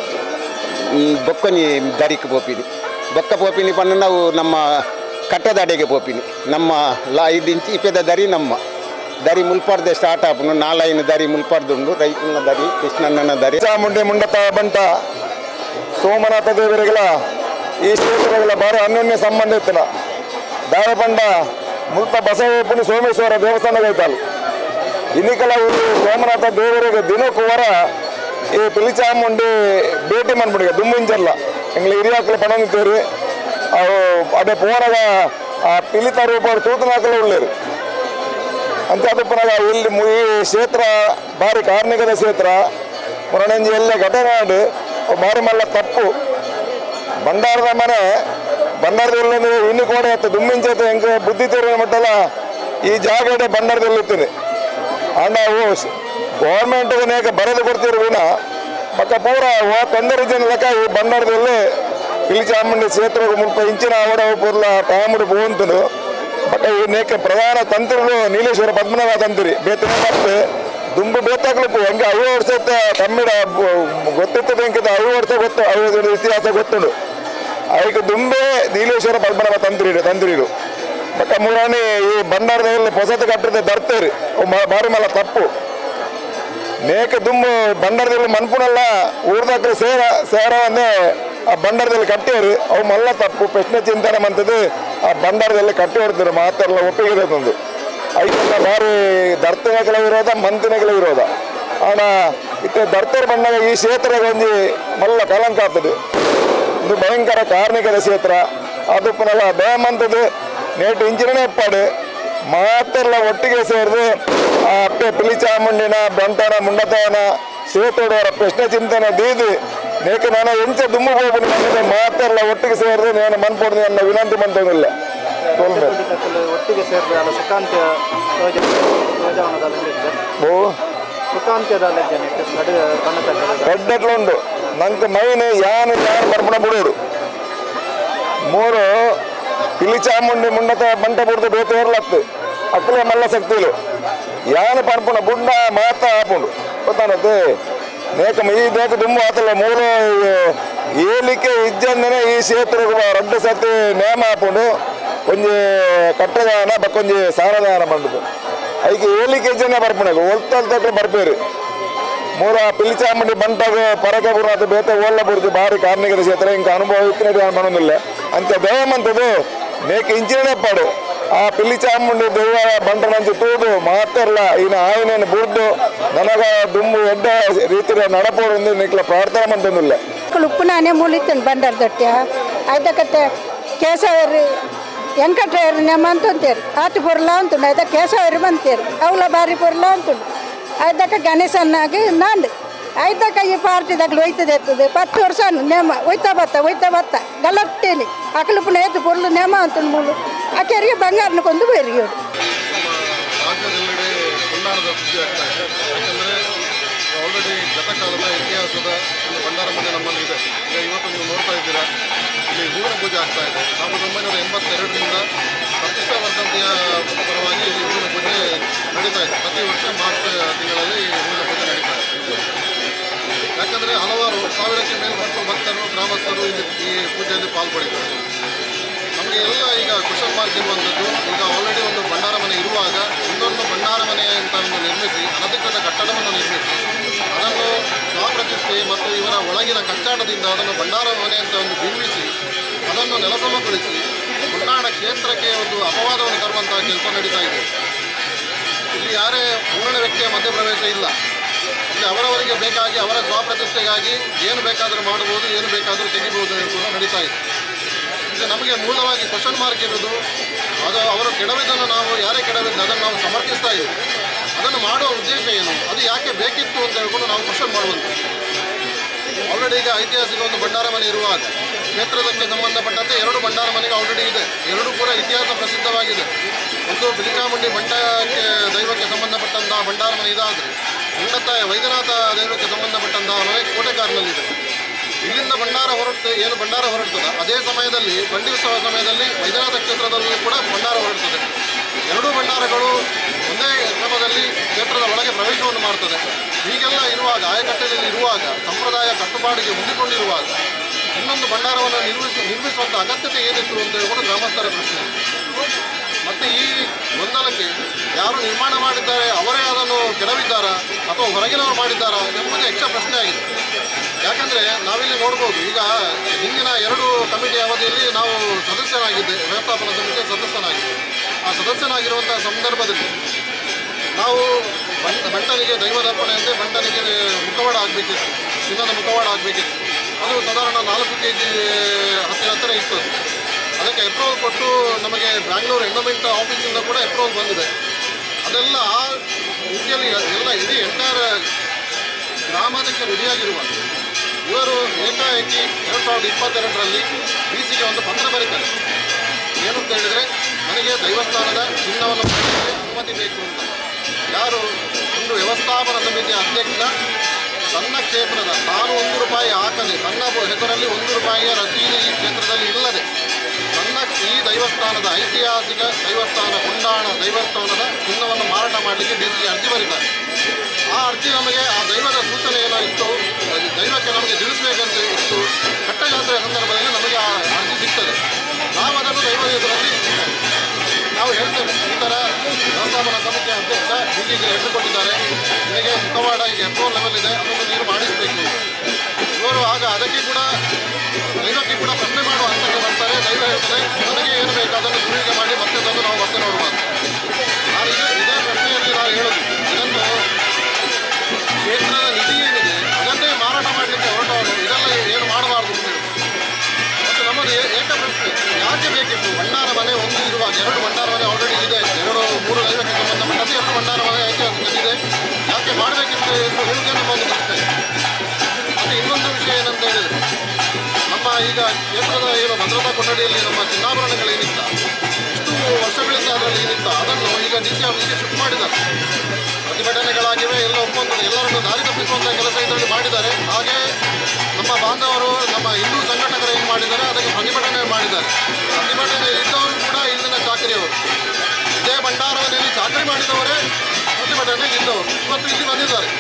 ಬೊಕ್ಕನಿ ದರಿಕ್ ಪೋಪಿನಿ ಬೊಕ್ಕ ಪೋಪಿನಿ ಪಣ್ಣ ನಾವು ನಮ್ಮ ಕಟ್ಟದ ಅಡೆಗೆ ಪೋಪಿನಿ ನಮ್ಮ ಲಾ ಐದು ಇಂಚು ಇಪ್ಪದ ದರಿ ನಮ್ಮ ದರಿ ಮುಲ್ಪಾಡ್ದೆ ಸ್ಟಾರ್ಟ್ ಆಪನು ನಾಲೈನು ದರಿ ಮುಲ್ಪಾಡ್ದುಂಡು ರೈತನ ದರಿ ಕೃಷ್ಣಣ್ಣನ ದರಿ ಚಾಮುಂಡಿ ಮುಂಡತ ಬಂಟ ಸೋಮನಾಥ ದೇವರಿಗಳ ಈ ಕ್ಷೇತ್ರಗಳ ಬಾರಿ ಅನ್ಯೋನ್ಯ ಸಂಬಂಧ ಇತ್ತನ ದಾಯಪಂಡ ಮುಲ್ತ ಬಸವಪ್ಪನ ಸೋಮೇಶ್ವರ ದೇವಸ್ಥಾನಗೈತಲ್ಲ ಇನ್ನಿಕಲ ಇವರು ಸೋಮನಾಥ ದೇವರಿಗೆ ದಿನಕ್ಕೂ ವರ ಈ ಪಿಲಿಚಾಮುಂಡಿ ಭೇಟಿ ಮಾಡ್ಬಿಡಿಗೆ ದುಮ್ಮಿಂಚಲ್ಲ ಎಂಗ್ಲ ಹಿರಿಯಾಕಲು ಪಣಂದಿತ್ತೇರಿ ಅವು ಅದೇ ಪೋನಾಗ ಆ ಪಿಲಿತ ರೂಪ ತೂತನಾಕಲು ಉಳ್ಳೇರು ಅಂತ ಅದಪ್ಪನಾಗ ಇಲ್ಲಿ ಈ ಕ್ಷೇತ್ರ ಭಾರಿ ಕಾರ್ಮಿಕದ ಕ್ಷೇತ್ರ ಮುರಣಂಜಿ ಎಲ್ಲ ಘಟನೆ ಆಡು ಭಾರಿ ಮಲ್ಲ ತಪ್ಪು ಬಂಡಾರದ ಮನೆ ಬಂಡಾರದಲ್ಲಿ ಇನ್ನು ಕೋಡೆ ಆಯ್ತು ದುಮ್ಮಿಂಚೈತೆ ಹೆಂಗೆ ಬುದ್ಧಿ ತೋರಿನ ಮಟ್ಟಲ್ಲ ಈ ಜಾಗಡೆ ಬಂಡಾರದಲ್ಲಿ ಇರ್ತೀನಿ ಆಂಡ ಅವು ಗೌರ್ಮೆಂಟ್ಗೆ ನೇಕ ಬರೆದು ಕೊಡ್ತಿರು ವಿನ ಪಕ್ಕ ಪೂರ ತೊಂದರೆ ಜನಲಕ ಈ ಬಂಡಾರದಲ್ಲಿ ಪಿಲಿಚಾಮುಂಡಿ ಕ್ಷೇತ್ರಕ್ಕೆ ಮುಲ್ಪ ಇಂಚಿನ ಆವಡ ಪೂರ್ಲ ತಾಮುಡು ಪೋಂತನು ಬಟ್ ಈ ನೇಕ ಪ್ರಧಾನ ತಂತ್ರಿಗಳು ನೀಲೇಶ್ವರ ಪದ್ಮನಾಭ ತಂತ್ರಿ ಬೇತನೆ ಮತ್ತೆ ದುಂಬು ಬೇತಾಗ್ಲಿಪ್ಪು ಹೆಂಗೆ ಐದು ವರ್ಷ ತಮ್ಮಿಡ ಗೊತ್ತಿರ್ತದೆ ಹೆಂಗೆ ಐದು ವರ್ಷ ಗೊತ್ತು ಐದು ಇತಿಹಾಸ ಗೊತ್ತುಂಡು ಅದಕ್ಕೆ ದುಂಬೆ ನೀಲೇಶ್ವರ ಪದ್ಮನಾಭ ತಂತ್ರಿ ತಂತ್ರಿರು ಬಟ್ ಮೂರನೇ ಈ ಬಂಡಾರದಲ್ಲಿ ಹೊಸತು ಕಟ್ಟಿದ ದರ್ತೇರಿ ಬಾರಿ ಮಲ್ಲ ತಪ್ಪು ನೇಕ ದುಂಬು ಬಂಡಾರದಲ್ಲಿ ಮನ್ಪುನಲ್ಲ ಊರ್ದಾಕ್ರೆ ಸೇರ ಸೇರವನ್ನೇ ಆ ಬಂಡಾರದಲ್ಲಿ ಕಟ್ಟಿಯರು ಅವು ಮಲ್ಲ ತಪ್ಪು ಪ್ರಶ್ನೆ ಚಿಂತನೆ ಮಂತದ್ದು ಆ ಬಂಡಾರದಲ್ಲಿ ಕಟ್ಟಿ ಹೊಡ್ತಾರೆ ಮಾತೆಲ್ಲ ಒಪ್ಪಿಗೆ ತಂದು ಐದೆಲ್ಲ ಭಾರಿ ದರ್ತನೆಗಳ ವಿರೋಧ ಮಂತಿನೆಗಳ ವಿರೋಧ ಆಣ ಇತ್ತೆ ದರ್ತರು ಬಂದಾಗ ಈ ಕ್ಷೇತ್ರ ಒಂಜಿ ಮಲ್ಲ ಕಲಂಕ ಆಗ್ತದೆ ಇದು ಭಯಂಕರ ಕಾರ್ಮಿಕರ ಕ್ಷೇತ್ರ ಅದು ಪುನಃ ಬೇಮಂತದ್ದು ನೇಟು ಇಂಚಿನೇ ಎಪ್ಪಾಡು ಮಾತೆಲ್ಲ ಒಟ್ಟಿಗೆ ಸೇರಿದು ಆ ಅಪ್ಪೆ ಪಿಲಿಚಾಮುಂಡಿನ ಬಂಟನ ಮುಂಡತನ ಸೇತೋಡವರ ಪ್ರಶ್ನೆ ಚಿಂತನೆ ದೀದು ನೇಕ ನಾನು ಎಂಚ ದುಮ್ಮು ಹೋಗ್ಬಿಟ್ಟು ಬಂದಿದ್ದೆ ಮಾತೆಲ್ಲ ಒಟ್ಟಿಗೆ ಸೇರಿದು ನಾನು ಮನ್ಪಡ್ದು ನನ್ನ ವಿನಂತಿ ಮಂತದಿಲ್ಲ ಒಟ್ಟಿಗೆ ಸೇರಿದ ಸುಖಾಂತ್ಯ ಓ ಸುಖಾಂತ್ಯದಲ್ಲಿ ದೊಡ್ಡಟ್ಲುಂಡು ನಂಗೆ ಮೈನ್ ಯಾನು ಯಾರು ಬರ್ಪಣ ಬಿಡೋರು ಮೂರು ಪಿಲಿಚಾಮುಂಡಿ ಮುಂಡತ ಬಂಟ ಬಿಡ್ದು ಬೇತೆ ಇರ್ಲತ್ತು ಅಕ್ಕಲೆ ಮಲ್ಲ ಶಕ್ತಿಲು ಯಾನು ಪರ್ಪಣ ಬುಡ್ಡ ಮಾತ ಆಪುಂಡು ಗೊತ್ತಾನತ್ತೆ ನೇಕ ಈ ದೇಕ ತುಂಬ ಆತಲ್ಲ ಮೂಲ ಏಲಿಕೆ ಇಜ್ಜಂದನೆ ಈ ಕ್ಷೇತ್ರಕ್ಕೆ ರಡ್ಡು ಸತಿ ನೇಮ ಆಪುಂಡು ಒಂಜಿ ಕಟ್ಟದಾನ ಬಕ್ಕೊಂಜಿ ಸಾರದಾನ ಬಂಡುದು ಅದಕ್ಕೆ ಏಲಿಕೆ ಇಜ್ಜನೆ ಬರ್ಪಣಗ ಒಲ್ತಲ್ ತಕ್ಕ ಬರ್ಪೇರು ಮೂರ ಪಿಲಿಚಾಮುಂಡಿ ಬಂಟಾಗ ಪರಕೆ ಬುರ್ನಾಥ ಬೇತೆ ಓಲ್ಲ ಬುರ್ದು ಭಾರಿ ಕಾರ್ಮಿಕದ ಕ್ಷೇತ್ರ ಇಂಕ ಅನುಭವ ಇತ್ತಿನ ಮಾಡೋದಿಲ್ಲ ಅಂತ ದಯಮಂತದ್ದು ನೇಕ ಇಂಚಿನೇ ಪಾಡು ಆ ಪಿಲಿಚಾಮುಂಡಿ ದೈವ ಬಂಟನಂಚು ತೂದು ಮಾತೆಲ್ಲ ಇನ್ನು ಆಯ್ನೇನು ಬುರ್ದು ನನಗ ದುಮ್ಮು ಎಡ್ಡ ರೀತಿಯ ನಡಪೋಡು ನಿಕ್ಲ ಪ್ರಾರ್ಥನೆ ಮಂತಂದಿಲ್ಲ ಉಪ್ಪುನಾನೆ ಮೂಲಿತ್ತನು ಬಂಡಾರ ದೊಟ್ಟೆ ಅದಕ್ಕೆ ಕೇಸವರಿ ವೆಂಕಟೇರಿ ನೆಮ್ಮ ಅಂತಂತೇರಿ ಆತು ಪೊರ್ಲ ಅಂತುಂಡು ಅದ ಕೇಸವರಿ ಬಂತೇರಿ ಅವಳ ಬಾರಿ ಪೊರ್ಲ ಅಂತುಂಡು ಅದಕ್ಕೆ ಗಣೇಶನ್ನಾಗಿ ನಾಂಡು ಐದಕ್ಕ ಈ ಪಾರ್ಟಿದಾಗಲು ಒಯ್ತದೆ ಎತ್ತದು ಪತ್ತು ವರ್ಷ ನೇಮ ಒಯ್ತಾ ಬತ್ತ ಒಯ್ತಾ ಬತ್ತ ಗಲಟ್ಟೇಲಿ ಅಕಲುಪುನ ಎದ್ದು ಪೊರ್ಲು ನೇಮ ಅಂತುಂಡು ಮೂಲು ಆಕೆರಿಗೆ ಬಂಗಾರನ ಕೊಂದು ಬೈರಿಗೆ ರಾಜ್ಯದೆಲ್ಲೆಡೆ ಬಂಡಾರದ ಸುದ್ದಿ ಆಗ್ತಾ ಇದೆ. ಯಾಕಂದರೆ ಆಲ್ರೆಡಿ ಗತಕಾಲದ ಇತಿಹಾಸದ ಒಂದು ಬಂಡಾರ ಮನೆ ನಮ್ಮಲ್ಲಿ ಇದೆ. ಈಗ ಇವತ್ತು ನೀವು ನೋಡ್ತಾ ಇದ್ದೀರಾ, ಇಲ್ಲಿ ಹೂವಿನ ಪೂಜೆ ಆಗ್ತಾ ಇದೆ. ಸಾವಿರದ ಒಂಬೈನೂರ ಎಂಬತ್ತೆರಡರಿಂದ ಪ್ರತಿಷ್ಠಾವರ್ಧಂತಿಯ ಪರವಾಗಿ ಇಲ್ಲಿ ಹೂವಿನ ಪೂಜೆ ನಡೀತಾ ಇದೆ. ಪ್ರತಿ ವರ್ಷ ಮಾರ್ಚ್ ತಿಂಗಳಲ್ಲಿ ಹೂವಿನ ಪೂಜೆ ನಡೀತಾ ಇದೆ. ಯಾಕಂದರೆ ಹಲವಾರು ಗ್ರಾಮಸ್ಥರು ಇಲ್ಲಿ ಈ ಪೂಜೆಯಲ್ಲಿ ಪಾಲ್ಗೊಂಡಿದ್ದಾರೆ. ನಮಗೆ ಎಲ್ಲ ಈಗ ಕ್ವಶನ್ ಮಾರ್ಕ್ ಇರುವಂಥದ್ದು, ಈಗ ಆಲ್ರೆಡಿ ಒಂದು ಭಂಡಾರ ಮನೆ ಇರುವಾಗ ಇನ್ನೊಂದು ಭಂಡಾರ ಮನೆ ಅಂತ ಒಂದು ನಿರ್ಮಿಸಿ ಅನಧಿಕೃತ ಕಟ್ಟಡವನ್ನು ನಿರ್ಮಿಸಿ ಅದನ್ನು ಸ್ವಪ್ರತಿಷ್ಠೆ ಮತ್ತು ಇವರ ಒಳಗಿನ ಕಚ್ಚಾಟದಿಂದ ಅದನ್ನು ಭಂಡಾರ ಮನೆ ಅಂತ ಒಂದು ಬಿಂಬಿಸಿ ಅದನ್ನು ನೆಲಸಮಗೊಳಿಸಿ ಹೊನ್ನಾಡ ಕ್ಷೇತ್ರಕ್ಕೆ ಒಂದು ಅಪವಾದವನ್ನು ತರುವಂತಹ ಕೆಲಸ ನಡೀತಾ ಇದೆ. ಇಲ್ಲಿ ಯಾರೇ ಮೂರನೇ ವ್ಯಕ್ತಿಯ ಮಧ್ಯಪ್ರವೇಶ ಇಲ್ಲ. ಇಲ್ಲಿ ಅವರವರಿಗೆ ಬೇಕಾಗಿ ಅವರ ಸ್ವಪ್ರತಿಷ್ಠೆಗಾಗಿ ಏನು ಬೇಕಾದರೂ ಮಾಡಬಹುದು, ಏನು ಬೇಕಾದರೂ ತೆಗಿಬಹುದು ಕೂಡ ನಡೀತಾ ಇದೆ. ಈಗ ನಮಗೆ ಮೂಲವಾಗಿ ಕ್ವಶನ್ ಮಾರ್ಕ್ ಇರೋದು ಅದು ಅವರು ಕೆಡವಿದ್ದನ್ನು ನಾವು ಯಾರೇ ಕೆಡವಿದ್ದು ಅದನ್ನು ನಾವು ಸಮರ್ಥಿಸ್ತಾ ಇದ್ದೀವಿ. ಅದನ್ನು ಮಾಡುವ ಉದ್ದೇಶ ಏನು, ಅದು ಯಾಕೆ ಬೇಕಿತ್ತು ಅಂತ ಹೇಳ್ಕೊಂಡು ನಾವು ಕ್ವಶನ್ ಮಾಡುವಂಥದ್ದು. ಆಲ್ರೆಡಿ ಈಗ ಐತಿಹಾಸಿಕ ಒಂದು ಭಂಡಾರ ಮನೆ ಇರುವಾಗ ಕ್ಷೇತ್ರದಕ್ಕೆ ಸಂಬಂಧಪಟ್ಟಂತೆ ಎರಡು ಭಂಡಾರ ಮನೆಗೆ ಆಲ್ರೆಡಿ ಇದೆ. ಎರಡೂ ಕೂಡ ಇತಿಹಾಸ ಪ್ರಸಿದ್ಧವಾಗಿದೆ. ಒಂದು ಬಿಳಿಚಾಮುಂಡಿ ಬಂಡಕ್ಕೆ ದೈವಕ್ಕೆ ಸಂಬಂಧಪಟ್ಟಂತಹ ಭಂಡಾರ ಮನೆ ಇದಾದರೆ ಉನ್ನತ ವೈದ್ಯನಾಥ ದೈವಕ್ಕೆ ಸಂಬಂಧಪಟ್ಟಂತಹ ಮನೆ ಕೋಟೆಕಾರಿನಲ್ಲಿದೆ. ಇಲ್ಲಿಂದ ಭಂಡಾರ ಹೊರಡ್ತದೆ, ಏನು ಭಂಡಾರ ಹೊರಡ್ತದೆ ಅದೇ ಸಮಯದಲ್ಲಿ ಬಂಡಿ ಉತ್ಸವ ಸಮಯದಲ್ಲಿ ವೈದ್ಯನಾಥ ಕ್ಷೇತ್ರದಲ್ಲೂ ಕೂಡ ಭಂಡಾರ ಹೊರಡ್ತದೆ. ಎರಡೂ ಭಂಡಾರಗಳು ಒಂದೇ ಕ್ರಮದಲ್ಲಿ ಕ್ಷೇತ್ರದ ಒಳಗೆ ಪ್ರವೇಶವನ್ನು ಮಾಡ್ತದೆ. ಹೀಗೆಲ್ಲ ಇರುವಾಗ ಆಯಕಟ್ಟೆಯಲ್ಲಿ ಇರುವಾಗ ಸಂಪ್ರದಾಯ ಕಟ್ಟುಪಾಡಿಗೆ ಹೊಂದಿಕೊಂಡಿರುವಾಗ ಇನ್ನೊಂದು ಭಂಡಾರವನ್ನು ನಿರ್ಮಿಸಿ ನಿರ್ಮಿಸುವಂಥ ಅಗತ್ಯತೆ ಏನಿತ್ತು ಅಂತ ಹೇಳ್ಕೊಂಡು ಗ್ರಾಮಸ್ಥರ ಪ್ರಶ್ನೆ. ಮತ್ತು ಈ ಗೊಂದಲಕ್ಕೆ ಯಾರು ನಿರ್ಮಾಣ ಮಾಡಿದ್ದಾರೆ ಅವರೇ ಅದನ್ನು ಕೆಡವಿದ್ದಾರಾ ಅಥವಾ ಹೊರಗಿನವರು ಮಾಡಿದ್ದಾರಾ ಎಂಬುದು ಯಕ್ಷ ಪ್ರಶ್ನೆ ಆಗಿದೆ. ಯಾಕಂದರೆ ನಾವಿಲ್ಲಿ ನೋಡ್ಬೋದು, ಈಗ ಹಿಂದಿನ ಎರಡು ಕಮಿಟಿ ಅವಧಿಯಲ್ಲಿ ನಾವು ಸದಸ್ಯನಾಗಿದ್ದೆ, ವ್ಯವಸ್ಥಾಪನಾ ಸಮಿತಿಯ ಸದಸ್ಯನಾಗಿದ್ದೆ. ಆ ಸದಸ್ಯನಾಗಿರುವಂಥ ಸಂದರ್ಭದಲ್ಲಿ ನಾವು ಬಂಟ ಬಂಟನಿಗೆ ದೈವದರ್ಪಣೆ ಅಂದರೆ ಬಂಟನಿಗೆ ಮುಖವಾಡ ಆಗಬೇಕಿತ್ತು, ಚಿನ್ನದ ಮುಖವಾಡ ಆಗಬೇಕಿತ್ತು. ಅದು ಸಾಧಾರಣ ನಾಲ್ಕು ಕೆ ಜಿ ಹತ್ತಿರ ಹತ್ತಿರ ಇತ್ತು. ಅದಕ್ಕೆ ಅಪ್ರೂವಲ್ ಕೊಟ್ಟು ನಮಗೆ ಬ್ಯಾಂಗ್ಳೂರು ಎಂಡೋಮೆಂಟ್ ಆಫೀಸಿಂದ ಕೂಡ ಅಪ್ರೂವಲ್ ಬಂದಿದೆ. ಅದೆಲ್ಲ ಆ ರೀತಿಯಲ್ಲಿ ಎಲ್ಲ ಇಡೀ ಎಂಟೈರ್ ಗ್ರಾಮದಕ್ಕೆ ರೆಡಿಯಾಗಿರುವ ಇವರು ಏಕಾಏಕಿ ಎರಡು ಸಾವಿರದ ಇಪ್ಪತ್ತೆರಡರಲ್ಲಿ ಬಿ ಸಿಗೆ ಒಂದು ಪತ್ರ ಬರೀತಾರೆ. ಏನಂತ ಹೇಳಿದರೆ, ನನಗೆ ದೈವಸ್ಥಾನದ ಚಿನ್ನವನ್ನು ಪಡೆಯಲಿಕ್ಕೆ ಅನುಮತಿ ಬೇಕು ಅಂತ. ಯಾರು ಒಂದು ವ್ಯವಸ್ಥಾಪನಾ ಸಮಿತಿಯ ಅಧ್ಯಕ್ಷ ತನ್ನ ಕ್ಷೇತ್ರದ ತಾನು ಒಂದು ರೂಪಾಯಿ ಹಾಕದೆ, ತನ್ನ ಹೆಸರಲ್ಲಿ ಒಂದು ರೂಪಾಯಿಯ ರಸೀದಿ ಈ ಕ್ಷೇತ್ರದಲ್ಲಿ ಇಲ್ಲದೆ ತನ್ನ ಈ ದೈವಸ್ಥಾನದ ಐತಿಹಾಸಿಕ ದೈವಸ್ಥಾನ ಕೊಂಡಾಣ ದೈವಸ್ಥಾನದ ಚಿನ್ನವನ್ನು ಮಾರಾಟ ಮಾಡಲಿಕ್ಕೆ ಡಿ ಸಿಗೆ ಅರ್ಜಿ ಬರೀತಾರೆ. ಆ ಅರ್ಜಿ ನಮಗೆ ಆ ದೈವದ ಸೂಚನೆ ಏನೋ ಇತ್ತು, ದೈವಕ್ಕೆ ನಮಗೆ ತಿಳಿಸಬೇಕಂತ ಇತ್ತು. ಕಟ್ಟಜಾತ್ರೆಯ ಸಂದರ್ಭದಲ್ಲಿ ನಮಗೆ ಆ ಅರ್ಜಿ ಸಿಗ್ತದೆ. ನಾವು ಅದನ್ನು ದೈವದ ಹೆಸರಲ್ಲಿ ನಾವು ಹೇಳ್ತೇವೆ, ಈ ಥರ ವ್ಯವಸ್ಥಾಪನಾ ಸಮಿತಿಯ ಅಧ್ಯಕ್ಷ ಹೀಗೆ ಲೆಟರ್ ಕೊಟ್ಟಿದ್ದಾರೆ, ನಿಮಗೆ ಮುಖವಾಡ ಈಗ ಅಪ್ರೂವಲ್ ಲೆವೆಲ್ ಇದೆ, ಅದನ್ನು ನೀರು ಮಾಡಿಸಬೇಕು. ಇವರು ಆಗ ಅದಕ್ಕೆ ಕೂಡ ದೈವಕ್ಕೆ ಕೂಡ ಪ್ರಶ್ನೆ ಮಾಡುವ ಹಂತಕ್ಕೆ ಬರ್ತಾರೆ. ದೈವ ಹೇಳ್ತಾರೆ, ನನಗೆ ಏನು ಬೇಕು ಅದನ್ನು ಸುಳಿಗೆ ಮಾಡಿ ಮತ್ತೆ ತಂದು ನಾವು ಮತ್ತೆ ನೋಡಬಾರ್ದು. ನಾನು ಇದೇ ಇದೇ ಪ್ರಶ್ನೆಯಲ್ಲಿ ನಾವು ಹೇಳೋದು, ಇದನ್ನು ಕ್ಷೇತ್ರದ ನಿಧಿ ಏನಿದೆ ಅದನ್ನೇ ಮಾರಾಟ ಮಾಡಲಿಕ್ಕೆ ಹೊರಟವರು ಇದೆಲ್ಲ ಏನು ಮಾಡಬಾರ್ದು ಅಂತ ಹೇಳಿ. ಮತ್ತು ನಮ್ಮದು ಏಕ ಪ್ರಶ್ನೆ, ಯಾಕೆ ಬೇಕಿತ್ತು ಭಂಡಾರ ಮನೆ ಒಂದು ಇರುವಾಗ? ಎರಡು ಭಂಡಾರ ಮನೆ ಆಲ್ರೆಡಿ ಇದೆ, ಎರಡು ಮೂರು ದೈವಕ್ಕೆ ಸಂಬಂಧಪಟ್ಟಂತೆ ಎರಡು ಭಂಡಾರ ಮನೆ ಐತಿಹಾಸಿಕತೆ ಯಾಕೆ ಮಾಡಬೇಕಿತ್ತು ಎಂದು ಹೇಳುವುದೇ ನಮ್ಮ ಒಂದು ಪ್ರಶ್ನೆ. ಮತ್ತು ಇನ್ನೊಂದು ವಿಷಯ ಏನಂತ ಹೇಳಿದರೆ, ನಮ್ಮ ಈಗ ಕ್ಷೇತ್ರದ ಏನು ಭದ್ರತಾ ಕೊಠಡಿಯಲ್ಲಿ ನಮ್ಮ ಚಿನ್ನಾಭರಣಗಳೇನಿತ್ತ ಇಷ್ಟು ವರ್ಷಗಳಿಂದ ಅದರಲ್ಲಿ ಏನಿತ್ತ ಅದನ್ನು ಈಗ ಡಿ ಸಿ ಆಫೀಸ್ಗೆ ಶಿಫ್ಟ್ ಮಾಡಿದ್ದಾರೆ. ಪ್ರತಿಭಟನೆಗಳಾಗಿವೆ, ಎಲ್ಲ ಒಪ್ಪಂದ ಎಲ್ಲರನ್ನು ದಾರಿ ತಪ್ಪಿಸುವಂಥ ಕೆಲಸ ಇದರಲ್ಲಿ ಮಾಡಿದ್ದಾರೆ. ಹಾಗೆ ನಮ್ಮ ಬಾಂಧವರು ನಮ್ಮ ಹಿಂದೂ ಸಂಘಟಕರು ಏನು ಮಾಡಿದ್ದಾರೆ ಅದಕ್ಕೆ ಪ್ರತಿಭಟನೆ ಮಾಡಿದ್ದಾರೆ. ಪ್ರತಿಭಟನೆ ಇದ್ದವರು ಕೂಡ ಇಲ್ಲಿನ ಚಾಕರಿಯವರು, ಇದೇ ಭಂಡಾರದಲ್ಲಿ ಚಾಕರಿ ಮಾಡಿದವರೇ ಪ್ರತಿಭಟನೆಗೆ ಇದ್ದವರು ಇವತ್ತು ಇಲ್ಲಿ ಬಂದಿದ್ದಾರೆ.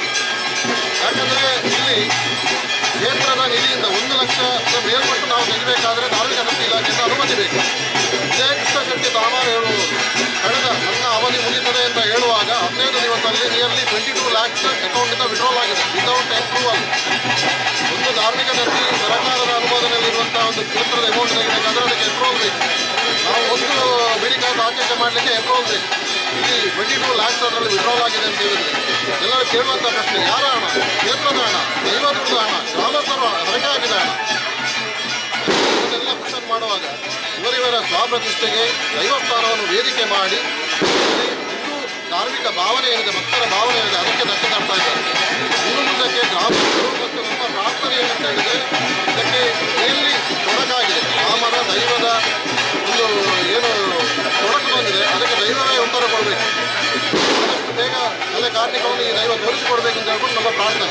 ಯಾಕಂದರೆ ಇಲ್ಲಿ ಕ್ಷೇತ್ರದ ನಿಧಿಯಿಂದ ಒಂದು ಲಕ್ಷ ಮೇಲ್ಪಟ್ಟು ನಾವು ತೆಗಿಬೇಕಾದರೆ ಧಾರ್ಮಿಕ ದತ್ತಿ ಇಲಾಖೆಯಿಂದ ಅನುಮತಿ ಬೇಕು. ಇದೇ ಕೃಷ್ಣಶೆಟ್ಟಿ ತಾಮಾರು ಹೇಳುವುದು, ಕಳೆದ ನನ್ನ ಅವಧಿ ಮುಗಿತದೆ ಅಂತ ಹೇಳುವಾಗ ಹದಿನೈದು ದಿವಸದಲ್ಲಿ ನಿಯರ್ಲಿ ಟ್ವೆಂಟಿ ಟೂ ಲ್ಯಾಕ್ಸ್ ಅಕೌಂಟಿಂದ ವಿಡ್ರಾಲ್ ಆಗಿದೆ ವಿತೌಟ್ ಅಪ್ರೂವಲ್. ಒಂದು ಧಾರ್ಮಿಕ ದತ್ತಿ ಸರ್ಕಾರದ ಅನುಮೋದನೆಯಲ್ಲಿರುವಂಥ ಒಂದು ಕ್ಷೇತ್ರದ ಅಮೌಂಟ್ ತೆಗಿಬೇಕಾದ್ರೆ ಅದಕ್ಕೆ ಅಪ್ರೂವಲ್ ಬೇಕು. ನಾವು ಒಂದು ಬಿಡಿಕಾಸು ಆಚರಣೆ ಮಾಡಲಿಕ್ಕೆ ಅಪ್ರೂವಲ್ ಬೇಕು. ಇಲ್ಲಿ ಟ್ವೆಂಟಿ ಟೂ ಲ್ಯಾಕ್ಸ್ ಅದರಲ್ಲಿ ವಿಡ್ರಾಲ್ ಆಗಿದೆ ಅಂತ ಹೇಳಿದರೆ ಎಲ್ಲರೂ ಕೇಳುವಂಥ ಪ್ರಶ್ನೆ, ಯಾರ ಹಣ? ಕ್ಷೇತ್ರದ ಹಣ, ದೈವದುರ್ಗದ ಹಣ, ಗ್ರಾಮಸ್ಥರ ಹೊರಗೆ ಹಾಕಿದ ಹಣ. ಇದನ್ನೆಲ್ಲ ಕ್ವಶನ್ ಮಾಡುವಾಗ ಇವರಿವರ ಸ್ವಪ್ರತಿಷ್ಠೆಗೆ ದೈವಸ್ಥಾನವನ್ನು ವೇದಿಕೆ ಮಾಡಿ ಹಿಂದೂ ಧಾರ್ಮಿಕ ಭಾವನೆ ಏನಿದೆ, ಭಕ್ತರ ಭಾವನೆ ಏನಿದೆ ಅದಕ್ಕೆ ಧಕ್ಕೆ ತರ್ತಾ ಇದ್ದಾರೆ. ಇನ್ನು ಮುಂದಕ್ಕೆ ಗ್ರಾಮಸ್ಥರು ಮತ್ತು ನಮ್ಮ ಪ್ರಾರ್ಥನೆ ಏನಂತ ಹೇಳಿದರೆ ಇದಕ್ಕೆ ಎಲ್ಲಿ ತೊಡಕಾಗಿದೆ, ರಾಮನ ದೈವದ ಒಂದು ಏನು ತೊಡಕು ಬಂದಿದೆ ಅದಕ್ಕೆ ದೈವವೇ ಉತ್ತರ ಕೊಡಬೇಕು. ಆದಷ್ಟು ಬೇಗ ತಲೆ ಕಾರ್ಮಿಕವನ್ನು ಈ ದೈವ ತೋರಿಸಿಕೊಡ್ಬೇಕು ಅಂತ ಹೇಳ್ಕೊಂಡು ನಮ್ಮ ಪ್ರಾರ್ಥನೆ.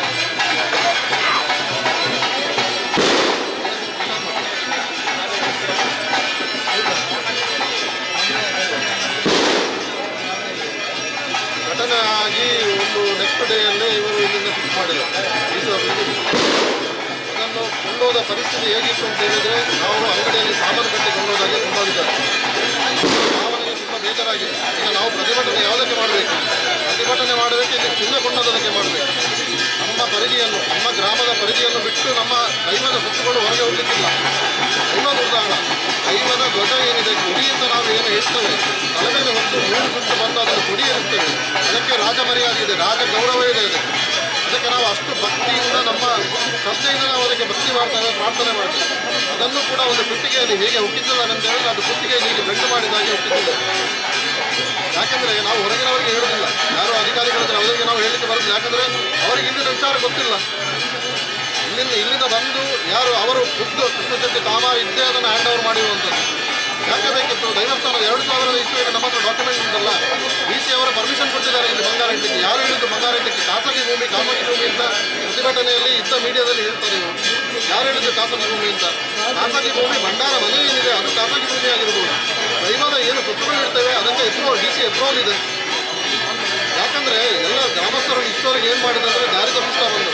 ಘಟನೆ ಆಗಿ ಒಂದು ನೆಕ್ಸ್ಟ್ ಡೇಯಲ್ಲೇ ಇವರು ಇಲ್ಲಿಂದ ಶಿಫ್ಟ್ ಮಾಡಿದ್ದಾರೆ. ಅದನ್ನು ಇದನ್ನು ಕೊಂಡೋದ ಪರಿಸ್ಥಿತಿ ಹೇಗಿತ್ತು ಅಂತ ಹೇಳಿದರೆ, ನಾವು ಅಂಗಡಿಯಲ್ಲಿ ಸಾಮಾನು ಕಟ್ಟಿ ಕೊಂಡೋದಾಗೆ ಕೊಂಡೋಗಿದ್ದಾರೆ. ಭಾವನೆಗೆ ತುಂಬ ಬೇಜಾರಾಗಿದೆ. ಈಗ ನಾವು ಪ್ರತಿಭಟನೆ ಯಾವುದಕ್ಕೆ ಮಾಡಬೇಕು? ಪ್ರತಿಭಟನೆ ಮಾಡಬೇಕು, ಇಲ್ಲಿ ಚಿನ್ನ ಕೊಂಡೋದಕ್ಕೆ ಮಾಡಬೇಕು. ನಮ್ಮ ಪರಿಧಿಯನ್ನು, ನಮ್ಮ ಗ್ರಾಮದ ಪರಿಧಿಯನ್ನು ಬಿಟ್ಟು ನಮ್ಮ ದೈವದ ಸುತ್ತುಗಳು ಹೊರಗೆ ಹೋಗಲಿಕ್ಕಿಲ್ಲ. ದೈವದ ಉದಾಹರಣ, ದೈವದ ಧ್ವಜ ಏನಿದೆ, ಕೊಡಿಯಿಂದ ನಾವು ಏನು ಹೇಳ್ತೇವೆ, ತಲೆ ಮೇಲೆ ಹೊತ್ತು ಮೂರು ಸುತ್ತು ಬಂದು ಅದನ್ನು ಕೊಡಿ ಇರುತ್ತೇವೆ. ಅದಕ್ಕೆ ರಾಜ ಮರ್ಯಾದೆ ಇದೆ, ರಾಜ ಗೌರವ ಇದೆ. ಅದಕ್ಕೆ ನಾವು ಅಷ್ಟು ಭಕ್ತಿಯಿಂದ, ನಮ್ಮ ಶ್ರದ್ಧೆಯಿಂದ ನಾವು ಅದಕ್ಕೆ ಭಕ್ತಿ ಮಾಡ್ತೇವೆ, ಪ್ರಾರ್ಥನೆ ಮಾಡ್ತೇವೆ. ಅದನ್ನು ಕೂಡ ಒಂದು ಪೆಟ್ಟಿಗೆಯಲ್ಲಿ ಹೇಗೆ ಹುಟ್ಟಿದ್ದಾರೆ ಅಂತ ಹೇಳಿದ್ರೆ, ಅದು ಪೆಟ್ಟಿಗೆಯಲ್ಲಿ ಹೀಗೆ ಬೆಂಡು ಮಾಡಿದಾಗೆ ಹುಟ್ಟಿದ್ದಾರೆ. ಯಾಕೆಂದರೆ ನಾವು ಹೊರಗಿನವರಿಗೆ ಹೇಳೋದಿಲ್ಲ, ಯಾರು ಅಧಿಕಾರಿಗಳಿದ್ರೆ ಅವರಿಗೆ ನಾವು ಹೇಳಲಿಕ್ಕೆ ಬರೋದಿಲ್ಲ. ಯಾಕಂದರೆ ಅವರಿಗೆ ಇಲ್ಲಿನ ವಿಚಾರ ಗೊತ್ತಿಲ್ಲ. ಇಲ್ಲಿಂದ ಇಲ್ಲಿಂದ ಬಂದು ಯಾರು ಅವರು ಖುದ್ದು ಕೃಷ್ಣಚಟ್ಟಿ ತಾಮ ಇದ್ದೇ ಅದನ್ನು ಹ್ಯಾಂಡ್ ಓವರ್ ಮಾಡಿರುವಂಥದ್ದು. ಯಾಕೆ ಬೇಕಿತ್ತು? ದೇವಸ್ಥಾನದ ಎರಡು ಸಾವಿರದ ಇಸ್ವಿಯಲ್ಲಿ ನಮ್ಮ ಹತ್ರ ಡಾಕ್ಯುಮೆಂಟ್ ಉಂಟಲ್ಲ, ಡಿ ಸಿ ಅವರು ಪರ್ಮಿಷನ್ ಕೊಟ್ಟಿದ್ದಾರೆ ಇಲ್ಲಿ ಬಂಗಾರ ಇಡ್ಲಿಕ್ಕೆ. ಯಾರು ಹೇಳಿದ್ದು ಬಂಗಾರ ಇಡ್ಲಿಕ್ಕೆ? ಖಾಸಗಿ ಭೂಮಿ, ಖಾಸಗಿ ಭೂಮಿ ಅಂತ ಪ್ರತಿಭಟನೆಯಲ್ಲಿ ಇದ್ದ ಮೀಡಿಯಾದಲ್ಲಿ ಹೇಳ್ತಾರೆ. ಇವರು ಯಾರು ಹೇಳಿದ್ದು ಖಾಸಗಿ ಭೂಮಿ ಅಂತ? ಖಾಸಗಿ ಭೂಮಿ ಭಂಡಾರ ಮನೆ ಏನಿದೆ ಅದು ಖಾಸಗಿ ಭೂಮಿ ಆಗಿರ್ಬೋದು. ದೈವದ ಏನು ಸುತ್ತಗಳು ಇರ್ತೇವೆ ಅದಕ್ಕೆ ಎಪ್ರೋಲ್, ಡಿ ಸಿ ಎಪ್ರೋಲ್ ಇದೆ. ಯಾಕಂದರೆ ಎಲ್ಲ ಗ್ರಾಮಸ್ಥರು ಇಷ್ಟವರೆಗೆ ಏನು ಮಾಡಿದಂದರೆ ದಾರಿ ತಪ್ಪಿಸ್ತಾ ಬಂದರು.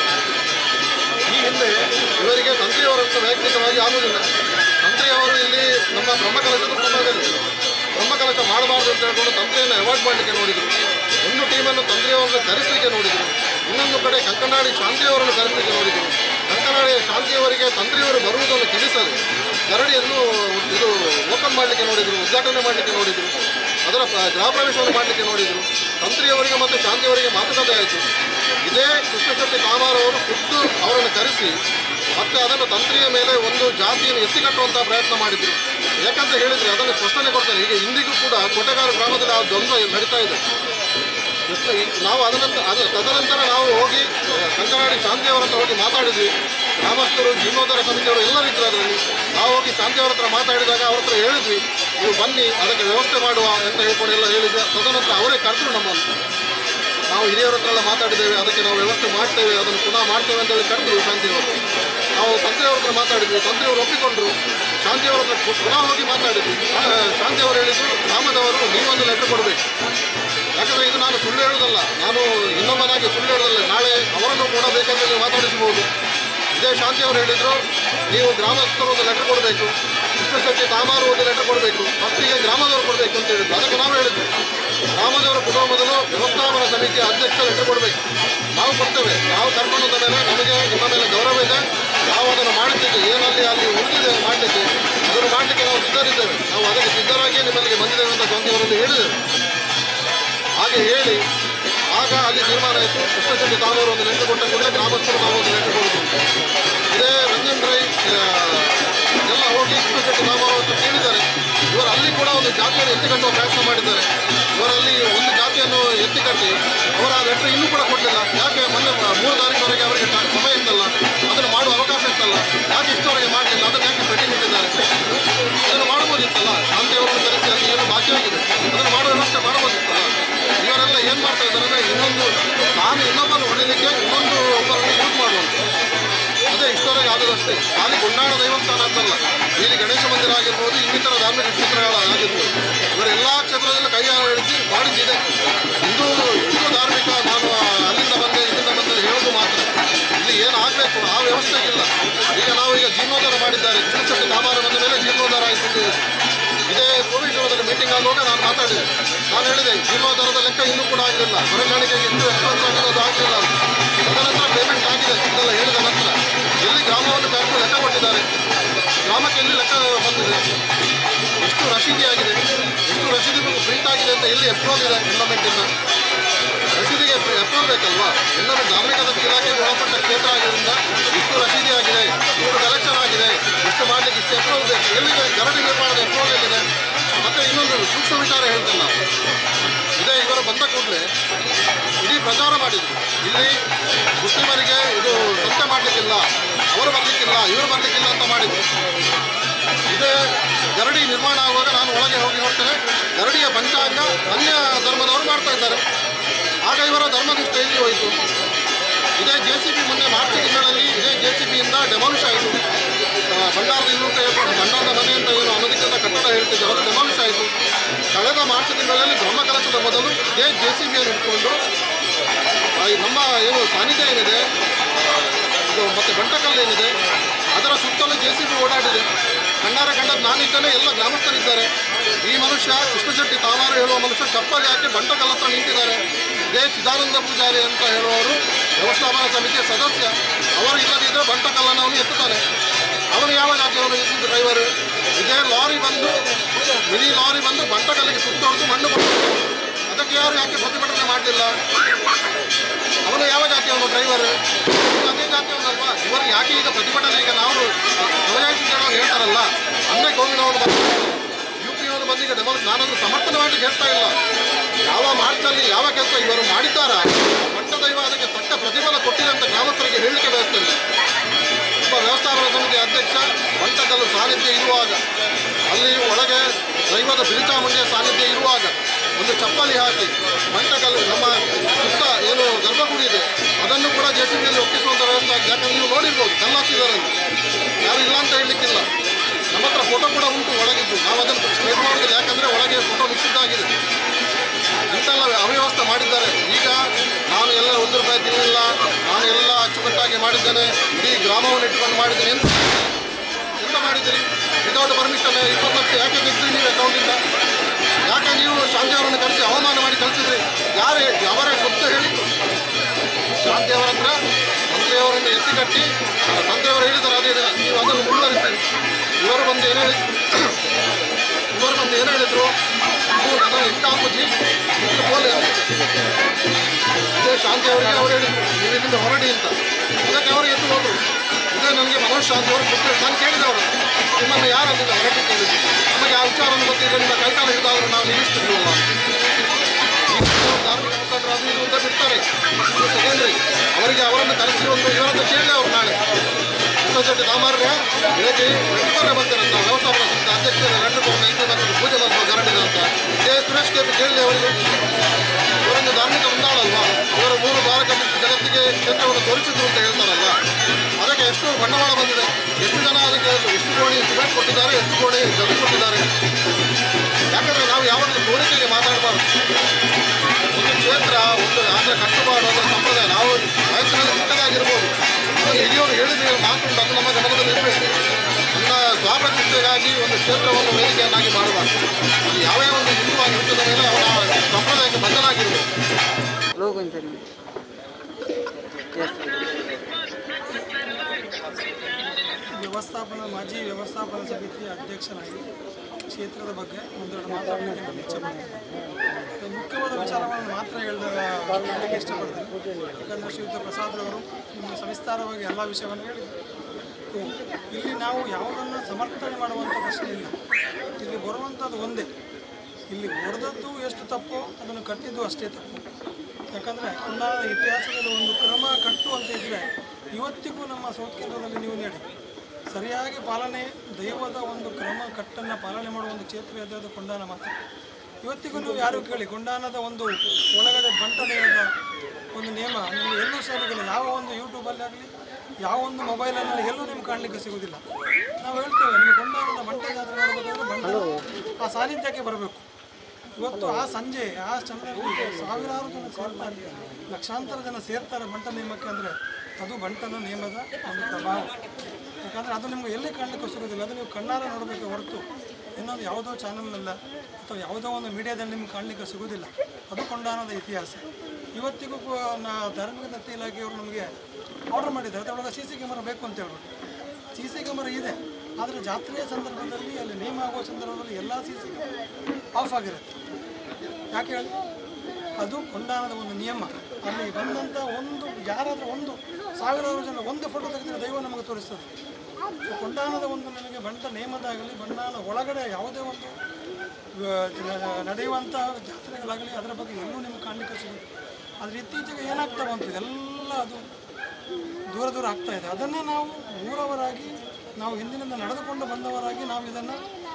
ಈ ಹಿಂದೆ ಇವರಿಗೆ ತಂತ್ರಿಯವರಂತ ವೈಯಕ್ತಿಕವಾಗಿ ಆಗುವುದಿಲ್ಲ. ತಂತ್ರಿಯವರು ಇಲ್ಲಿ ನಮ್ಮ ಬ್ರಹ್ಮಕಲಶದ ಕ್ರಮದಲ್ಲಿ ಬ್ರಹ್ಮಕಲಶ ಮಾಡಬಾರ್ದು ಅಂತ ಹೇಳ್ಕೊಂಡು ತಂತ್ರಿಯನ್ನು ಅವಾಯ್ಡ್ ಮಾಡಲಿಕ್ಕೆ ನೋಡಿದರು. ಒಂದು ಟೀಮನ್ನು ತಂತ್ರಿಯವರನ್ನು ಕರೆಸಲಿಕ್ಕೆ ನೋಡಿದರು, ಇನ್ನೊಂದು ಕಡೆ ಕಂಕನಾಡಿ ಶಾಂತಿಯವರನ್ನು ಕರೆಸಲಿಕ್ಕೆ ನೋಡಿದರು. ಕಂಕನಾಡಿ ಶಾಂತಿಯವರಿಗೆ ತಂತ್ರಿಯವರು ಬರುವುದನ್ನು ತಿಳಿಸಲು ಗರಡಿಯನ್ನು ಇದು ಓಪನ್ ಮಾಡಲಿಕ್ಕೆ ನೋಡಿದರು, ಉದ್ಘಾಟನೆ ಮಾಡಲಿಕ್ಕೆ ನೋಡಿದರು, ಅದರ ಗೃಹ ಪ್ರವೇಶವನ್ನು ಮಾಡಲಿಕ್ಕೆ ನೋಡಿದರು. ತಂತ್ರಿಯವರಿಗೆ ಮತ್ತು ಶಾಂತಿಯವರಿಗೆ ಮಾತುಕತೆ ಆಯಿತು. ಇದೇ ಕೃಷ್ಣಚಟ್ಟಿ ಕಾಮಾರವರು ಖುದ್ದು ಅವರನ್ನು ಕರೆಸಿ ಮತ್ತೆ ಅದನ್ನು ತಂತ್ರಿಯ ಮೇಲೆ ಒಂದು ಜಾತಿಯನ್ನು ಎತ್ತಿಕಟ್ಟುವಂಥ ಪ್ರಯತ್ನ ಮಾಡಿದರು. ಯಾಕಂತ ಹೇಳಿದರೆ ಅದನ್ನು ಸ್ಪಷ್ಟನೆ ಕೊಡ್ತಾರೆ. ಈಗ ಇಂದಿಗೂ ಕೂಡ ಕೊಟ್ಟೆಗಾರ ಗ್ರಾಮದಲ್ಲಿ ಆ ದ್ವಂದ್ವ ನಡೀತಾ ಇದೆ. ನಾವು ಅದನಂತರ ಅದು ತದನಂತರ ನಾವು ಹೋಗಿ ಕಂಕನಾಡಿ ಶಾಂತಿಯವರ ಹತ್ರ ಹೋಗಿ ಮಾತಾಡಿದ್ವಿ. ಗ್ರಾಮಸ್ಥರು, ಜೀರ್ಣೋದ್ಧಾರ ಸಮಿತಿಯವರು ಎಲ್ಲರೂ ಇದ್ರು ಅದರಲ್ಲಿ. ನಾವು ಹೋಗಿ ಶಾಂತಿಯವರ ಹತ್ರ ಮಾತಾಡಿದಾಗ ಅವ್ರ ಹತ್ರ ಹೇಳಿದ್ವಿ, ನೀವು ಬನ್ನಿ ಅದಕ್ಕೆ ವ್ಯವಸ್ಥೆ ಮಾಡುವ ಅಂತ ಹೇಳ್ಕೊಂಡು ಎಲ್ಲ ಹೇಳಿದ್ವಿ. ತದನಂತರ ಅವರೇ ಕರೆದ್ರು ನಮ್ಮನ್ನು. ನಾವು ಹಿರಿಯರ ಹತ್ರ ಎಲ್ಲ ಮಾತಾಡಿದ್ದೇವೆ, ಅದಕ್ಕೆ ನಾವು ವ್ಯವಸ್ಥೆ ಮಾಡ್ತೇವೆ, ಅದನ್ನು ಪುನಃ ಮಾಡ್ತೇವೆ ಅಂತೇಳಿ ಕರೆದ್ರು ಶಾಂತಿಯವರು. ನಾವು ತಂತ್ರಿಯವ್ರ ಹತ್ರ ಮಾತಾಡಿದ್ವಿ, ತಂತ್ರಿಯವರು ಒಪ್ಪಿಕೊಂಡ್ರು. ಶಾಂತಿಯವರ ಹತ್ರ ಪುನಃ ಹೋಗಿ ಮಾತಾಡಿದ್ವಿ. ಶಾಂತಿಯವರು ಹೇಳಿದ್ರು, ಗ್ರಾಮದವರು ನೀವೊಂದು ಲೆಟರ್ ಕೊಡಬೇಕು. ಯಾಕಂದರೆ ಇದು ನಾನು ಸುಳ್ಳು ಹೇಳೋದಲ್ಲ, ನಾನು ಇನ್ನೊಬ್ಬನಾಗಿ ಸುಳ್ಳು ಹೇಳೋದಲ್ಲ. ನಾಳೆ ಅವರನ್ನು ಕೂಡ ಬೇಕಂತ ನೀವು ಮಾತಾಡಿಸ್ಬೋದು. ಇದೇ ಶಾಂತಿಯವರು ಹೇಳಿದರು, ನೀವು ಗ್ರಾಮಸ್ಥರು ಒಂದು ಲೆಟರ್ ಕೊಡಬೇಕು, ಕೃಷ್ಣಚಟ್ಟಿ ತಾಮಾರು ಒಂದು ಲೆಟರ್ ಕೊಡಬೇಕು, ಫಸ್ಟಿಗೆ ಗ್ರಾಮದವರು ಕೊಡಬೇಕು ಅಂತ ಹೇಳಿದ್ರು. ಅದಕ್ಕೆ ನಾವು ಹೇಳಿದ್ವಿ, ಗ್ರಾಮದವರು ಕೊಡುವ ಮೊದಲು ವ್ಯವಸ್ಥಾಪನಾ ಸಮಿತಿಯ ಅಧ್ಯಕ್ಷ ಲೆಟರ್ ಕೊಡಬೇಕು. ನಾವು ಕೊಡ್ತೇವೆ, ನಾವು ಕರ್ಕೊಂಡು ಬಂದ ಮೇಲೆ ನಮಗೆ ನಿಮ್ಮ ಮೇಲೆ ಗೌರವ ಇದೆ, ನಾವು ಅದನ್ನು ಮಾಡುತ್ತಿದ್ದೆ, ಏನಲ್ಲಿ ಅಲ್ಲಿ ಉಳಿದಿದೆ ಮಾಡಲಿಕ್ಕೆ, ಅದನ್ನು ಮಾಡಲಿಕ್ಕೆ ನಾವು ಸಿದ್ಧರಿದ್ದೇವೆ, ನಾವು ಅದಕ್ಕೆ ಸಿದ್ಧರಾಗಿಯೇ ನಿಮ್ಮಲ್ಲಿಗೆ ಬಂದಿದ್ದೇವೆ ಅಂತ ಶಾಂತಿಯವರಲ್ಲಿ ಹೇಳಿದ್ದೇವೆ. ಹಾಗೆ ಹೇಳಿ ಆಗ ಅಲ್ಲಿ ತೀರ್ಮಾನ ಆಯಿತು. ಕೃಷ್ಣಚಟ್ಟಿ ತಾಮೂರು ಒಂದು ಲೆಟರ್ ಕೊಟ್ಟ ಕೂಡಲೇ ಗ್ರಾಮಸ್ಥರು ನಾವು ಒಂದು ಲೆಟರ್ ಕೊಡೋದು. ಇದೇ ರಂಜನ್ ರೈ ಎಲ್ಲ ಹೋಗಿ ಕೃಷ್ಣಚಟ್ಟಿ ತಾಮೂರು ಅಂತ ಕೇಳಿದ್ದಾರೆ. ಇವರು ಅಲ್ಲಿ ಕೂಡ ಒಂದು ಜಾತಿಯನ್ನು ಎತ್ತಿಕಟ್ಟುವ ಪ್ರಯತ್ನ ಮಾಡಿದ್ದಾರೆ. ಇವರಲ್ಲಿ ಒಂದು ಜಾತಿಯನ್ನು ಎತ್ತಿಕಟ್ಟಿ ಅವರ ಲೆಟರ್ ಇನ್ನೂ ಕೂಡ ಕೊಡಲಿಲ್ಲ. ಯಾಕೆ? ಮೊನ್ನೆ ಮೂರು ತಾರೀಕುವರೆಗೆ ಅವರಿಗೆ ಸಮಯ ಇತ್ತಲ್ಲ, ಅದನ್ನು ಮಾಡುವ ಅವಕಾಶ ಇತ್ತಲ್ಲ, ಯಾಕೆ ಇಷ್ಟವರೆಗೆ ಮಾಡಲಿಲ್ಲ? ಅದನ್ನು ಯಾಕೆ ಪೆಂಡಿಂಗ್ ಇಟ್ಟಿದ್ದಾರೆ? ಅದನ್ನು ಮಾಡ್ಬೋದಿತ್ತಲ್ಲ, ಶಾಂತಿಯವರನ್ನು ಕರೆಸಿ ಅಲ್ಲಿ ಏನು ಬಾಕಿಯಾಗಿದೆ ಅದನ್ನು ಮಾಡುವ ವ್ಯವಸ್ಥೆ ಮಾಡ್ಬೋದಿತ್ತಲ್ಲ. ಇವರೆಲ್ಲ ಏನು ಮಾಡ್ತಾ ಇದ್ದಾರೆ ಅಂದರೆ ಇನ್ನೊಂದು ನಾನು ಇನ್ನೊಬ್ಬರು ಹೊಡಿಲಿಕ್ಕೆ ಇನ್ನೊಂದು ಒಬ್ಬರನ್ನು ಯೂಸ್ ಮಾಡುವಂಥ, ಅದೇ ಇಷ್ಟವರೆಗೆ ಆಗೋದಷ್ಟೇ. ಖಾಲಿ ಕೊಂಡಾಣ ದೇವಸ್ಥಾನ ಅಂತಲ್ಲ, ಇಲ್ಲಿ ಗಣೇಶ ಮಂದಿರ ಆಗಿರ್ಬೋದು, ಇನ್ನಿತರ ಧಾರ್ಮಿಕ ಕ್ಷೇತ್ರಗಳಾಗಿರ್ಬೋದು, ಇವರೆಲ್ಲ ಕ್ಷೇತ್ರದಲ್ಲಿ ಕೈ ಇಳಿಸಿ ಮಾಡಿದ್ದಿದೆ. ಹಿಂದೂ ಹಿಂದೂ ಧಾರ್ಮಿಕ ನಾನು ಅಲ್ಲಿಂದ ಬಂದೆ ಇಲ್ಲಿಂದ ಬಂದೆ ಹೇಳೋದು ಮಾತ್ರ. ಇಲ್ಲಿ ಏನು ಆಗಬೇಕು ಆ ವ್ಯವಸ್ಥೆ ಇಲ್ಲ. ಈಗ ನಾವು ಈಗ ಜೀರ್ಣೋದ್ಧಾರ ಮಾಡಿದ್ದಾರೆ, ಕೃಷ್ಣಚಟ್ಟಿ ತಾಮಾರು ಬಂದ ಮೇಲೆ ಜೀರ್ಣೋದ್ಧಾರ ಆಯಿತು. ಇದೇ ಸೋಮೇಶ್ವರದಲ್ಲಿ ಮೀಟಿಂಗ್ ಆಗುವಾಗ ನಾನು ಮಾತಾಡಿದೆ. ನಾನು ಹೇಳಿದೆ, ಜೀರ್ಣೋದ್ಧಾರದ ಲೆಕ್ಕ ಇನ್ನೂ ಕೂಡ ಆಗಲಿಲ್ಲ, ಹೊರಗಾಣಿಕೆಗೆ ಎಷ್ಟು ಎಕ್ಸ್ಪೆನ್ಸ್ ಆಗಿದೆ ಅದು ಆಗಲಿಲ್ಲ. ತದನಂತರ ಪೇಮೆಂಟ್ ಆಗಿದೆ, ಇದೆಲ್ಲ ಹೇಳಿದ ನಂತರ ಎಲ್ಲಿ ಗ್ರಾಮವನ್ನು ಬ್ಯಾಂಕು ಲೆಕ್ಕ ಕೊಟ್ಟಿದ್ದಾರೆ, ಗ್ರಾಮಕ್ಕೆ ಎಲ್ಲಿ ಲೆಕ್ಕ ಬಂದಿದೆ, ಎಷ್ಟು ರಸೀದಿ ಆಗಿದೆ, ಎಷ್ಟು ರಸೀದಿ ಪ್ರಿಂಟ್ ಆಗಿದೆ ಅಂತ ಎಲ್ಲಿ ಅಪ್ರೂವಲ್ ಇದೆ ಗವರ್ಮೆಂಟಿಂದ. ರಸೀದಿಗೆ ಅಪ್ರೂವಲ್ ಬೇಕಲ್ವಾ? ಇನ್ನೊಂದು ಧಾರ್ಮಿಕ ಇಲಾಖೆಗೆ ಒಳಪಟ್ಟ ಕ್ಷೇತ್ರ ಆಗಿರೋದ್ರಿಂದ ಇಷ್ಟು ರಸೀದಿ ಆಗಿದೆ, ಇಷ್ಟು ಕಲೆಕ್ಷನ್ ಆಗಿದೆ, ಇಷ್ಟು ಮಾಡಲಿಕ್ಕೆ ಇಷ್ಟು ಅಪ್ರೂವಲ್ ಬೇಕು. ಎಲ್ಲಿದೆ ಗರಡಿ ನಿರ್ಮಾಣದ ಅಪ್ರೂವಲ್ ಎಲ್ಲಿದೆ? ಮತ್ತು ಇನ್ನೊಂದು ಸೂಕ್ಷ್ಮ ವಿಚಾರ ಹೇಳ್ತಲ್ಲ, ಇದೇ ಇವರು ಬಂದ ಕೂಡಲೇ ಇಡೀ ಪ್ರಚಾರ ಮಾಡಿದ್ರು. ಇಲ್ಲಿ ಮುಸ್ಲಿಮರಿಗೆ ಇದು ಸಂತೆ ಮಾಡಲಿಕ್ಕಿಲ್ಲ, ಅವರು ಬರಲಿಕ್ಕಿಲ್ಲ, ಇವರು ಬರಲಿಕ್ಕಿಲ್ಲ ಅಂತ ಮಾಡಿದ್ರು. ಇದೇ ಗರಡಿ ನಿರ್ಮಾಣ ಆಗುವಾಗ ನಾನು ಒಳಗೆ ಹೋಗಿ ನೋಡ್ತೇನೆ, ಗರಡಿಯ ಪಂಚಾಂಗ ಅನ್ಯ ಧರ್ಮದವರು ಮಾಡ್ತಾ ಇದ್ದಾರೆ. ಆಗ ಇವರ ಧರ್ಮನಿಷ್ಠೆ ಎಲ್ಲಿ ಹೋಯಿತು? ಇದೇ ಜೆ ಸಿ ಬಿ ಮೊನ್ನೆ ಮಾರ್ಚ್ ತಿಂಗಳಲ್ಲಿ ಇದೇ ಜೆ ಸಿ ಬಿಯಿಂದ ಡೆಮಾಲಿಷ್ ಆಯಿತು. ಭಂಡಾರದ ಇನ್ನು ಅಂತ ಹೇಳ್ಕೊಂಡು ಭಂಡಾರದ ಮನೆ ಅಂತ ಏನು ಅನಧಿಕೃತ ಕಟ್ಟಡ ಹೇಳ್ತಿದ್ದಾರೆ, ಅದು ಡೆಮಾಲಿಷ್ ಆಯಿತು. ಕಳೆದ ಮಾರ್ಚ್ ತಿಂಗಳಲ್ಲಿ ಬ್ರಹ್ಮಕಲಶದ ಮೊದಲು ಇದೇ ಜೆ ಸಿ ಬಿಯನ್ನು ಇಟ್ಕೊಂಡು ನಮ್ಮ ಏನು ಸಾನ್ನಿಧ್ಯ ಏನಿದೆ ಇದು ಮತ್ತು ಗಂಟಕಲ್ಲು ಏನಿದೆ ಅದರ ಸುತ್ತಲೂ ಜೆ ಸಿ ಬಿ ಓಡಾಡಿದೆ. ಭಂಡಾರ ಕಂಡದ್ದು ನಾನಿದ್ದೇನೆ, ಎಲ್ಲ ಗ್ರಾಮಸ್ಥರಿದ್ದಾರೆ. ಈ ಮನುಷ್ಯ ಕೃಷ್ಣಶೆಟ್ಟಿ ತಾಮಾರು ಹೇಳುವ ಮನುಷ್ಯ ಚಪ್ಪಲಿ ಹಾಕಿ ಬಂಟಕಲ್ ಹತ್ರ ನಿಂತಿದ್ದಾರೆ. ಇದೇ ಚಿದಾನಂದ ಪೂಜಾರಿ ಅಂತ ಹೇಳುವವರು ವ್ಯವಸ್ಥಾಪನಾ ಸಮಿತಿಯ ಸದಸ್ಯ. ಅವರು ಇಲ್ಲದಿದ್ದರೆ ಬಂಟಕಲ್ಲನ್ನು ಅವನು ಎತ್ತುತ್ತಾನೆ. ಅವನು ಯಾವ ಜಾತಿಯವನು ಎಸಿದ ಡ್ರೈವರು? ಇದೇ ಲಾರಿ ಬಂದು ಮಿನಿ ಲಾರಿ ಬಂದು ಬಂಟಕಲ್ಲಿಗೆ ಸುತ್ತೊಡೆದು ಮಣ್ಣು ಕೊಡ್ತಾರೆ. ಅದಕ್ಕೆ ಯಾರು ಯಾಕೆ ಪ್ರತಿಭಟನೆ ಮಾಡಲಿಲ್ಲ? ಅವನು ಯಾವ ಜಾತಿಯವನು ಡ್ರೈವರ್? ಅದೇ ಜಾತಿಯವನಲ್ವಾ? ಇವರು ಯಾಕೆ ಈಗ ಪ್ರತಿಭಟನೆ? ಈಗ ನಾವು ಗಮನಿಸಿದ್ದೇವೆ ಹೇಳ್ತಾರಲ್ಲ, ಅನ್ನ ಗೋವಿನವರು ಬಂದು ಯು ಪಿಯವರು ಬಂದೀಗ ಡೆಮೋ ನಾನೊಂದು ಸಮರ್ಥನೆ ಮಾಡಲಿಕ್ಕೆ ಹೇಳ್ತಾ ಇಲ್ಲ. ಯಾವ ಮಾರ್ಚಲ್ಲಿ ಯಾವ ಕೆಲಸ ಇವರು ಮಾಡಿದ್ದಾರ ಪಟ್ಟ ದೈವ ಅದಕ್ಕೆ ತಕ್ಕ ಪ್ರತಿಫಲ ಕೊಟ್ಟಿದೆ ಅಂತ ಗ್ರಾಮಸ್ಥರಿಗೆ ಹೇಳಲಿಕ್ಕೆ ಬಯಸ್ತೇನೆ. ಒಬ್ಬ ವ್ಯವಸ್ಥಾಪನಾ ಸಮಿತಿ ಅಧ್ಯಕ್ಷ ಬಂಟಕಲ್ಲು ಸಾನ್ನಿಧ್ಯ ಇರುವಾಗ, ಅಲ್ಲಿ ಒಳಗೆ ದೈವದ ಬಿಳಿಚಾಮುಂಡಿಯ ಸಾನ್ನಿಧ್ಯ ಇರುವಾಗ ಒಂದು ಚಪ್ಪಲಿ ಹಾಕಿ ಬಂಟಕಲ್ಲು ನಮ್ಮ ಸುತ್ತ ಏನು ಗರ್ಭಗುಡಿ ಇದೆ ಅದನ್ನು ಕೂಡ ಜೆ ಸಿ ಬಿಯಲ್ಲಿ ಒಪ್ಪಿಸುವಂಥ ವ್ಯವಸ್ಥೆ ಆಗಿದೆ. ಯಾಕಂದ್ರೆ ನೀವು ನೋಡಿರ್ಬೋದು ಕಲ್ಲಾಸಿದಾರನ್ನು, ಯಾರು ಇಲ್ಲ ಅಂತ ಹೇಳಲಿಕ್ಕಿಲ್ಲ. ನಮ್ಮ ಹತ್ರ ಫೋಟೋ ಕೂಡ ಉಂಟು ಒಳಗಿದ್ದು, ನಾವು ಅದನ್ನು ಸ್ಪ್ರೆಡ್ ಮಾಡೋದಿಲ್ಲ. ಯಾಕಂದರೆ ಒಳಗೆ ಫೋಟೋ ನಿಷಿದ್ಧಾಗಿದೆ. ಇಂತೆಲ್ಲ ಅವ್ಯವಸ್ಥೆ ಮಾಡಿದ್ದಾರೆ. ಈಗ ನಾನು ಎಲ್ಲ ಒಂದು ರೂಪಾಯಿ ತಿನ್ನಲಿಲ್ಲ, ನಾನು ಎಲ್ಲ ಅಚ್ಚುಕಟ್ಟಾಗಿ ಮಾಡಿದ್ದೇನೆ, ಇಡೀ ಗ್ರಾಮವನ್ನು ಇಟ್ಕೊಂಡು ಮಾಡಿದ್ದೇನೆ ಎಂತ ಎಂತ ಮಾಡಿದ್ದೀರಿ? ವಿತೌಟ್ ಪರ್ಮಿಷನ್ ಇಪ್ಪತ್ತು ಲಕ್ಷ ಯಾಕೆ ತೆಗೆದ್ರಿ ನೀವು ಅಕೌಂಟಿಂದ? ಯಾಕೆ ನೀವು ಶಾಂತಿ ಅವರನ್ನು ಕರೆಸಿ ಅವಮಾನ ಮಾಡಿ ಕಳಿಸಿದ್ರಿ? ಯಾರೇ ಅವರೇ ಗೊತ್ತು ಹೇಳಿದ್ದು? ಶಾಂತಿ ಅವರ ಹತ್ರ ಮಂತ್ರಿಯವರನ್ನು ಎತ್ತಿಕಟ್ಟಿ ಮಂತ್ರಿಯವರು ಹೇಳಿದ್ದಾರೆ ಅದೇ ನೀವು ಅದನ್ನು ಮುಂದುವರಿಸಿ. ಇವರು ಬಂದು ಏನು ಹೇಳಿ ಇವರು ಬಂದು ಏನು ಹೇಳಿದರು? ಇದು ನನ್ನ ಇಟ್ಟಾಪುಜಿ ಇಷ್ಟು ಪೋಲೆ ಇದೇ ಶಾಂತಿ ಅವರಿಗೆ ಅವರು ಹೇಳಿದರು ನೀವು ಇಲ್ಲಿಂದ ಹೊರಡಿ ಅಂತ. ಅದಕ್ಕೆ ಅವರು ಎದ್ದು ಹೋದರು. ಇದೇ ನನಗೆ ಮನೋಜ್ ಶಾಂತಿ ಅವರು ಕೊಟ್ಟು ನಾನು ಕೇಳಿದೆ ಅವರು ನಿಮ್ಮನ್ನು ಯಾರು ಅಲ್ಲಿಂದ ಹೊರಟಿ ಕೇಳಿದ್ರು. ನಮಗೆ ಆ ವಿಚಾರವನ್ನು ಗೊತ್ತಿದ್ರೆ ನಿಮ್ಮ ಕೈಕಾಲ ಹಿಡಿದಾದರೂ ನಾವು ನಿಲ್ಲಿಸ್ತಿದ್ವಲ್ಲ. ಧಾರ್ಮಿಕ ಮುಖಂಡರು ಅದು ಇದು ಅಂತ ಬಿಡ್ತಾರೆ, ಇದು ಸೆಕೆಂಡ್ರಿ. ಅವರಿಗೆ ಅವರನ್ನು ಕರೆಸಿ ಒಂದು ಇವರನ್ನು ಕೇಳಿದೆ ಅವರು ನಾಳೆ ಕೃಷ್ಣಶೆಟ್ಟಿ ತಾಮಾರ್ಯ ಬೆಳಗ್ಗೆ ರೆಡ್ಡಿಪುರ ಬಂದಿರಂತ ವ್ಯವಸ್ಥಾಪನಾ ಸಮಿತಿ ಅಧ್ಯಕ್ಷರ ರೆಡ್ಡಿಪುರನ ಹಿಂದೆ ಬಂದು ಪೂಜೆ ಮಾಡುವ ಗರಡಿದ ಅಂತ ಇದೇ ಸುರೇಶ್ ಕೆ ಪಿ ಕೇಳಿದೆ ಅವರಿಗೆ. ಇವರೊಂದು ಧಾರ್ಮಿಕ ಮುಂದಾಳಲ್ವಾ, ಇವರ ಮೂರು ದ್ವಾರಕ ಜಗತ್ತಿಗೆ ಕ್ಷೇತ್ರವನ್ನು ತೋರಿಸಿದ್ರು ಅಂತ ಹೇಳ್ತಾರಲ್ಲ, ಅದಕ್ಕೆ ಎಷ್ಟು ಬಂಡವಾಳ ಬಂದಿದೆ, ಎಷ್ಟು ಜನ ಅದಕ್ಕೆ ಎಷ್ಟು ಕೋಣಿ ಸಿಮೆಂಟ್ ಕೊಟ್ಟಿದ್ದಾರೆ, ಎಷ್ಟು ಕೋಣಿ ಜಗತ್ತು ಕೊಟ್ಟಿದ್ದಾರೆ. ಯಾಕಂದರೆ ನಾವು ಯಾವಾಗಲೂ ತೋರಿಕೆಗೆ ಮಾತಾಡಬಾರ್ದು. ಒಂದು ಕ್ಷೇತ್ರ ಒಂದು ಆದರೆ ಕಟ್ಟುಪಾಡು ಅದರ ಸಂಪ್ರದಾಯ ನಾವು ವಯಸ್ಸಿನಲ್ಲಿ ಚಿಕ್ಕದಾಗಿರ್ಬೋದು, ಹಿರಿಯವರು ಹೇಳಿದ್ರೆ ಮಾತುಂಟು, ಅದು ನಮ್ಮ ಗಮನದಲ್ಲಿ ಇರಬೇಕು. ನನ್ನ ಸ್ವಾಪ್ರತಿಷ್ಠೆಗಾಗಿ ಒಂದು ಕ್ಷೇತ್ರವನ್ನು ವೇದಿಕೆಯನ್ನಾಗಿ ಮಾಡಬಾರ್ದು. ಅದು ಯಾವ್ಯಾವ ಒಂದು ಹಿಂದುವಾಗಿ ಹುಟ್ಟಿದ ಮೇಲೆ ಅವನ ಸಂಪ್ರದಾಯಕ್ಕೆ ಬದಲಾಗಿರಬೇಕು. ವ್ಯವಸ್ಥಾಪನಾ ಮಾಜಿ ವ್ಯವಸ್ಥಾಪನಾ ಸಮಿತಿಯ ಅಧ್ಯಕ್ಷನಾಗಿ ಕ್ಷೇತ್ರದ ಬಗ್ಗೆ ಒಂದೆರಡು ಮಾತಾಡಲಿಕ್ಕೆ ನಾನು ಇಚ್ಛೆ ಪಡ್ತೇನೆ. ಮುಖ್ಯವಾದ ವಿಚಾರಗಳನ್ನು ಮಾತ್ರ ಹೇಳಲಿಕ್ಕೆ ಇಷ್ಟಪಡ್ತೇನೆ. ಯಾಕಂದರೆ ಶ್ರೀಯುತ ಪ್ರಸಾದ್ರವರು ನಿಮ್ಮ ಸವಿಸ್ತಾರವಾಗಿ ಎಲ್ಲ ವಿಷಯವನ್ನು ಹೇಳಿದರು. ಇಲ್ಲಿ ನಾವು ಯಾವುದನ್ನು ಸಮರ್ಥನೆ ಮಾಡುವಂಥ ಪ್ರಶ್ನೆ ಇಲ್ಲ. ಇಲ್ಲಿ ಬರುವಂಥದ್ದು ಒಂದೇ, ಇಲ್ಲಿ ಹೊಡೆದದ್ದು ಎಷ್ಟು ತಪ್ಪು ಅದನ್ನು ಕಟ್ಟಿದ್ದು ಅಷ್ಟೇ ತಪ್ಪು. ಯಾಕಂದರೆ ಕುಂದಾನದ ಇತಿಹಾಸದಲ್ಲಿ ಒಂದು ಕ್ರಮ ಕಟ್ಟು ಅಂತ ಇದ್ದರೆ ಇವತ್ತಿಗೂ ನಮ್ಮ ಸೌತ್ ಕೇಂದ್ರದಲ್ಲಿ ನೀವು ನೀಡಿ ಸರಿಯಾಗಿ ಪಾಲನೆ ದೈವದ ಒಂದು ಕ್ರಮ ಕಟ್ಟನ್ನು ಪಾಲನೆ ಮಾಡುವ ಒಂದು ಕ್ಷೇತ್ರ ಇದೆ, ಅದು ಕೊಂಡಾನ ಮಾತ್ರ. ಇವತ್ತಿಗೂ ನೀವು ಯಾರು ಕೇಳಿ ಕೊಂಡಾನದ ಒಂದು ಒಳಗಡೆ ಬಂಟನೆಯಾದ ಒಂದು ನಿಯಮ ನಿಮಗೆ ಎಲ್ಲೂ ಸಿಗೋದಿಲ್ಲ. ಯಾವ ಒಂದು ಯೂಟ್ಯೂಬಲ್ಲಿ ಆಗಲಿ ಯಾವ ಒಂದು ಮೊಬೈಲಲ್ಲಿ ಎಲ್ಲೂ ನಿಮ್ಗೆ ಕಾಣಲಿಕ್ಕೆ ಸಿಗೋದಿಲ್ಲ. ನಾವು ಹೇಳ್ತೇವೆ ನಿಮಗೆ ಕೊಂಡಾನದ ಬಂಟೆ ಜಾತ್ರೆ ನೋಡಬೇಕಾದ್ರೆ ಬಂಟ ಆ ಸಾನ್ನಿಧ್ಯಕ್ಕೆ ಬರಬೇಕು. ಇವತ್ತು ಆ ಸಂಜೆ ಆ ಚಂದ್ರದಲ್ಲಿ ಸಾವಿರಾರು ಜನ ಸೇರ್ತಾರೆ, ಲಕ್ಷಾಂತರ ಜನ ಸೇರ್ತಾರೆ ಬಂಟ ನಿಯಮಕ್ಕೆ. ಅಂದರೆ ಅದು ಬಂಟನ ನಿಯಮದ ಒಂದು ಪ್ರಭಾವ. ಯಾಕಂದರೆ ಅದು ನಿಮ್ಗೆ ಎಲ್ಲಿ ಕಾಣಲಿಕ್ಕೆ ಸಿಗೋದಿಲ್ಲ, ಅದು ನೀವು ಕಣ್ಣಾರ ನೋಡಬೇಕು ಹೊರತು ಇನ್ನೊಂದು ಯಾವುದೋ ಚಾನಲ್ನಲ್ಲ ಅಥವಾ ಯಾವುದೋ ಒಂದು ಮೀಡಿಯಾದಲ್ಲಿ ನಿಮ್ಗೆ ಕಾಣಲಿಕ್ಕೆ ಸಿಗೋದಿಲ್ಲ. ಅದು ಕೊಂಡಾನದ ಇತಿಹಾಸ. ಇವತ್ತಿಗೂ ನಾ ಧಾರ್ಮಿಕ ದತ್ತಿ ಇಲಾಖೆಯವರು ನಮಗೆ ಆರ್ಡರ್ ಮಾಡಿದ್ದಾರೆ, ಅದರೊಳಗೆ ಸಿ ಸಿ ಕ್ಯಾಮರಾ ಬೇಕು ಅಂತ ಹೇಳ್ಬಿಟ್ಟು. ಸಿ ಸಿ ಕ್ಯಾಮರಾ ಇದೆ, ಆದರೆ ಜಾತ್ರೆಯ ಸಂದರ್ಭದಲ್ಲಿ ಅಲ್ಲಿ ನೇಮ ಆಗುವ ಸಂದರ್ಭದಲ್ಲಿ ಎಲ್ಲ ಸಿ ಸಿ ಆಫ್ ಆಗಿರುತ್ತೆ. ಯಾಕೆ ಹೇಳಿ, ಅದು ಕೊಂಡಾನದ ಒಂದು ನಿಯಮ. ಅಲ್ಲಿ ಬಂದಂಥ ಒಂದು ಯಾರಾದರೂ ಒಂದು ಸಾವಿರಾರು ಜನ ಒಂದು ಫೋಟೋ ತೆಗೆದರೆ ದೈವ ನಮಗೆ ತೋರಿಸ್ತದೆ. ಸೊ ಕೊಂಡಾನದ ಒಂದು ನನಗೆ ಬಂಟ ನೇಮದಾಗಲಿ ಬಂಡಾನ ಒಳಗಡೆ ಯಾವುದೇ ಒಂದು ನಡೆಯುವಂಥ ಜಾತ್ರೆಗಳಾಗಲಿ ಅದರ ಬಗ್ಗೆ ಎಲ್ಲೂ ನಿಮ್ಗೆ ಕಾಣಲಿಕ್ಕೆ ಸಿಗುತ್ತೆ. ಆದರೆ ಇತ್ತೀಚೆಗೆ ಏನಾಗ್ತಾ ಬಂತು, ಎಲ್ಲ ಅದು ದೂರ ದೂರ ಆಗ್ತಾ ಇದೆ. ಅದನ್ನು ನಾವು ಊರವರಾಗಿ ನಾವು ಹಿಂದಿನಿಂದ ನಡೆದುಕೊಂಡು ಬಂದವರಾಗಿ ನಾವು ಇದನ್ನು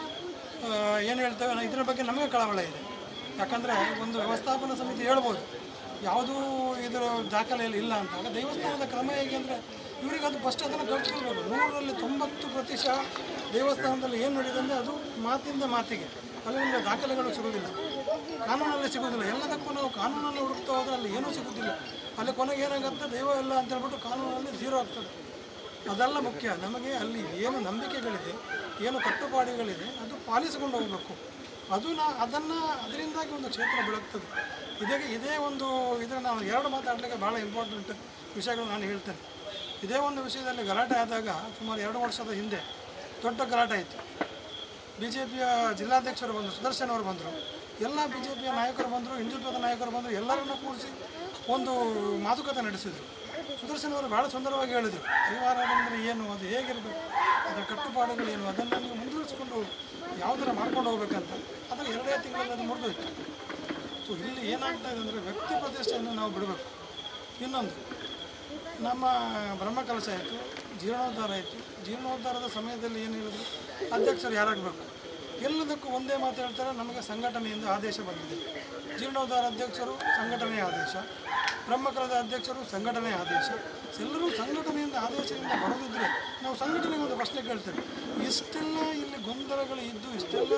ಏನು ಹೇಳ್ತೇವೆ, ಇದರ ಬಗ್ಗೆ ನಮಗೆ ಕಳವಳ ಇದೆ. ಯಾಕಂದರೆ ಒಂದು ವ್ಯವಸ್ಥಾಪನಾ ಸಮಿತಿ ಹೇಳ್ಬೋದು ಯಾವುದೂ ಇದರ ದಾಖಲೆಯಲ್ಲಿ ಇಲ್ಲ ಅಂತ. ಆಗ ದೇವಸ್ಥಾನದ ಕ್ರಮ ಹೇಗೆ ಅಂದರೆ ಇವರಿಗೆ ಅದು ಫಸ್ಟ್ ಅದನ್ನು ಕಲ್ತ್ಕೊಳ್ಬೋದು. ನೂರರಲ್ಲಿ ತೊಂಬತ್ತು ಪ್ರತಿಶತ ದೇವಸ್ಥಾನದಲ್ಲಿ ಏನು ನಡೆದಿದೆ ಅಂದರೆ ಅದು ಮಾತಿಂದ ಮಾತಿಗೆ, ಅಲ್ಲಿ ನಿಮಗೆ ದಾಖಲೆಗಳು ಸಿಗೋದಿಲ್ಲ, ಕಾನೂನಲ್ಲಿ ಸಿಗೋದಿಲ್ಲ. ಎಲ್ಲದಕ್ಕೂ ನಾವು ಕಾನೂನನ್ನು ಹುಡುಕ್ತಾ ಹೋದರೆ ಅಲ್ಲಿ ಏನೂ ಸಿಗೋದಿಲ್ಲ. ಅಲ್ಲಿ ಕೊನೆಗೆ ಏನಾಗುತ್ತೆ, ದೈವ ಇಲ್ಲ ಅಂತ ಹೇಳ್ಬಿಟ್ಟು ಕಾನೂನಲ್ಲಿ ಝೀರೋ ಆಗ್ತದೆ. ಅದೆಲ್ಲ ಮುಖ್ಯ. ನಮಗೆ ಅಲ್ಲಿ ಏನು ನಂಬಿಕೆಗಳಿದೆ, ಏನು ಕಟ್ಟುಪಾಡುಗಳಿದೆ ಅದು ಪಾಲಿಸಿಕೊಂಡು ಹೋಗಬೇಕು. ಅದು ನಾ ಅದನ್ನು ಅದರಿಂದಾಗಿ ಒಂದು ಕ್ಷೇತ್ರ ಬೆಳಗ್ತದೆ. ಇದೇ ಇದೇ ಒಂದು ಇದನ್ನು ನಾನು ಎರಡು ಮಾತಾಡಲಿಕ್ಕೆ ಭಾಳ ಇಂಪಾರ್ಟೆಂಟ್ ವಿಷಯಗಳು ನಾನು ಹೇಳ್ತೇನೆ. ಇದೇ ಒಂದು ವಿಷಯದಲ್ಲಿ ಗಲಾಟೆ ಆದಾಗ ಸುಮಾರು ಎರಡು ವರ್ಷದ ಹಿಂದೆ ದೊಡ್ಡ ಗಲಾಟೆ ಆಯಿತು. ಬಿ ಜೆ ಪಿಯ ಜಿಲ್ಲಾಧ್ಯಕ್ಷರು ಬಂದರು, ಸುದರ್ಶನ್ ಅವರು ಬಂದರು, ಎಲ್ಲ ಬಿ ಜೆ ಪಿಯ ನಾಯಕರು ಬಂದರು, ಹಿಂದುತ್ವದ ನಾಯಕರು ಬಂದರು, ಎಲ್ಲರನ್ನೂ ಕೂರಿಸಿ ಒಂದು ಮಾತುಕತೆ ನಡೆಸಿದರು. ಸುದರ್ಶನ್ ಅವರು ಭಾಳ ಸುಂದರವಾಗಿ ಹೇಳಿದರು, ದೈವಾರಾಧನೆ ಏನು, ಅದು ಹೇಗಿರಬೇಕು, ಅದರ ಕಟ್ಟುಪಾಡುಗಳು ಏನು, ಅದನ್ನು ನೀವು ಮುಂದುವರಿಸಿಕೊಂಡು ಯಾವ ಥರ ಮಾಡ್ಕೊಂಡು ಹೋಗ್ಬೇಕಂತ. ಅದರ ಎರಡೇ ತಿಂಗಳಲ್ಲಿ ಅದು ಮುರಿದೋಯ್ತು. ಸೊ ಇಲ್ಲಿ ಏನಾಗ್ತಾ ಇದೆ ಅಂದರೆ ವ್ಯಕ್ತಿ ಪ್ರತಿಷ್ಠೆಯನ್ನು ನಾವು ಬಿಡಬೇಕು. ಇನ್ನೊಂದು, ನಮ್ಮ ಬ್ರಹ್ಮಕಲಶ ಆಯಿತು, ಜೀರ್ಣೋದ್ಧಾರ ಆಯಿತು. ಜೀರ್ಣೋದ್ಧಾರದ ಸಮಯದಲ್ಲಿ ಏನು ಹೇಳಿದ್ರು, ಅಧ್ಯಕ್ಷರು ಯಾರಾಗಬೇಕು, ಎಲ್ಲದಕ್ಕೂ ಒಂದೇ ಮಾತು ಹೇಳ್ತಾರೆ, ನಮಗೆ ಸಂಘಟನೆಯಿಂದ ಆದೇಶ ಬಂದಿದೆ. ಜೀರ್ಣೋದ್ಧಾರ ಅಧ್ಯಕ್ಷರು ಸಂಘಟನೆಯ ಆದೇಶ, ಬ್ರಹ್ಮಕಲದ ಅಧ್ಯಕ್ಷರು ಸಂಘಟನೆಯ ಆದೇಶ. ಎಲ್ಲರೂ ಸಂಘಟನೆಯಿಂದ ಆದೇಶದಿಂದ ಬರೋದಿದ್ದರೆ ನಾವು ಸಂಘಟನೆಗೆ ಒಂದು ಪ್ರಶ್ನೆ ಕೇಳ್ತೇವೆ. ಇಷ್ಟೆಲ್ಲ ಇಲ್ಲಿ ಗೊಂದಲಗಳು ಇದ್ದು, ಇಷ್ಟೆಲ್ಲ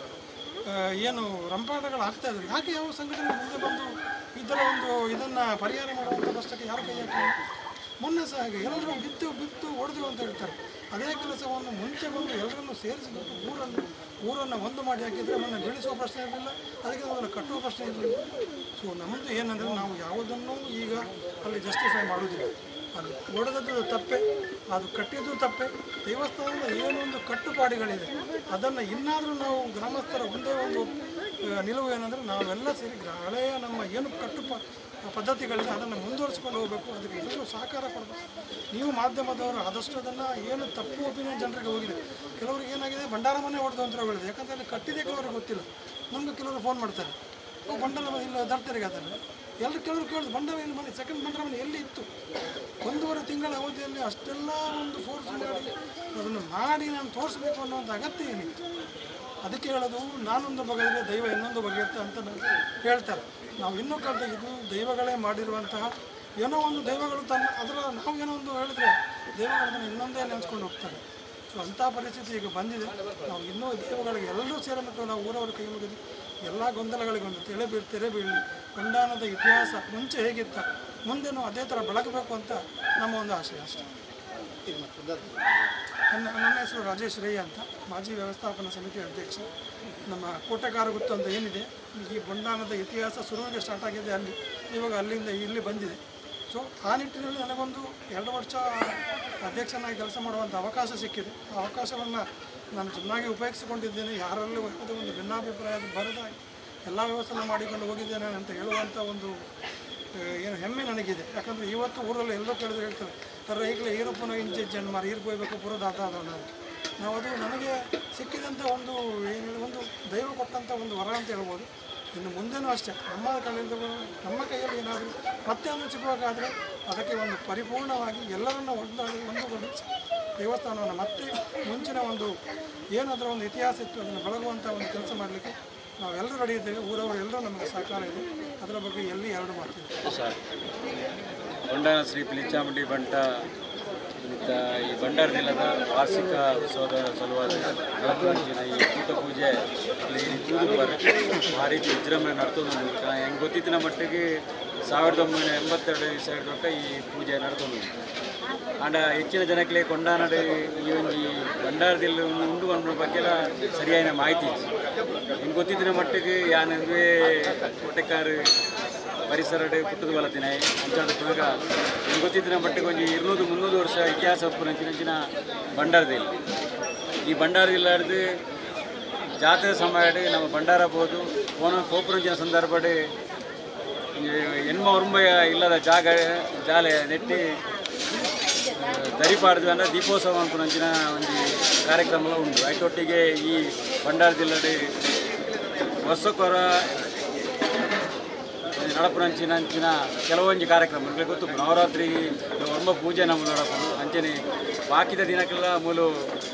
ಏನು ರಂಪಾಟಗಳು ಆಗ್ತಾ ಇದ್ರು, ಯಾಕೆ ಯಾವ ಸಂಘಟನೆ ಮುಂದೆ ಬಂದು ಇದರ ಒಂದು ಇದನ್ನು ಪರಿಹಾರ ಮಾಡುವಂಥ ಕಷ್ಟಕ್ಕೆ ಯಾರು ಕೈ ಹಾಕಿಲ್ಲ? ಮೊನ್ನೆ ಸಹ ಹಾಗೆ ಎಲ್ಲರೂ ಬಿತ್ತು ಬಿತ್ತು ಹೊಡೆದ್ರು ಅಂತ ಹೇಳ್ತಾರೆ. ಅದೇ ಕೆಲಸವನ್ನು ಮುಂಚೆ ಬಂದು ಎಲ್ಲರನ್ನು ಸೇರಿಸಿಬಿಟ್ಟು ಊರನ್ನು ಊರನ್ನು ಒಂದು ಮಾಡಿ ಹಾಕಿದರೆ ಮೊನ್ನೆ ಬೆಳೆಸುವ ಪ್ರಶ್ನೆ ಇರಲಿಲ್ಲ, ಅದಕ್ಕೆ ಮೊದಲು ಕಟ್ಟುವ ಪ್ರಶ್ನೆ ಇರಲಿಲ್ಲ. ಸೊ ನಮ್ಮದು ಏನಂದರೆ ನಾವು ಯಾವುದನ್ನು ಈಗ ಅಲ್ಲಿ ಜಸ್ಟಿಫೈ ಮಾಡೋದಿಲ್ಲ. ಅಲ್ಲಿ ಹೊಡೆದದ್ದು ತಪ್ಪೆ, ಅದು ಕಟ್ಟಿದ್ದು ತಪ್ಪೆ. ದೇವಸ್ಥಾನದ ಏನೊಂದು ಕಟ್ಟುಪಾಡುಗಳಿದೆ ಅದನ್ನು ಇನ್ನಾದರೂ ನಾವು ಗ್ರಾಮಸ್ಥರ ಒಂದೇ ಒಂದು ನಿಲುವು ಏನಂದರೆ ನಾವೆಲ್ಲ ಸೇರಿ ಹಳೆಯ ನಮ್ಮ ಏನು ಕಟ್ಟುಪಾ ಪದ್ಧತಿಗಳಿದೆ ಅದನ್ನು ಮುಂದುವರಿಸ್ಕೊಂಡು ಹೋಗಬೇಕು. ಅದಕ್ಕೆ ಎಲ್ಲರೂ ಸಹಕಾರ ಕೊಡಬೇಕು. ನೀವು ಮಾಧ್ಯಮದವರು ಆದಷ್ಟು ಅದನ್ನು ಏನು ತಪ್ಪು ಒಪಿನಿಯನ್ ಜನರಿಗೆ ಹೋಗಿದೆ. ಕೆಲವರಿಗೆ ಏನಾಗಿದೆ, ಭಂಡಾರ ಮನೆ ಹೊಡೆದು ಅಂತ ಹೇಳಿದೆ, ಯಾಕಂದರೆ ಅಲ್ಲಿ ಕಟ್ಟಿದೆ ಕೆಲವರಿಗೆ ಗೊತ್ತಿಲ್ಲ. ನಮಗೆ ಕೆಲವರು ಫೋನ್ ಮಾಡ್ತಾರೆ, ಓ ಭಂಡಾರ ಮನೆ ಇಲ್ಲ ದರ್ತರಿಗೆ ಅದನ್ನು ಎಲ್ಲರೂ ಕೆಲವರು ಕೇಳಿದ್ರು, ಭಂಡಾರ ಮನೆ ಸೆಕೆಂಡ್ ಭಂಡಾರ ಮನೆ ಎಲ್ಲಿ ಇತ್ತು? ಒಂದೂವರೆ ತಿಂಗಳ ಅವಧಿಯಲ್ಲಿ ಅಷ್ಟೆಲ್ಲ ಒಂದು ಫೋರ್ಸ್ ಮಾಡಿ ಅದನ್ನು ಮಾಡಿ ನಾನು ತೋರಿಸ್ಬೇಕು ಅನ್ನೋಂಥ ಅಗತ್ಯ ಏನಿತ್ತು? ಅದಕ್ಕೆ ಹೇಳೋದು, ನಾನೊಂದು ಬಗೆಯಿದ್ರೆ ದೈವ ಇನ್ನೊಂದು ಬಗೆಯುತ್ತೆ ಅಂತ ನಾವು ಹೇಳ್ತಾರೆ. ನಾವು ಇನ್ನೂ ಕಳೆದ ಇದು ದೈವಗಳೇ ಮಾಡಿರುವಂತಹ ಏನೋ ಒಂದು ದೈವಗಳು ತನ್ನ ಅದರ ನಾವು ಏನೋ ಒಂದು ಹೇಳಿದ್ರೆ ದೈವಗಳನ್ನ ಇನ್ನೊಂದೇ ನೆನೆಸ್ಕೊಂಡು ಹೋಗ್ತಾರೆ. ಸೊ ಅಂಥ ಪರಿಸ್ಥಿತಿ ಈಗ ಬಂದಿದೆ. ನಾವು ಇನ್ನೂ ದೈವಗಳಿಗೆ ಎಲ್ಲರೂ ಸೇರಿಬಿಟ್ಟು ನಾವು ಊರವರು ಕೈ ಮುಗಿದು ಎಲ್ಲ ಗೊಂದಲಗಳಿಗೊಂದು ತೆರೆ ಬೀಳ್ ತೆರೆ ಬೀಳಿ ಕೊಂಡಾನದ ಇತಿಹಾಸ ಮುಂಚೆ ಹೇಗಿತ್ತ ಮುಂದೆನೂ ಅದೇ ಥರ ಬೆಳಗಬೇಕು ಅಂತ ನಮ್ಮ ಒಂದು ಆಶಯ ಅಷ್ಟೇ. ನನ್ನ ನನ್ನ ಹೆಸರು ರಾಜೇಶ್ ರೈ ಅಂತ, ಮಾಜಿ ವ್ಯವಸ್ಥಾಪನಾ ಸಮಿತಿ ಅಧ್ಯಕ್ಷ. ನಮ್ಮ ಕೋಟೆಕಾರ ಗುತ್ತು ಅಂತ ಏನಿದೆ, ಈ ಬೊಂಡಾನದ ಇತಿಹಾಸ ಶುರುವಿಗೆ ಸ್ಟಾರ್ಟ್ ಆಗಿದೆ ಅಲ್ಲಿ, ಇವಾಗ ಅಲ್ಲಿಂದ ಇಲ್ಲಿ ಬಂದಿದೆ. ಸೊ ಆ ನಿಟ್ಟಿನಲ್ಲಿ ನನಗೊಂದು ಎರಡು ವರ್ಷ ಅಧ್ಯಕ್ಷನಾಗಿ ಕೆಲಸ ಮಾಡುವಂಥ ಅವಕಾಶ ಸಿಕ್ಕಿದೆ. ಆ ಅವಕಾಶವನ್ನು ನಾನು ಚೆನ್ನಾಗಿ ಉಪಯೋಗಿಸಿಕೊಂಡಿದ್ದೇನೆ. ಯಾರಲ್ಲೂ ಯಾವುದೇ ಒಂದು ಭಿನ್ನಾಭಿಪ್ರಾಯ ಬರದಾಗಿ ಎಲ್ಲ ವ್ಯವಸ್ಥೆ ಮಾಡಿಕೊಂಡು ಹೋಗಿದ್ದೇನೆ ಅಂತ ಹೇಳುವಂಥ ಒಂದು ಏನು ಹೆಮ್ಮೆ ನನಗಿದೆ. ಯಾಕಂದರೆ ಇವತ್ತು ಊರಲ್ಲಿ ಎಲ್ಲರೂ ಕೇಳಿದ್ರು ಹೇಳ್ತಾರೆ, ಸರ್ ಈಗಲೇ ಈರಪ್ಪನ ಇಂಚೆ ಜನ್ ಮಾರಿ ಈರ್ಕೋಯ್ಬೇಕು ಪುರದಾತ ಅದನ್ನು ಅಂತ. ನಾವು ಅದು ನನಗೆ ಸಿಕ್ಕಿದಂಥ ಒಂದು ಏನು ಹೇಳಿ ಒಂದು ದೈವ ಕೊಟ್ಟಂಥ ಒಂದು ವರ ಅಂತ ಹೇಳ್ಬೋದು. ಇನ್ನು ಮುಂದೆನೂ ಅಷ್ಟೇ ನಮ್ಮ ಕೈಯಿಂದ ನಮ್ಮ ಕೈಯಲ್ಲಿ ಏನಾದರೂ ಮತ್ತೆ ಒಂದು ಸಿಗುವಾಗಾದರೆ ಅದಕ್ಕೆ ಒಂದು ಪರಿಪೂರ್ಣವಾಗಿ ಎಲ್ಲರನ್ನು ಒಂದಾಗಿ ಒಂದುಗೂಡಿಸಿ ದೇವಸ್ಥಾನವನ್ನು ಮತ್ತೆ ಮುಂಚಿನ ಒಂದು ಏನಾದರೂ ಒಂದು ಇತಿಹಾಸ ಇತ್ತು ಅದನ್ನು ಬೆಳಗುವಂಥ ಒಂದು ಕೆಲಸ ಮಾಡಲಿಕ್ಕೆ ನಾವೆಲ್ಲರೂ ರೆಡಿ ಇದ್ದೇವೆ. ಊರವರು ಎಲ್ಲರೂ ನಮಗೆ ಸಹಕಾರ ಇದೆ. ಅದರ ಬಗ್ಗೆ ಎಲ್ಲಿ ಎರಡು ಮಾಡ್ತೀವಿ ಸರ್. ಕೊಂಡಾನ ಶ್ರೀ ಪಿಲಿಚಾಮುಂಡಿ ಬಂಟ ಮತ್ತು ಈ ಭಂಡಾರ ಜಿಲ್ಲದ ವಾರ್ಷಿಕ ಉತ್ಸವದ ಸಲುವಾಗಿ ಕಳಪಂಚಿನ ಈ ಭೂತ ಪೂಜೆ ಆ ರೀತಿ ವಿಜೃಂಭಣೆ ನಡ್ಕೊಂಡು ಹೆಂಗೆ ಗೊತ್ತಿತ್ತಿನ ಮಟ್ಟಿಗೆ ಸಾವಿರದ ಒಂಬೈನೂರ ಎಂಬತ್ತೆರಡು ಸಾವಿರದ ಈ ಪೂಜೆ ನಡ್ಕೊಂಡು ಆಂಡ ಹೆಚ್ಚಿನ ಜನಕ್ಕೆ ಕೊಂಡಾನಡೆ ಈ ಒಂದು ಭಂಡಾರ ಜಿಲ್ಲೆ ಉಂಡು ಬಗ್ಗೆಲ್ಲ ಸರಿಯಾದ ಮಾಹಿತಿ ಹೆಂಗೆ ಗೊತ್ತಿದ್ದಿನ ಮಟ್ಟಿಗೆ ಯಾನಂದ್ರೆ ಕೋಟೆಕಾರು ಪರಿಸರಡೆ ಕುಟ್ಟದು ಬಲತಿನ ಅಂಚಾದ ಪುನಗ ಹೆಂಗೆ ಗೊತ್ತಿದ್ದಿನ ಮಟ್ಟಿಗೆ ಒಂದು ಇರುನೂರು ಮುನ್ನೂರು ವರ್ಷ ಇತಿಹಾಸ ಪುನಂಚಿನ ಭಂಡಾರ ಜಿಲ್ಲೆ. ಈ ಭಂಡಾರ ಜಿಲ್ಲೆ ಹಿಡಿದು ಜಾತ್ರೆ ಸಮಯ ನಮ್ಮ ಭಂಡಾರ ಬೋದು ಕೋನ ಕೋಪುರಂಚಿನ ಸಂದರ್ಭ ಹೆಣ್ಮ ಉರುಂಬಯ ಇಲ್ಲದ ಜಾಗ ಜಾಲೆ ನೆಟ್ಟಿ ದರಿಪಾಡ್ದು ಅಂದರೆ ದೀಪೋತ್ಸವ ಅನ್ಕೊಂಡಂಚಿನ ಒಂದು ಕಾರ್ಯಕ್ರಮ ಉಂಟು. ಐಟೊಟ್ಟಿಗೆ ಈ ಭಂಡಾರ ಜಿಲ್ಲೆ ವರ್ಷಕ್ಕೊರ ನಡಪುನಂಚಿನ ಅಂಚಿನ ಕೆಲವೊಂದು ಕಾರ್ಯಕ್ರಮ ಗೊತ್ತು. ನವರಾತ್ರಿ ಒಮ್ಮ ಪೂಜೆ ನಮ್ಮ ನಡಪು ಅಂಚನೆ ಬಾಕಿದ ದಿನಕ್ಕೆಲ್ಲ ಮೂಲು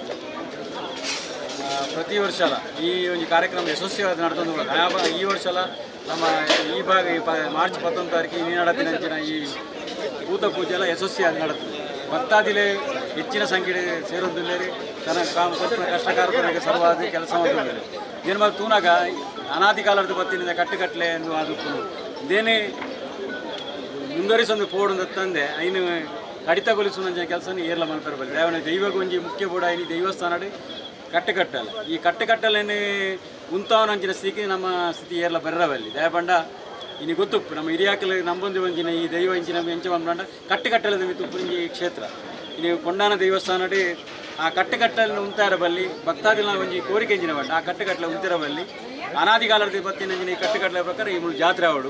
ಪ್ರತಿ ವರ್ಷ ಅಲ್ಲ ಈ ಒಂದು ಕಾರ್ಯಕ್ರಮ ಯಶಸ್ವಿಯಾಗಿ ನಡೆದು ಈ ವರ್ಷ ಅಲ್ಲ ನಮ್ಮ ಈ ಭಾಗ ಈ ಮಾರ್ಚ್ ಹತ್ತೊಂದು ತಾರೀಕಿಗೆ ಈ ನಡತಿನ ಅಂಚಿನ ಈ ಭೂತ ಪೂಜೆ ಎಲ್ಲ ಯಶಸ್ವಿಯಾಗಿ ನಡೆದು ಭಕ್ತಾದಿಲೆ ಹೆಚ್ಚಿನ ಸಂಖ್ಯೆ ಸೇರೋದಿಲ್ಲ ತನ್ನ ಕಾಮ ಕಷ್ಟಕಾರರಿಗೆ ಸರ್ವಾದಿ ಕೆಲಸ ಮಾಡಿದ್ದಾರೆ. ಏನು ಮಾಡಿ ತೂನಾಗ ಅನಾದಿ ಕಾಲದ ಬತ್ತಿನಿಂದ ಕಟ್ಟುಕಟ್ಟಲೆ ಎಂದು ಅದು ಇದೇನೇ ಮುಂದುವರಿಸೊಂದು ಪೋಡು ತಂದೆ ಐನು ಕಡಿತಗೊಳಿಸುವಂಥ ಕೆಲಸ ಏರ್ಲ ಮಲ್ಪರಬಲ್ಲಿ ದೇವನ ದೈವಕ್ಕೆ ಒಂಜಿ ಮುಖ್ಯ ಬೋಡ ಇನಿ ದೇವಸ್ಥಾನ ಕಟ್ಟೆಕಟ್ಟಲ್ಲ ಈ ಕಟ್ಟೆಕಟ್ಟಲೇನೆ ಉಂತಾವನಂಚಿನ ಸ್ಥಿತಿ ನಮ್ಮ ಸ್ಥಿತಿ ಏರ್ಲ ಬರಬಲ್ಲಿ ದಯಪಂಡ ಇನ್ನು ಗೊತ್ತು ನಮ್ಮ ಹಿರಿಯಾಕಲು ನಂಬೊಂದು ಒಂದಿನ ಈ ದೈವ ಇಂಚಿನ ಎಂಚ ಬಂದ ಕಟ್ಟೆಕಟ್ಟಲದ ಮಿತ್ತು ಈ ಕ್ಷೇತ್ರ ಇನ್ನು ಕೊಂಡಾನ ದೇವಸ್ಥಾನ ಆ ಕಟ್ಟೆಕಟ್ಟಲಿನ ಉಂತಾರಬಲ್ಲಿ ಭಕ್ತಾದಿನ ಒಂಜಿ ಕೋರಿಕೆ ಎಂಜಿನ ಬಂಡ ಆ ಕಟ್ಟೆಕಟ್ಟಲೆ ಉಂತಿರಬಲ್ಲಿ ಅನಾದಿಕಾಲದ ಬತ್ತಿನ ಈ ಕಟ್ಟೆಕಟ್ಟಲೆ ಪ್ರಕಾರ ಈ ಮೂರು ಜಾತ್ರೆ ಅವಡು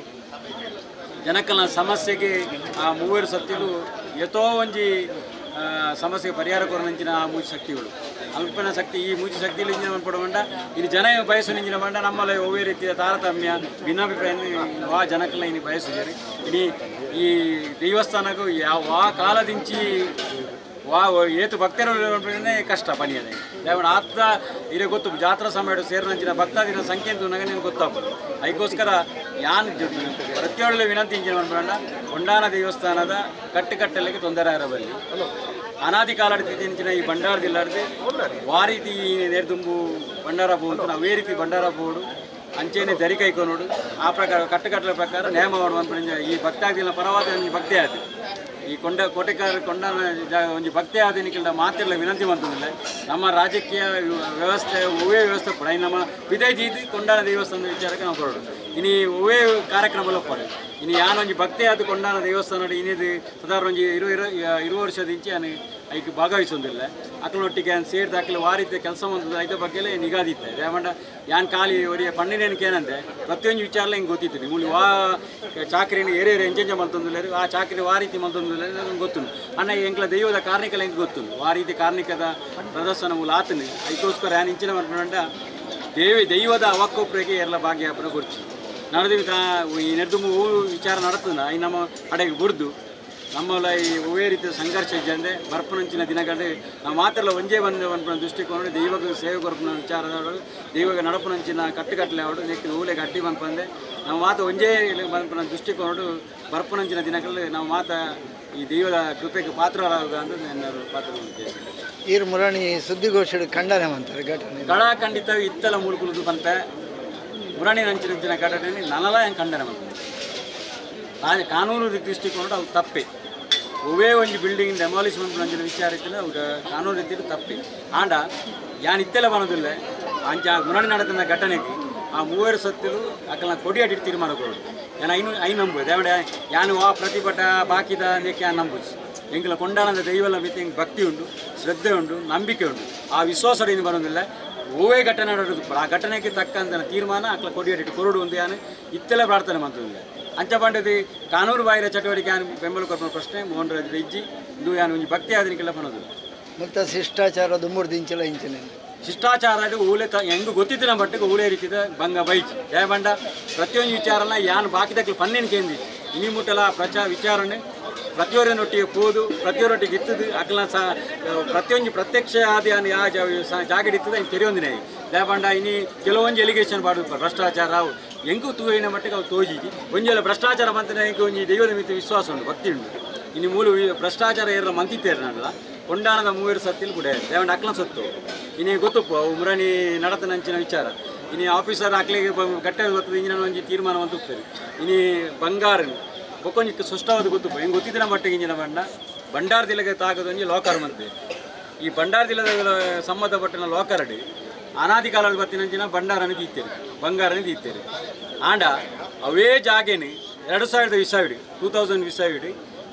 ಜನಕ್ಕಲ ಸಮಸ್ಯೆಗೆ ಆ ಮೂವರು ಸತ್ಯಲು ಎತೋ ಒಂಜಿ ಸಮಸ್ಯೆಗೆ ಪರಿಹಾರ ಕೊರನಂಚಿನ ಆ ಮೂಜಿ ಶಕ್ತಿಗಳು ಅಲ್ಪನ ಶಕ್ತಿ ಈ ಮೂಜಿ ಶಕ್ತಿಯಲ್ಲಿ ಇಂಜಿನ ಬಂದ್ಪಡಬಂಡ ಇಲ್ಲಿ ಜನ ಬಯಸು ಇಂಜಿನ ಬಂಡ ನಮ್ಮಲ್ಲಿ ಒವ್ವೇ ರೀತಿಯ ತಾರತಮ್ಯ ಭಿನ್ನಾಭಿಪ್ರಾಯ ಆ ಜನಕ್ಕೆಲ್ಲ ಇನ್ನು ಬಯಸಿದ್ದಾರೆ ಇಡೀ ಈ ದೇವಸ್ಥಾನಕ್ಕೂ ಯಾವ ಆ ಕಾಲದಿಂಚಿ ವಾ ಏತು ಭಕ್ತರು ಕಷ್ಟ ಪನಿ ಅದೇ ದೇವಣ್ಣ ಆತ ಇರೇ ಗೊತ್ತು ಜಾತ್ರಾ ಸಮಯ ಸೇರಿನಂಚಿನ ಭಕ್ತಾದಿನ ಸಂಖ್ಯೆ ಅಂತ ನನಗೆ ಗೊತ್ತಾಗ್ಬೋದು ಅದಕ್ಕೋಸ್ಕರ ಯಾನ್ ಪ್ರತಿಯೊಳ್ಳೆ ವಿನಂತಿ ಇಂಜಿನ ಬಂದ್ಬಿಡೋಣ ಕೊಂಡಾನ ದೇವಸ್ಥಾನದ ಕಟ್ಟುಕಟ್ಟಲಿಕ್ಕೆ ತೊಂದರೆ ಇರಬಲ್ಲಿ ಅನಾದಿ ಕಾಲಾಡಿನ ಈ ಭಂಡಾರದಿಲ್ಲಾರ್ದು ವಾ ರೀತಿ ನೇರ್ದುಂಬು ಭಂಡಾರ ಬೋದು ಅವೇ ರೀತಿ ಭಂಡಾರ ಬೋಡು ಅಂಚೆನೆ ದರಿ ಕೈಕೊಂಡು ಆ ಪ್ರಕಾರ ಕಟ್ಟುಕಟ್ಟಲ ಪ್ರಕಾರ ನೇಮ ಮಾಡುವ ಈ ಭಕ್ತಾದಿನ ಪರವಾದ ಭಕ್ತಿ ಆಯ್ತು ಈ ಕೊಂಡ ಕೋಟೆಕಾರ ಕೊಂಡನ ಒಂದು ಭಕ್ತಿ ಆಧುನಿಕ ಮಾತೆಲ್ಲ ವಿನಂತಿ ಮಾಡ್ತಿಲ್ಲ ನಮ್ಮ ರಾಜಕೀಯ ವ್ಯವಸ್ಥೆ ಒವೇ ವ್ಯವಸ್ಥೆ ಕೂಡ ನಮ್ಮ ವಿದಯಜೀತಿ ಕೊಂಡಾನ ದೇವಸ್ಥಾನದ ವಿಚಾರಕ್ಕೆ ನಾವು ಕೊಡೋದು ಇನ್ನು ಒವೇ ಕಾರ್ಯಕ್ರಮ ಕೊಡೋದು ಇನ್ನು ಯಾನೊಂದು ಭಕ್ತಿ ಆದ ಕೊಂಡಾನ ದೇವಸ್ಥಾನ ಇನ್ನಿದು ಸಾಧಾರಣ ಒಂದು ಇರು ಇರು ಇರು ವರ್ಷದಿಂಚೆ ನಾನು ಅದಕ್ಕೆ ಭಾಗವಹಿಸೋದಿಲ್ಲ ಅಕ್ಕಳೊಟ್ಟಿಗೆ ನಾನು ಸೇರಿದ ಅಕ್ಕಲು ವಾರಿದ್ದ ಕೆಲಸ ಬಂದದ್ದು ಐದ ಬಗ್ಗೆ ನಿಗಾದಿತ್ತೆ ದೇವಂಡ ಯಾನ್ ಖಾಲಿ ಒರಿಯ ಪಣ್ಣಿನೇನಕ್ಕೆ ಏನಂತೆ ಪ್ರತಿಯೊಂದು ವಿಚಾರ ಹಿಂಗೆ ಗೊತ್ತಿತ್ತು ನಿಮ್ಮಲ್ಲಿ ವಾ ಚಾಕರಿನ ಏರೇ ಎಂಜೆಂಜ ಮಂತೊಂದಿಲ್ಲ ಆ ಚಾಕರಿ ವಾ ರೀತಿ ಮಂತೊಂದಿಲ್ಲ ನಂಗೆ ಗೊತ್ತು ಅಣ್ಣ ಎಂಕ್ಲ ದೈವದ ಕಾರ್ಣಿಕಲ ಹೆಂಗೆ ಗೊತ್ತು ಆ ರೀತಿ ಕಾರ್ಣಿಕದ ಪ್ರದರ್ಶನ ಮೂಲ ಆತನು ಅದಕ್ಕೋಸ್ಕರ ಯಾನ್ ಇಂಚಿನ ಮಾಡ್ಕೊಂಡ ದೇವಿ ದೈವದ ಅವಕ್ಕೊಬ್ಬರಿಗೆ ಎಲ್ಲ ಭಾಗ್ಯಾಪನ ಕೊಡ್ಚಿ ನಡೆದು ಈ ನೆರೆದು ಹೂ ವಿಚಾರ ನಡತದ ಈ ನಮ್ಮ ಅಡೆಗೆ ಬುಡ್ದು ನಮ್ಮಲ್ಲ ಈ ಒವೇ ರೀತಿಯ ಸಂಘರ್ಷ ಇದೆ ಅಂದರೆ ಬರ್ಪನಂಚಿನ ದಿನಗಳಲ್ಲಿ ನಾವು ಮಾತ್ರ ಒಂಜೇ ಬಂದ ಒಂದು ದೃಷ್ಟಿಕೋನ ದೈವಕ್ಕೆ ಸೇವೆ ಕೊರಪನ ವಿಚಾರದವರು ದೈವಕ್ಕೆ ನಡಪನಂಚಿನ ಕಟ್ಟುಕಟ್ಟಲೆ ಅವಡು ನೆಕ್ಕಿನ ಊಲೆಗೆ ಅಡ್ಡಿ ಬಂದ್ಪಂದೆ ನಾವು ಮಾತ ಒಂಜೇ ಬಂದ್ಪನ ದೃಷ್ಟಿಕೋನ ಬರ್ಪನಂಚಿನ ದಿನಗಳಲ್ಲಿ ನಾವು ಮಾತ ಈ ದೈವದ ಕೃಪೆಗೆ ಪಾತ್ರರಾಗ ಅಂತ ನನ್ನ ಪಾತ್ರ ಈರ್ ಮುರಾಣಿ ಸುದ್ದಿಗೋಷ್ಠಿ ಖಂಡನೆ ಅಂತಾರೆ ಘಟನೆ ಕಳ ಖಂಡಿತ ಇತ್ತಲ ಮುಳುಗುವುದು ಬಂತೆ ಮುರಾಣಿ ನಂಚಿನ ಘಟನೆ ನನಲ ಹೆಂಗೆ ಖಂಡನೆ ಮಾಡ್ತಾರೆ ರಾಜ ಕಾನೂನು ದೃಷ್ಟಿಕೋನ ಅವು ತಪ್ಪೆ ಒವೇ ಒಂದು ಬಿಲ್ಡಿಂಗ್ ಡೆಮಾಲಿಷ್ಮೆಂಟ್ ನಂಚಿನ ವಿಚಾರ ಇತ್ತಿಲ್ಲ ಅವ್ರ ಕಾನೂನು ರೀತಿಯಲ್ಲಿ ತಪ್ಪೆ ಆಂಡ ಯಾನ್ ಇತ್ತೆಲ್ಲ ಬರೋದಿಲ್ಲ ಅಂಚ ಮುರಾಣಿ ನಡೆದ ಘಟನೆಗೆ ಆ ಮೂವರು ಸತ್ತಲು ಅಕ್ಕಲ್ಲ ಕೊಡಿ ಅಡ್ಡಿ ತೀರ್ಮಾನ ಕೊಡೋದು ಯಾನ ಐನು ಐ ನಂಬೋದು ಯಾವಡೆ ಯಾನು ಆ ಪ್ರತಿಭಟ ಬಾಕಿದ ನೆಕ್ಕೆ ಯಾನ್ ನಂಬುದು ಎಂಕಲ ಕೊಂಡಾನದ ದೈವಲ ಮಿತಿ ಹೆಂಗೆ ಭಕ್ತಿ ಉಂಟು ಶ್ರದ್ಧೆ ಉಂಟು ನಂಬಿಕೆ ಉಂಟು ಆ ವಿಶ್ವಾಸದಿಂದ ಬರೋದಿಲ್ಲ ಓವೇ ಘಟನೆ ನಡೆದು ಆ ಘಟನೆಗೆ ತಕ್ಕಂತ ತೀರ್ಮಾನ ಅಕ್ಕಲ ಕೊಡಿ ಅಡ್ಡಿ ಕೊರಡು ಒಂದು ಯಾನು ಇತ್ತೆಲ್ಲ ಪ್ರಾರ್ಥನೆ ಮಾಡ್ತದಿಲ್ಲ ಅಂಚ ಬಂಡದಿ ಕಾನೂನು ಬಾಹಿರ ಚಟುವಟಿಕೆ ಯಾನು ಬೆಂಬಲ ಕೊಡುವ ಪ್ರಶ್ನೆ ಮೋಹನ್ ರಾಜ್ ಇಜ್ಜಿ ಇದು ಯಾನು ಒಂದು ಭಕ್ತಿ ಆದನಿಗೆಲ್ಲ ಬರೋದಿಲ್ಲ ಮತ್ತು ಶಿಷ್ಟಾಚಾರದ ಮೂರು ದಿಂಚಲ ಇಂಚಿನ ಶಿಷ್ಟಾಚಾರ ಅದು ಊಳೆ ತ ಹೆಂಗೆ ಗೊತ್ತಿದ್ದಿನ ಮಟ್ಟಿಗೆ ಊಳೆ ರೀತಿದ ಭಂಗ ಬೈಚಿ ಜಯ ಬಂಡ ಪ್ರತಿಯೊಂದು ವಿಚಾರನ ಯಾನು ಬಾಕಿದಕ್ಕೆ ಪನ್ನೇನು ಕೇಂದ್ರಿ ಇನಿ ಮುಟ್ಟಲ ಪ್ರಚಾರ ವಿಚಾರಣೆ ಪ್ರತಿಯೊರನೊಟ್ಟಿಗೆ ಕೂದು ಪ್ರತಿಯೊರೊಟ್ಟಿಗೆ ಇತ್ತದು ಅಕ್ಕಲ ಸಹ ಪ್ರತಿಯೊಂದು ಪ್ರತ್ಯಕ್ಷ ಆದಿ ಯಾ ಜಾಗ ಇರ್ತದೆ ಹಿಂಗೆ ತೆರೆಯೊಂದಿನ ಜಯ ಬಂಡ ಇನಿ ಕೆಲವೊಂದು ಎಲಿಗೇಷನ್ ಮಾಡೋದು ಭ್ರಷ್ಟಾಚಾರ ಅವು ಹೆಂಗೂ ತೂಯಿನ ಮಟ್ಟಿಗೆ ಅವು ತೋಜಿಜಿ ಒಂಜೆಲ್ಲ ಭ್ರಷ್ಟಾಚಾರ ಮಂತ್ರ ಹೆಂಗೆ ಒಂಜಿ ದೈವದ ಮಿತಿ ವಿಶ್ವಾಸ ಉಂಟು ಭಕ್ತಿ ಉಂಟು ಇನ್ನು ಮೂಲ ಭ್ರಷ್ಟಾಚಾರ ಏರ ಮಂತಿತ್ತೇರು ನಾನಲ್ಲ ಕೊಂಡಾನದ ಮೂವರು ಸತ್ತಿಲ್ ಕೂಡ ದೇವಣ್ಣ ಅಕ್ಲ ಸತ್ತು ಇನ್ನೇ ಗೊತ್ತಪ್ಪ ಉಮ್ರಾನಿ ನಡತ ನಂಚಿನ ವಿಚಾರ ಇನ್ನು ಆಫೀಸರ್ ಅಕ್ಲಿಗೆ ಗಟ್ಟೆ ಗೊತ್ತದ ಇಂಜಿನ ಒಂಜಿ ತೀರ್ಮಾನ ಅಂತುಪ್ತಾರೆ ಇನ್ನು ಬಂಗಾರ ಬೊಕ್ಕೊಂಜಿ ಸುಷ್ಟವಾದ ಗೊತ್ತಪ್ಪ ಹೆಂಗೆ ಗೊತ್ತಿದ್ದಿನ ಮಟ್ಟಿಗೆ ಇಂಜಿನ ಬಂಡ ಭಂಡಾರದಿಲ್ಲಗೆ ತಾಗದೊಂಜಿ ಲೋಕರ್ ಮಂತೆ ಈ ಭಂಡಾರದಿಲ್ಲದ ಸಂಬಂಧಪಟ್ಟನ ಲೋಕರಡಿ ಅನಾದಿ ಕಾಲದ ಬತ್ತಿನಂಚಿನ ಭಂಡಾರನೇ ತೀರ್ತೇನೆ ಬಂಗಾರನೇ ತೀರ್ತೇನೆ ಆಂಡ ಅವೇ ಜಾಗೇನೆ ಎರಡು ಸಾವಿರದ ವಿಸಾವಿಡಿ ಟೂ ತೌಸಂಡ್ ವಿಸಾವಿಡಿ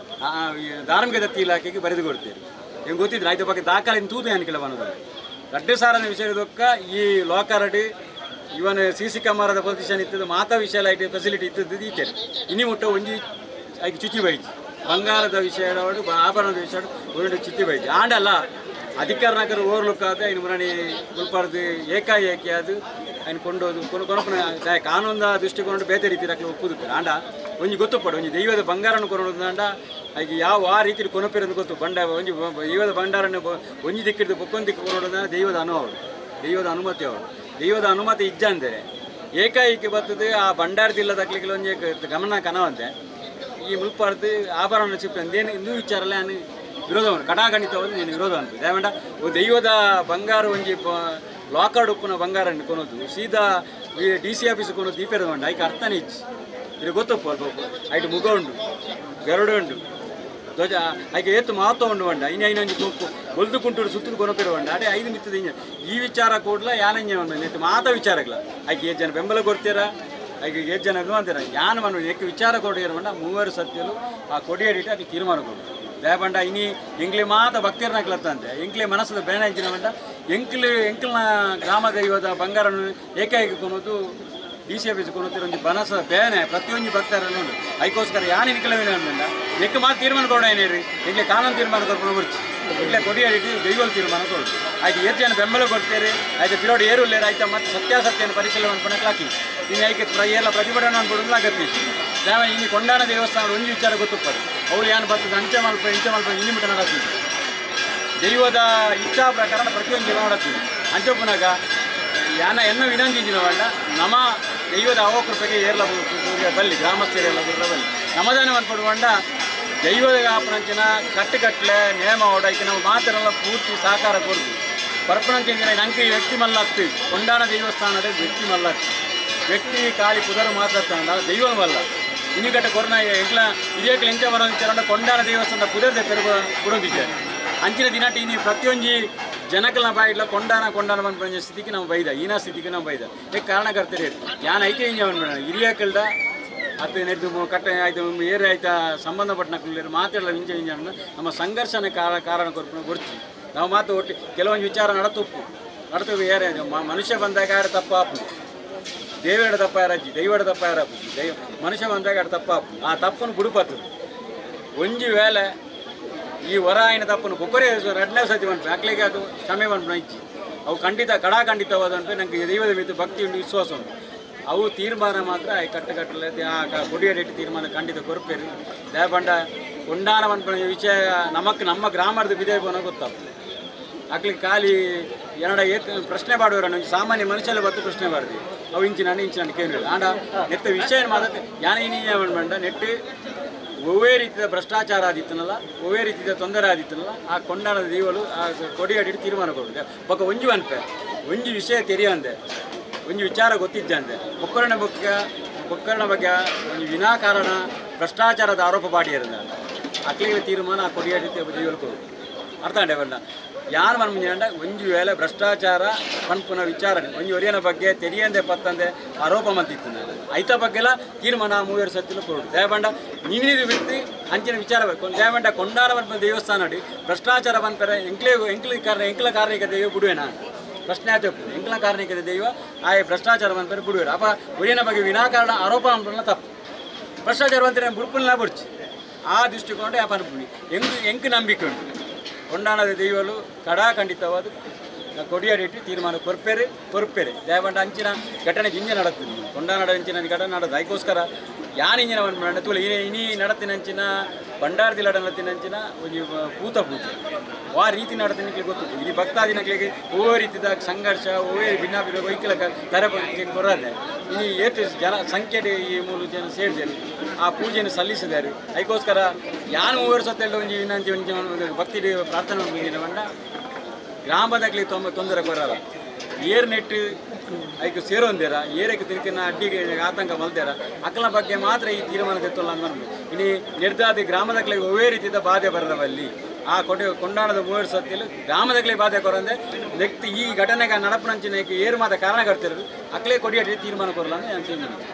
ಧಾರ್ಮಿಕ ದತ್ತಿ ಇಲಾಖೆಗೆ ಬರೆದು ಕೊಡ್ತೇವೆ ಹೆಂಗೆ ಗೊತ್ತಿದ್ರೆ ಆಯ್ತು ಬಗ್ಗೆ ದಾಖಲೆ ತೂತು ಏನಕ್ಕೆಲ್ಲ ಬನ್ನೋದು ಗಡ್ಡೆ ಸಾರನ ವಿಷಯದೊಕ್ಕ ಈ ಲೋಕರಡಿ ಇವನ್ ಸಿ ಸಿ ಕ್ಯಾಮರಾದ ಪೊಸಿಷನ್ ಇತ್ತದ ಮಾತಾ ವಿಷಯ ಲೈಟ್ ಫೆಸಿಲಿಟಿ ಇತ್ತದ್ದು ಈತೇನೆ ಇನ್ನಿ ಮುಟ್ಟ ಒಂಜಿ ಐದು ಚುಚ್ಚಿ ಬೈಜಿ ಬಂಗಾರದ ವಿಷಯ ಆಭರಣದ ವಿಷಯ ಒಂದು ಚುಚ್ಚಿ ಬೈಜಿ ಆಂಡಲ್ಲ ಅಧಿಕಾರನಗರ ಓವರ್ಲುಕ್ ಆದ ಇನ್ನು ಮುರಾಣಿ ಗುಲ್ಪಾರ್ದು ಏಕಾಏಕಿ ಅದು ఆయన ಕೊಂಡೋದು ಕೊನ ಕೊನಪನ ಕಾನೂನ ದೃಷ್ಟಿಕೋನ ಬೇತೆ ರೀತಿ ರಕ್ಲ ಒಪ್ಪುದುತ್ತಾರೆ ಆಂಡ ಒಂಜಿ ಗೊತ್ತುಪಡು ಒಂಜಿ ದೈವದ ಬಂಗಾರನ ಕೊನೋದು ಆಂಡ ಹಾಗೆ ಯಾವ ಆ ರೀತಿ ಕೊನಪೇರನ್ನು ಗೊತ್ತು ಬಂಡ ಒಂಜಿ ದೈವದ ಭಂಡಾರನ ಒಂಜಿ ದಿಕ್ಕಿದ್ದು ಬೊಕ್ಕೊಂದು ದಿಕ್ಕು ಕೊನೋದು ದೈವದ ಅನುಭವ ದೈವದ ಅನುಮತಿ ಅವಳು ದೈವದ ಅನುಮತಿ ಇಜ್ಜ ಅಂದರೆ ಏಕಾಏಕಿ ಬರ್ತದೆ ಆ ಭಂಡಾರದಿಲ್ಲದ ಅಕ್ಲಿಕ್ಕೆ ಒಂಜಿ ಗಮನ ಕನವಂತೆ ಈ ಮುಲ್ಪಾರ್ದು ಆಭರಣ ಚಿಪ್ಪ ಅಂದೇನು ಇನ್ನೂ ವಿಚಾರಲ್ಲ ನಾನು ವಿರೋಧ ಕಟಾಖಂಡಿತವಾದ నేను ವಿರೋಧ ಅಂತ ದಯವಂಡ ದೈವದ ಬಂಗಾರ ಒಂಜಿ ಲಾಕರ್ಡ್ ಉಪ್ಪುನ ಬಂಗಾರ ಕೊನೋದು ಸೀದಾ ಡಿ ಸಿ ಆಫೀಸ್ ಕೊನೋದು ದೀಪೇರದ ಬಂಡ ಐಕೆ ಅರ್ಥನೇ ಇಚ್ಚಿ ಇದು ಗೊತ್ತಪ್ಪ ಅಲ್ಪ ಐಟು ಮುಗ ಉಂಡು ಗರುಡ ಉಂಡು ಧ್ವಜ ಐಕೆ ಏತು ಮಹತ್ವ ಉಂಡು ಬಂಡ ಇನ್ನು ಐನೊಂದು ಕೊಪ್ಪು ಒಲ್ದು ಕುಂಟೂರು ಸುತ್ತಲು ಕೊನಪಿರು ಬಂಡ ಅದೇ ಐದು ಮಿತ್ತದ ಇಂಜ ಈ ವಿಚಾರ ಕೂಡಲ ಯಾನಂಜ ನೆತ್ತು ಮಾತ ವಿಚಾರಗಳ ಐಕೆ ಏಜ್ ಜನ ಬೆಂಬಲ ಕೊಡ್ತೀರ ಐಕೆ ಏಜ್ ಜನ ಅಂತೀರ ಯಾನ ಮನ ಏಕೆ ವಿಚಾರ ಕೊಡಿಯರ ಬಂಡ ಮೂವರು ಸತ್ಯಲು ಆ ಕೊಡಿಯಡಿಟ್ಟು ಅದಕ್ಕೆ ತೀರ್ಮಾನ ಕೊಡು ದಯಪಂಡ ಇನಿ ಎಂಕ್ಲೆ ಮಾತ ಭಕ್ತಿರ್ನಾಗ್ಲತ್ತಂತೆ ಎಂಕ್ಲೆ ಮನಸ್ಸದ ಬೇಣ ಇದ್ದಿನ ಬಂಡ ಎಂಕ್ಲೆ ಎಂಕ್ಲನ ಗ್ರಾಮ ದೈವದ ಬಂಗಾರನ್ನು ಏಕಾಏಕಿ ಕೊನೋದು ಡಿ ಸಿ ಆಫೀಸ್ ಕೊನೋತಿರ ಒಂದು ಮನಸ್ಸದ ಬೇನೆ ಪ್ರತಿಯೊಂದು ಭಕ್ತರನ್ನು ಉಂಟು ಐಕೋಸ್ಕರ ಯಾನು ನಿಖಲವೇನ ಅಂದ ನೆಕ್ಕ ಮಾತು ತೀರ್ಮಾನ ಕೊಡ ಏನೇರಿ ಎಂಕ್ಲೆ ಕಾನೂನು ತೀರ್ಮಾನ ಕೊಡ್ಕೊಂಡು ಬರ್ಚಿ ಎಂಕ್ಲೆ ಕೊಡಿಯಾಡಿಟ್ಟು ದೈವಲ್ ತೀರ್ಮಾನ ಕೊಡು ಆಯ್ತು ಏಟ್ ಜನ ಬೆಂಬಲ ಕೊಡ್ತೀರಿ ಆಯ್ತು ಪಿರೋಡ್ ಏರು ಲೇರು ಆಯ್ತಾ ಮತ್ತೆ ಸತ್ಯಾಸತ್ಯನ ಪರಿಶೀಲನೆ ಅನ್ಕೊಳಕ್ಕೆ ಹಾಕಿ ಇನ್ನು ಐಕೆ ಎಲ್ಲ ಪ್ರತಿಭಟನೆ ಅನ್ಕೊಡೋದು ಆಗತ್ತೆ ಯಾವ ಇನ್ನು ಕೊಂಡಾಣ ದೇವಸ್ಥಾನ ಒಂದು ವಿಚಾರ ಗೊತ್ತುಪ್ಪದು ಅವ್ರು ಏನು ಬರ್ತದೆ ಅಂಚೆ ಮಲ್ಪ ಇಂಚೆ ಮಲ್ಪ ಇಲ್ಲಿಮಿಟ ನಡತ್ತೀವಿ ದೈವದ ಇಚ್ಛಾ ಪ್ರಕಾರ ಪ್ರತಿಯೊಂದು ಜೀವ ನಡತ್ತೀವಿ ಅಂಚಪ್ಪನಾಗ ಯಾನ ಎನ್ನೋ ವಿನಂತಿದ್ದಿನ ಬೇಡ ನಮ್ಮ ದೈವದ ಅವಕೃಪೆಗೆ ಏರ್ಲ ಬಲ್ಲಿ ಗ್ರಾಮಸ್ಥರೆಲ್ಲ ಬಲ್ಲಿ ನಮ್ಮದಾನೆ ಅನ್ಕೊಡುವಂಡ ದೈವದ ಆಪಣಂಚಿನ ಕಟ್ಟುಕಟ್ಲೆ ನೇಮ ಓಡಾಕಿ ನಾವು ಮಾತರೆಲ್ಲ ಪೂರ್ತಿ ಸಹಕಾರ ಕೊಡ್ತೀವಿ ಪರಪಣಂಚಿನ ನಂಗೆ ವ್ಯಕ್ತಿ ಮಲ್ಲಾಗ್ತೀವಿ ಕೊಂಡಾಣ ದೇವಸ್ಥಾನದ ವ್ಯಕ್ತಿ ಮಲ್ಲಾಗ್ತೀವಿ ವ್ಯಕ್ತಿ ಕಾಳಿ ಪುದರು ಮಾತಾಡ್ತಾನ ದೈವ ಮಲ್ಲ ಇನ್ನಿಗಟ್ಟ ಕೊರೋನಾ ಎಂಕ್ಲ ಇದೇಕ್ಲ ಎಂಚ ಬರೋಂಚಾರ ಕೊಂಡಾಣ ದೇವಸ್ಥಾನದ ಪುದರ್ದೆ ಪೆರು ಬಿಡೋದಿದ್ದಾರೆ ಅಂಚಿನ ದಿನಾಟಿ ನೀವು ಪ್ರತಿಯೊಂದು ಜನಕಲ್ನ ಬಾಯಿಡ್ಲ ಕೊಂಡಾಣ ಕೊಂಡಾಣ ಬಂದ ಸ್ಥಿತಿಗೆ ನಾವು ಬೈದ ಈನ ಸ್ಥಿತಿಗೆ ನಾವು ಬೈದ ಏಕೆ ಕಾರಣ ಕರ್ತೀರಿ ಯಾನ್ ಐತೆ ಇಂಜ ಬಂದ್ಬೇಡ ಹಿರಿಯಕಲ್ದ ಅದು ನೆಡ್ದು ಕಟ್ಟ ಆಯ್ತು ಏರಿ ಆಯ್ತಾ ಸಂಬಂಧಪಟ್ಟ ಮಾತಾಡಲ್ಲ ಇಂಚ ಇಂಜ ನಮ್ಮ ಸಂಘರ್ಷನ ಕಾರಣ ಕಾರಣ ಕೊರ್ಪು ಗುರ್ಚಿ ನಾವು ಮಾತು ಒಟ್ಟು ಕೆಲವೊಂದು ವಿಚಾರ ನಡತುಪ್ಪು ನಡತು ಏರೇ ಮನುಷ್ಯ ಬಂದಾಗ ಯಾರು ತಪ್ಪಾಪು ದೇವೇಡ ತಪ್ಪ ಯಾರಜ್ಜಿ ದೈವಡ ತಪ್ಪ ಯಾರಪ್ಪು ದೈವ ಮನುಷ್ಯ ಬಂದಾಗ ಯಾರು ತಪ್ಪಾಪು ಆ ತಪ್ಪನ್ನು ಗುಡುಪತ್ತು ಒಂಜಿ ವೇಳೆ ಈ ಹೊರ ಆಯ್ನ ತಪ್ಪನ್ನು ಕೊಕ್ಕರೆ ಎರಡನೇ ಸತಿ ಬಂತು ಮಕ್ಕಳಿಗೆ ಅದು ಕ್ಷಮೆ ಬಂತು ಇಚ್ಚಿ ಅವು ಖಂಡಿತ ಕಡಾ ಖಂಡಿತವಾದಂತೆ ನನಗೆ ದೈವದ ಮೇಲೆ ಭಕ್ತಿ ಉಂಟು ವಿಶ್ವಾಸ ಉಂಟು ಅವು ತೀರ್ಮಾನ ಮಾತ್ರ ಈ ಕಟ್ಟುಕಟ್ಟಲೆ ಆ ಕೊಡಿಯಡಿಟ್ಟು ತೀರ್ಮಾನ ಖಂಡಿತ ಕೊರಪೇರಿ ದಯಪಂಡ ಕೊಂಡಾಣ ಬಂದ ವಿಷಯ ನಮಕ್ಕೆ ನಮ್ಮ ಗ್ರಾಮದ ಬಿದೆ ಬೋನ ಗೊತ್ತಾಗ್ತದೆ ಅಕ್ಲಿಗೆ ಖಾಲಿ ಎರಡ ಏತ್ ಪ್ರಶ್ನೆ ಮಾಡುವರ ಸಾಮಾನ್ಯ ಮನುಷ್ಯಲ್ಲ ಬತ್ತು ಪ್ರಶ್ನೆ ಮಾಡಿದ್ವಿ ಅವು ಇಂಚಿನ ಇಂಚಿನ ಕೇಳಿಲ್ಲ ಆಂಡ ನೆತ್ತ ವಿಷಯ ಮಾತ್ರ ಯಾನ ಇನ್ನೀಯ ಬಂಡ ನೆಟ್ಟು ಒವ್ವೇ ರೀತಿಯ ಭ್ರಷ್ಟಾಚಾರ ಆದಿತ್ತನಲ್ಲ ಒವ್ವೇ ರೀತಿಯ ತೊಂದರೆ ಆದಿತ್ತನಲ್ಲ ಆ ಕೊಂಡಾಣದ ದೀವಲು ಆ ಕೊಡಿಯಾಡಿ ತೀರ್ಮಾನ ಕೊಡುತ್ತೆ ಬೊಕ್ಕ ಒಂಜು ಅನ್ಪೆ ಒಂಜು ವಿಷಯ ತೆರೆಯಂದೆ ಒಂಜು ವಿಚಾರ ಗೊತ್ತಿದ್ದಂತೆ ಒಕ್ಕರಣ ಬಗ್ಗೆ ಒಕ್ಕರಣ ಬಗ್ಗೆ ಒಂದು ವಿನಾಕಾರಣ ಭ್ರಷ್ಟಾಚಾರದ ಆರೋಪ ಪಾಡಿಯರಿಂದ ಅಕ್ಲಿಗೆ ತೀರ್ಮಾನ ಆ ಕೊಡಿಯಾಡಿ ದೀವಲು ಕೊಡು ಅರ್ಥ ಅಂಡೆ ಬಂಡ ಯಾರು ಮನ್ಮಂಜ ಒಂಜು ವೇಳೆ ಭ್ರಷ್ಟಾಚಾರ ಪನ್ಪುನ ವಿಚಾರಣೆ ಒಂಜು ಒರಿಯನ ಬಗ್ಗೆ ತೆರಿಯಂದೆ ಪತ್ತಂದೆ ಆರೋಪ ಮಂತಿತ್ತು ನಾನು ಐತ ಬಗ್ಗೆಲ್ಲ ತೀರ್ಮಾನ ಮೂವರು ಸತ್ತಿಲು ಕೊಡು ದಯಬಂಡ ನೀನಿದು ಬಿಟ್ಟು ಅಂಚಿನ ವಿಚಾರ ಬೇಕು ದಯಬಂಡ ಕೊಂಡಾರ ಬಂದ ದೇವಸ್ಥಾನ ನೋಡಿ ಭ್ರಷ್ಟಾಚಾರ ಬಂದರೆ ಎಂಕ್ಲೇ ಎಂಕ್ಲ ಕಾರಣ ಎಂಕ್ಲ ಕಾರಣಿಕ ದೈವ ಬಿಡುವೇನಾ ಪ್ರಶ್ನೆ ಆಯ್ತು ಎಂಕ್ಲ ಕಾರಣಿಕ ದೈವ ಆ ಭ್ರಷ್ಟಾಚಾರ ಬಂದರೆ ಬಿಡುವೇರು ಅಪ್ಪ ಒರಿಯನ ಬಗ್ಗೆ ವಿನಾಕಾರಣ ಆರೋಪ ಅಂಬಲ್ಲ ತಪ್ಪು ಭ್ರಷ್ಟಾಚಾರ ಬಂದರೆ ಬುಡ್ಪುಲ್ಲ ಬಿಡ್ಚಿ ಆ ದೃಷ್ಟಿಕೊಂಡು ಆ ಪನ್ಪುಣಿ ಎಂಕು ಎಂಕು ನಂಬಿಕೆ ಉಂಟು ಕೊಂಡಾಣದ ದೈವಲು ಕಡಾ ಖಂಡಿತವಾದ ಕೊಡಿಯಾಡಿಟ್ಟು ತೀರ್ಮಾನ ಕೊರ್ಪೇರಿ ಕೊರ್ಪೇರಿ ದಯಬಂಡ ಅಂಚಿನ ಘಟನೆ ಇಂಜ ನಡತ್ತೀನಿ ಕೊಂಡಾನಡ ಅಂಚಿನ ಘಟನೆ ನಡೆದು ಅದಕ್ಕೋಸ್ಕರ ಯಾನ್ ಇಂಜಿನ ಒಂದು ತೂಲ ಇನಿ ಇನಿ ನಡತಿನಂಚಿನ ಬಂಡಾರದಿಲ್ಲ ನಡತಿನಂಚಿನ ಒಂದು ಪೂತ ಪೂಜೆ ಆ ರೀತಿ ನಡತಿನಕ್ಕೆ ಗೊತ್ತು ಇಲ್ಲಿ ಭಕ್ತಾದಿನಗಳಿಗೆ ಓವೇ ರೀತಿಯ ಸಂಘರ್ಷ ಓವೇ ಭಿನ್ನಾಭಿಪ್ರಾಯ ವೈಕಲ ತರ ಕೊರದೆ ಇನ್ನು ಏತು ಜನ ಸಂಖ್ಯೆ ಈ ಮೂರು ಜನ ಸೇರಿದ್ದಾರೆ ಆ ಪೂಜೆಯನ್ನು ಸಲ್ಲಿಸಿದ್ದಾರೆ ಅದಕ್ಕೋಸ್ಕರ ಯಾನು ಮೂವರು ಸತ್ತೆಲ್ಲ ಒಂದು ಇನ್ನೊಂದು ಒಂದು ಭಕ್ತಿ ಪ್ರಾರ್ಥನೆ ಬಂದಿನ ಬಂಡ ಗ್ರಾಮದಾಗಲಿ ತೊಂಬ ತೊಂದರೆ ಕೊರಲ್ಲ ಏರ್ ನೆಟ್ಟು ಅದಕ್ಕೆ ಸೇರೊಂದೇರ ಏರಕ್ಕೆ ತಿರುಕಿನ ಅಡ್ಡಿಗೆ ಆತಂಕ ಮಲ್ದೇರ ಅಕ್ಕಲ ಬಗ್ಗೆ ಮಾತ್ರ ಈ ತೀರ್ಮಾನ ತೆತ್ತಲ್ಲ ಅಂದ್ಕೊಂಡು ಇನ್ನು ನಿರ್ಧಾರ ಗ್ರಾಮದಾಗಲಿ ಒವೇ ರೀತಿಯ ಬಾಧೆ ಬರದವಲ್ಲಿ ಆ ಕೊಡೆ ಕೊಂಡಾಣದ ಮೂವರು ಸತ್ತಿಲು ಗ್ರಾಮದಾಗಲೇ ಬಾಧೆ ಕೊರಂದೆ ನೆಕ್ಸ್ಟ್ ಈ ಘಟನೆಗೆ ನಡಪನಂಚಿನ ಏರು ಮಾತ ಕಾರಣ ಕರ್ತಿರೋದು ಅಕ್ಕಲೇ ಕೊಡಿಯಾಡಿ ತೀರ್ಮಾನ ಕೊರಲ್ಲ ಅಂತ